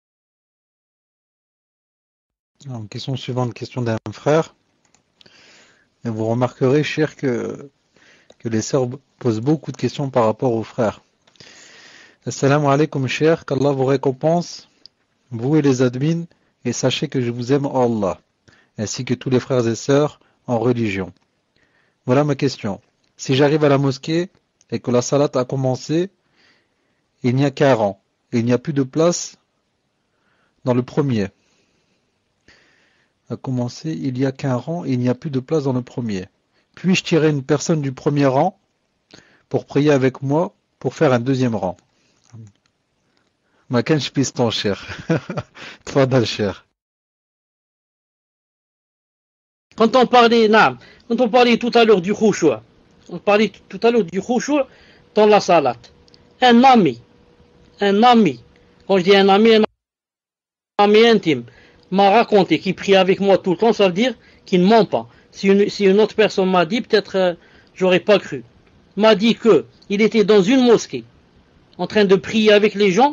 Alors, question suivante, question d'un frère. Et vous remarquerez, cher, que, que les sœurs posent beaucoup de questions par rapport aux frères. Assalamu alaikum, cher, qu'Allah vous récompense, vous et les admins, et sachez que je vous aime, oh Allah, ainsi que tous les frères et sœurs en religion. Voilà ma question. Si j'arrive à la mosquée et que la salat a commencé, il n'y a qu'un rang, et il n'y a plus de place dans le premier. A commencé, il n'y a qu'un rang, et il n'y a plus de place dans le premier. Puis-je tirer une personne du premier rang pour prier avec moi pour faire un deuxième rang? Ma kench piston, cher. Tfadal, cher. Quand on parlait, non, quand on parlait tout à l'heure du khushu', on parlait tout à l'heure du khushu' dans la salat. Un ami, un ami, quand je dis un ami, un ami intime, m'a raconté qu'il prie avec moi tout le temps, ça veut dire qu'il ne ment pas. Si une, si une autre personne m'a dit, peut-être euh, j'aurais pas cru, m'a dit que il était dans une mosquée, en train de prier avec les gens,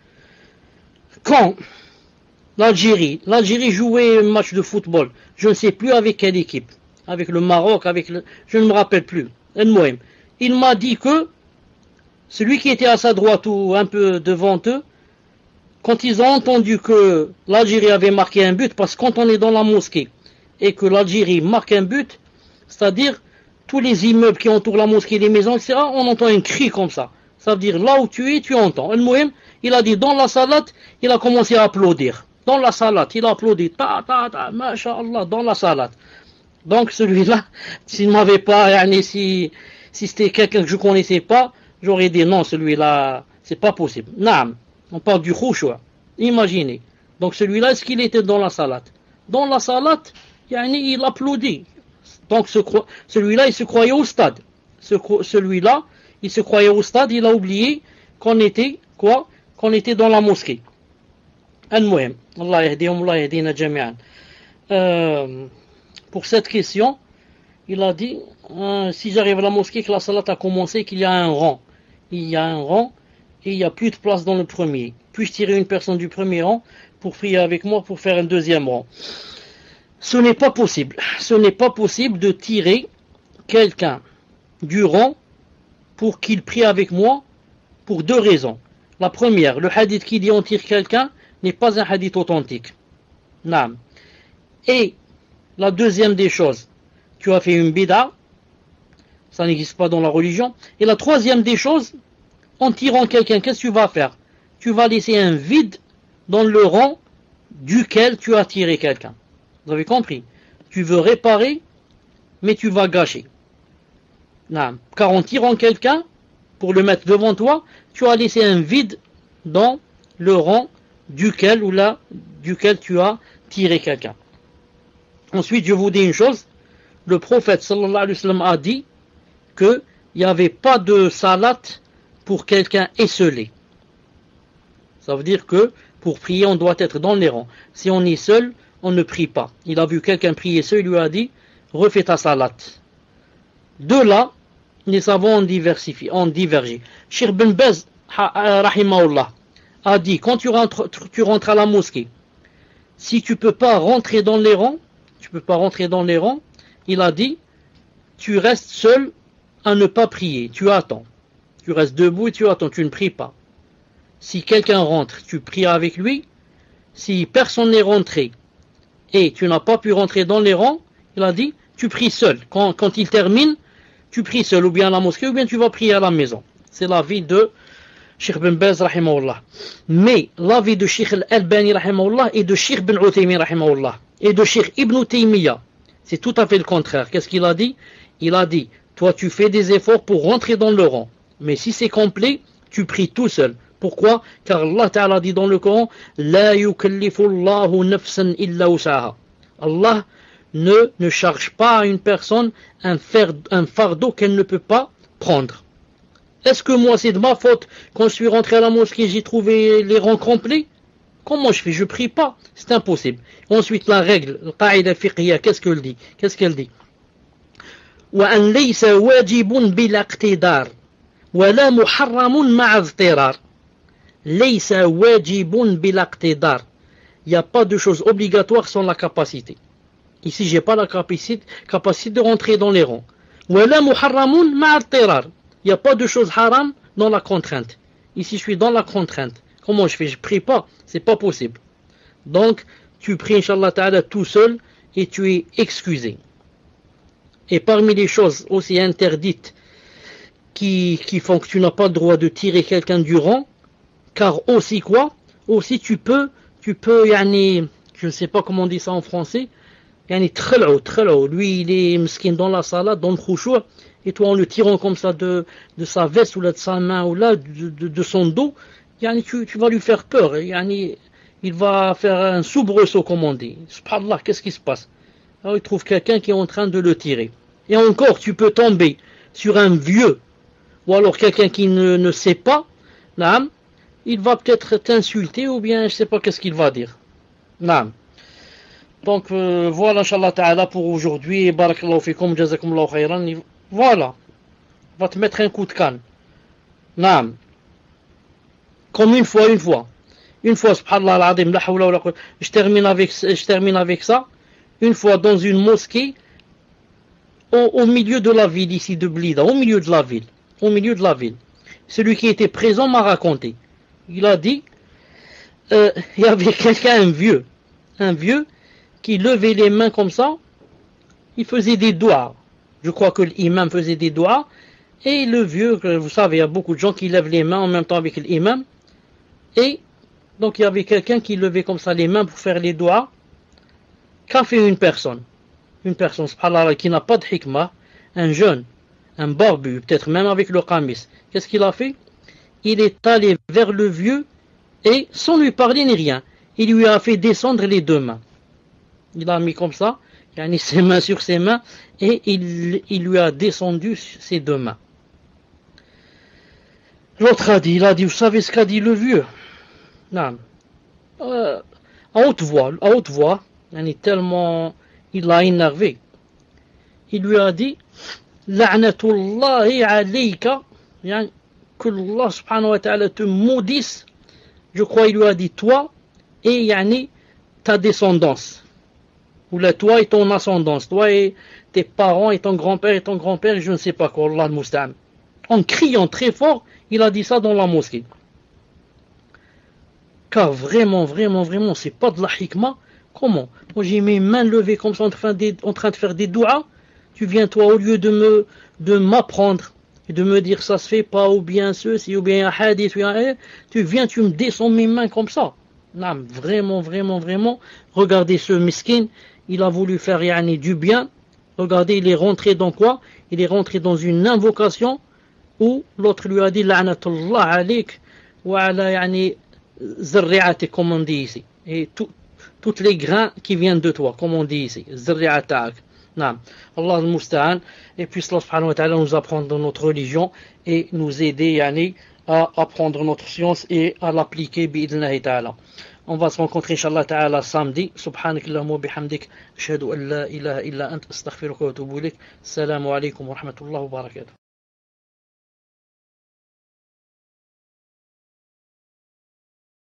quand l'Algérie, l'Algérie jouait un match de football, je ne sais plus avec quelle équipe, avec le Maroc, avec le, je ne me rappelle plus, il m'a dit que celui qui était à sa droite ou un peu devant eux, quand ils ont entendu que l'Algérie avait marqué un but, parce que quand on est dans la mosquée et que l'Algérie marque un but, c'est-à-dire tous les immeubles qui entourent la mosquée, les maisons, et cetera, on entend un cri comme ça. Ça veut dire là où tu es, tu entends. El il a dit dans la salat, il a commencé à applaudir. Dans la salat, il a applaudi. Ta, ta, ta, masha'Allah, dans la salat. Donc celui-là, s'il ne m'avait pas, yani, si, si c'était quelqu'un que je ne connaissais pas, j'aurais dit non, celui-là, c'est pas possible. Naam. On parle du khushu'. Imaginez. Donc celui-là, est-ce qu'il était dans la salat? Dans la salat, yani, il applaudit. Donc ce, celui-là, il se croyait au stade. Ce, celui-là, il se croyait au stade, il a oublié qu'on était, quoi? Qu'on était dans la mosquée. Al-Muhim. Allah yahdihum, Allah yahdina jami'an. Euh, pour cette question, il a dit, euh, si j'arrive à la mosquée, que la salat a commencé, qu'il y a un rang. Il y a un rang, et il n'y a plus de place dans le premier. Puis-je tirer une personne du premier rang pour prier avec moi pour faire un deuxième rang? Ce n'est pas possible. Ce n'est pas possible de tirer quelqu'un du rang pour qu'il prie avec moi pour deux raisons. La première, le hadith qui dit on tire quelqu'un n'est pas un hadith authentique. Naam. Et la deuxième des choses, tu as fait une bid'a, ça n'existe pas dans la religion. Et la troisième des choses, en tirant quelqu'un, qu'est-ce que tu vas faire? Tu vas laisser un vide dans le rang duquel tu as tiré quelqu'un. Vous avez compris? Tu veux réparer, mais tu vas gâcher. Non. Car en tirant quelqu'un, pour le mettre devant toi, tu as laissé un vide dans le rang duquel ou là, duquel tu as tiré quelqu'un. Ensuite, je vous dis une chose. Le prophète sallallahu alayhi wa sallam a dit qu'il n'y avait pas de salat pour quelqu'un esselé. Ça veut dire que pour prier, on doit être dans les rangs. Si on est seul, on ne prie pas. Il a vu quelqu'un prier seul, il lui a dit refais ta salat. De là, les savants ont diversifié, ont divergé. Cheikh Ben Baz, rahimahullah, a dit quand tu rentres, tu rentres à la mosquée, si tu ne peux pas rentrer dans les rangs, tu peux pas rentrer dans les rangs, il a dit tu restes seul à ne pas prier, tu attends. Tu restes debout et tu attends, tu ne pries pas. Si quelqu'un rentre, tu pries avec lui. Si personne n'est rentré et tu n'as pas pu rentrer dans les rangs, il a dit tu pries seul. Quand, quand il termine, tu pries seul, ou bien à la mosquée, ou bien tu vas prier à la maison. C'est l'avis de Cheikh Ben Baz, rahimahullah. Mais l'avis de Cheikh Al-Albani, rahimahullah, et de Cheikh Ben Uthaymin, rahimahullah, et de Cheikh Ibn Taymiyyah, c'est tout à fait le contraire. Qu'est-ce qu'il a dit? Il a dit, toi tu fais des efforts pour rentrer dans le rang. Mais si c'est complet, tu pries tout seul. Pourquoi? Car Allah Ta'ala dit dans le Coran, La yukallifu Allahu nafsan illa wus'aha. Allah ne, ne charge pas à une personne un, fer, un fardeau qu'elle ne peut pas prendre. Est-ce que moi c'est de ma faute? Quand je suis rentré à la mosquée, j'ai trouvé les rangs complets? Comment je fais? Je prie pas. C'est impossible. Ensuite, la règle, la qaïda fiqhiyya, qu'est-ce qu'elle dit? Qu'est-ce qu'elle dit? وأن ليس واجب بلا اقتدار ولا محرم مع اضطرار. ليس واجب بلا اقتدار. Il n'y a pas de chose obligatoire sans la capacité. Ici, j'ai pas la capacité, capacité de rentrer dans les rangs. ولا محرم مع اضطرار. Il n'y a pas de chose haram dans la contrainte. Ici, je suis dans la contrainte. Comment je fais? Je prie pas. C'est pas possible. Donc, tu pries, Inch'Allah Ta'ala, tout seul et tu es excusé. Et parmi les choses aussi interdites qui, qui font que tu n'as pas le droit de tirer quelqu'un du rang, car aussi quoi? Aussi tu peux, tu peux, yani, je ne sais pas comment on dit ça en français, yani, trel'ou, trel'ou. Lui, il est meskin dans la salade, dans le khushu', et toi, en le tirant comme ça de, de sa veste ou là, de sa main ou là, de, de, de son dos, yani, tu, tu vas lui faire peur. Yani, il va faire un soubresaut, comme on dit. Subhanallah, qu'est-ce qui se passe? Alors, il trouve quelqu'un qui est en train de le tirer. Et encore, tu peux tomber sur un vieux, ou alors quelqu'un qui ne, ne sait pas, naam, il va peut-être t'insulter, ou bien je ne sais pas qu'est-ce qu'il va dire. Naam. Donc, euh, voilà, Inch'Allah Ta'ala, pour aujourd'hui. Barakallahu fikum, jazakumullahu khayran. Voilà. Va te mettre un coup de canne. Naam. Comme une fois, une fois. Une fois, subhanallah al-azim, la hawla wa la quwwata. Je termine avec, je termine avec ça. Une fois dans une mosquée, au, au milieu de la ville ici de Blida, au milieu de la ville, au milieu de la ville. Celui qui était présent m'a raconté. Il a dit, euh, il y avait quelqu'un, un vieux, un vieux, qui levait les mains comme ça, il faisait des doigts. Je crois que l'imam faisait des doigts, et le vieux, vous savez, il y a beaucoup de gens qui lèvent les mains en même temps avec l'imam, et donc il y avait quelqu'un qui levait comme ça les mains pour faire les doigts. Qu'a fait une personne? Une personne, subhanallah, qui n'a pas de hikmah, un jeune, un barbu, peut-être même avec le qamis. Qu'est-ce qu'il a fait? Il est allé vers le vieux et, sans lui parler ni rien, il lui a fait descendre les deux mains. Il a mis comme ça, il a mis ses mains sur ses mains et il, il lui a descendu ses deux mains. L'autre a dit, il a dit, vous savez ce qu'a dit le vieux? Non. Euh, à haute voix, à haute voix, il est tellement, il l'a énervé. Il lui a dit, La'natullahi alayka, que Allah subhanahu wa ta'ala te maudisse. Je crois il lui a dit toi et yani, ta descendance. Ou là, toi et ton ascendance. Toi et tes parents et ton grand-père et ton grand-père, je ne sais pas quoi, Allah al-Musta'an. En criant très fort, il a dit ça dans la mosquée. Car vraiment, vraiment, vraiment, c'est pas de la hikmah. Comment? Moi j'ai mes mains levées comme ça en train de, en train de faire des doigts. Tu viens toi au lieu de me de m'apprendre et de me dire ça se fait pas ou bien ceci ou bien un hadith, tu viens tu me descends mes mains comme ça. Non, vraiment, vraiment, vraiment. Regardez ce miskin, il a voulu faire yani, du bien. Regardez, il est rentré dans quoi? Il est rentré dans une invocation où l'autre lui a dit La'natullah alik wa ala yani zurri'atik, comme on dit ici. Et tout, toutes les grains qui viennent de toi, comme on dit ici. Zurri'atak. Non. Allah al-Musta'an. Et puis Allah subhanahu wa ta'ala nous apprend dans notre religion et nous aider yani, à apprendre notre science et à l'appliquer bi'idhnahi ta'ala. On va se rencontrer inshallah ta'ala samedi. Subhanakallahumma wa bihamdik. Ashhadu an la ilaha illa ant astaghfiruka wa atubu ilayk. Assalamu alaikum wa rahmatullahi wa barakatuh.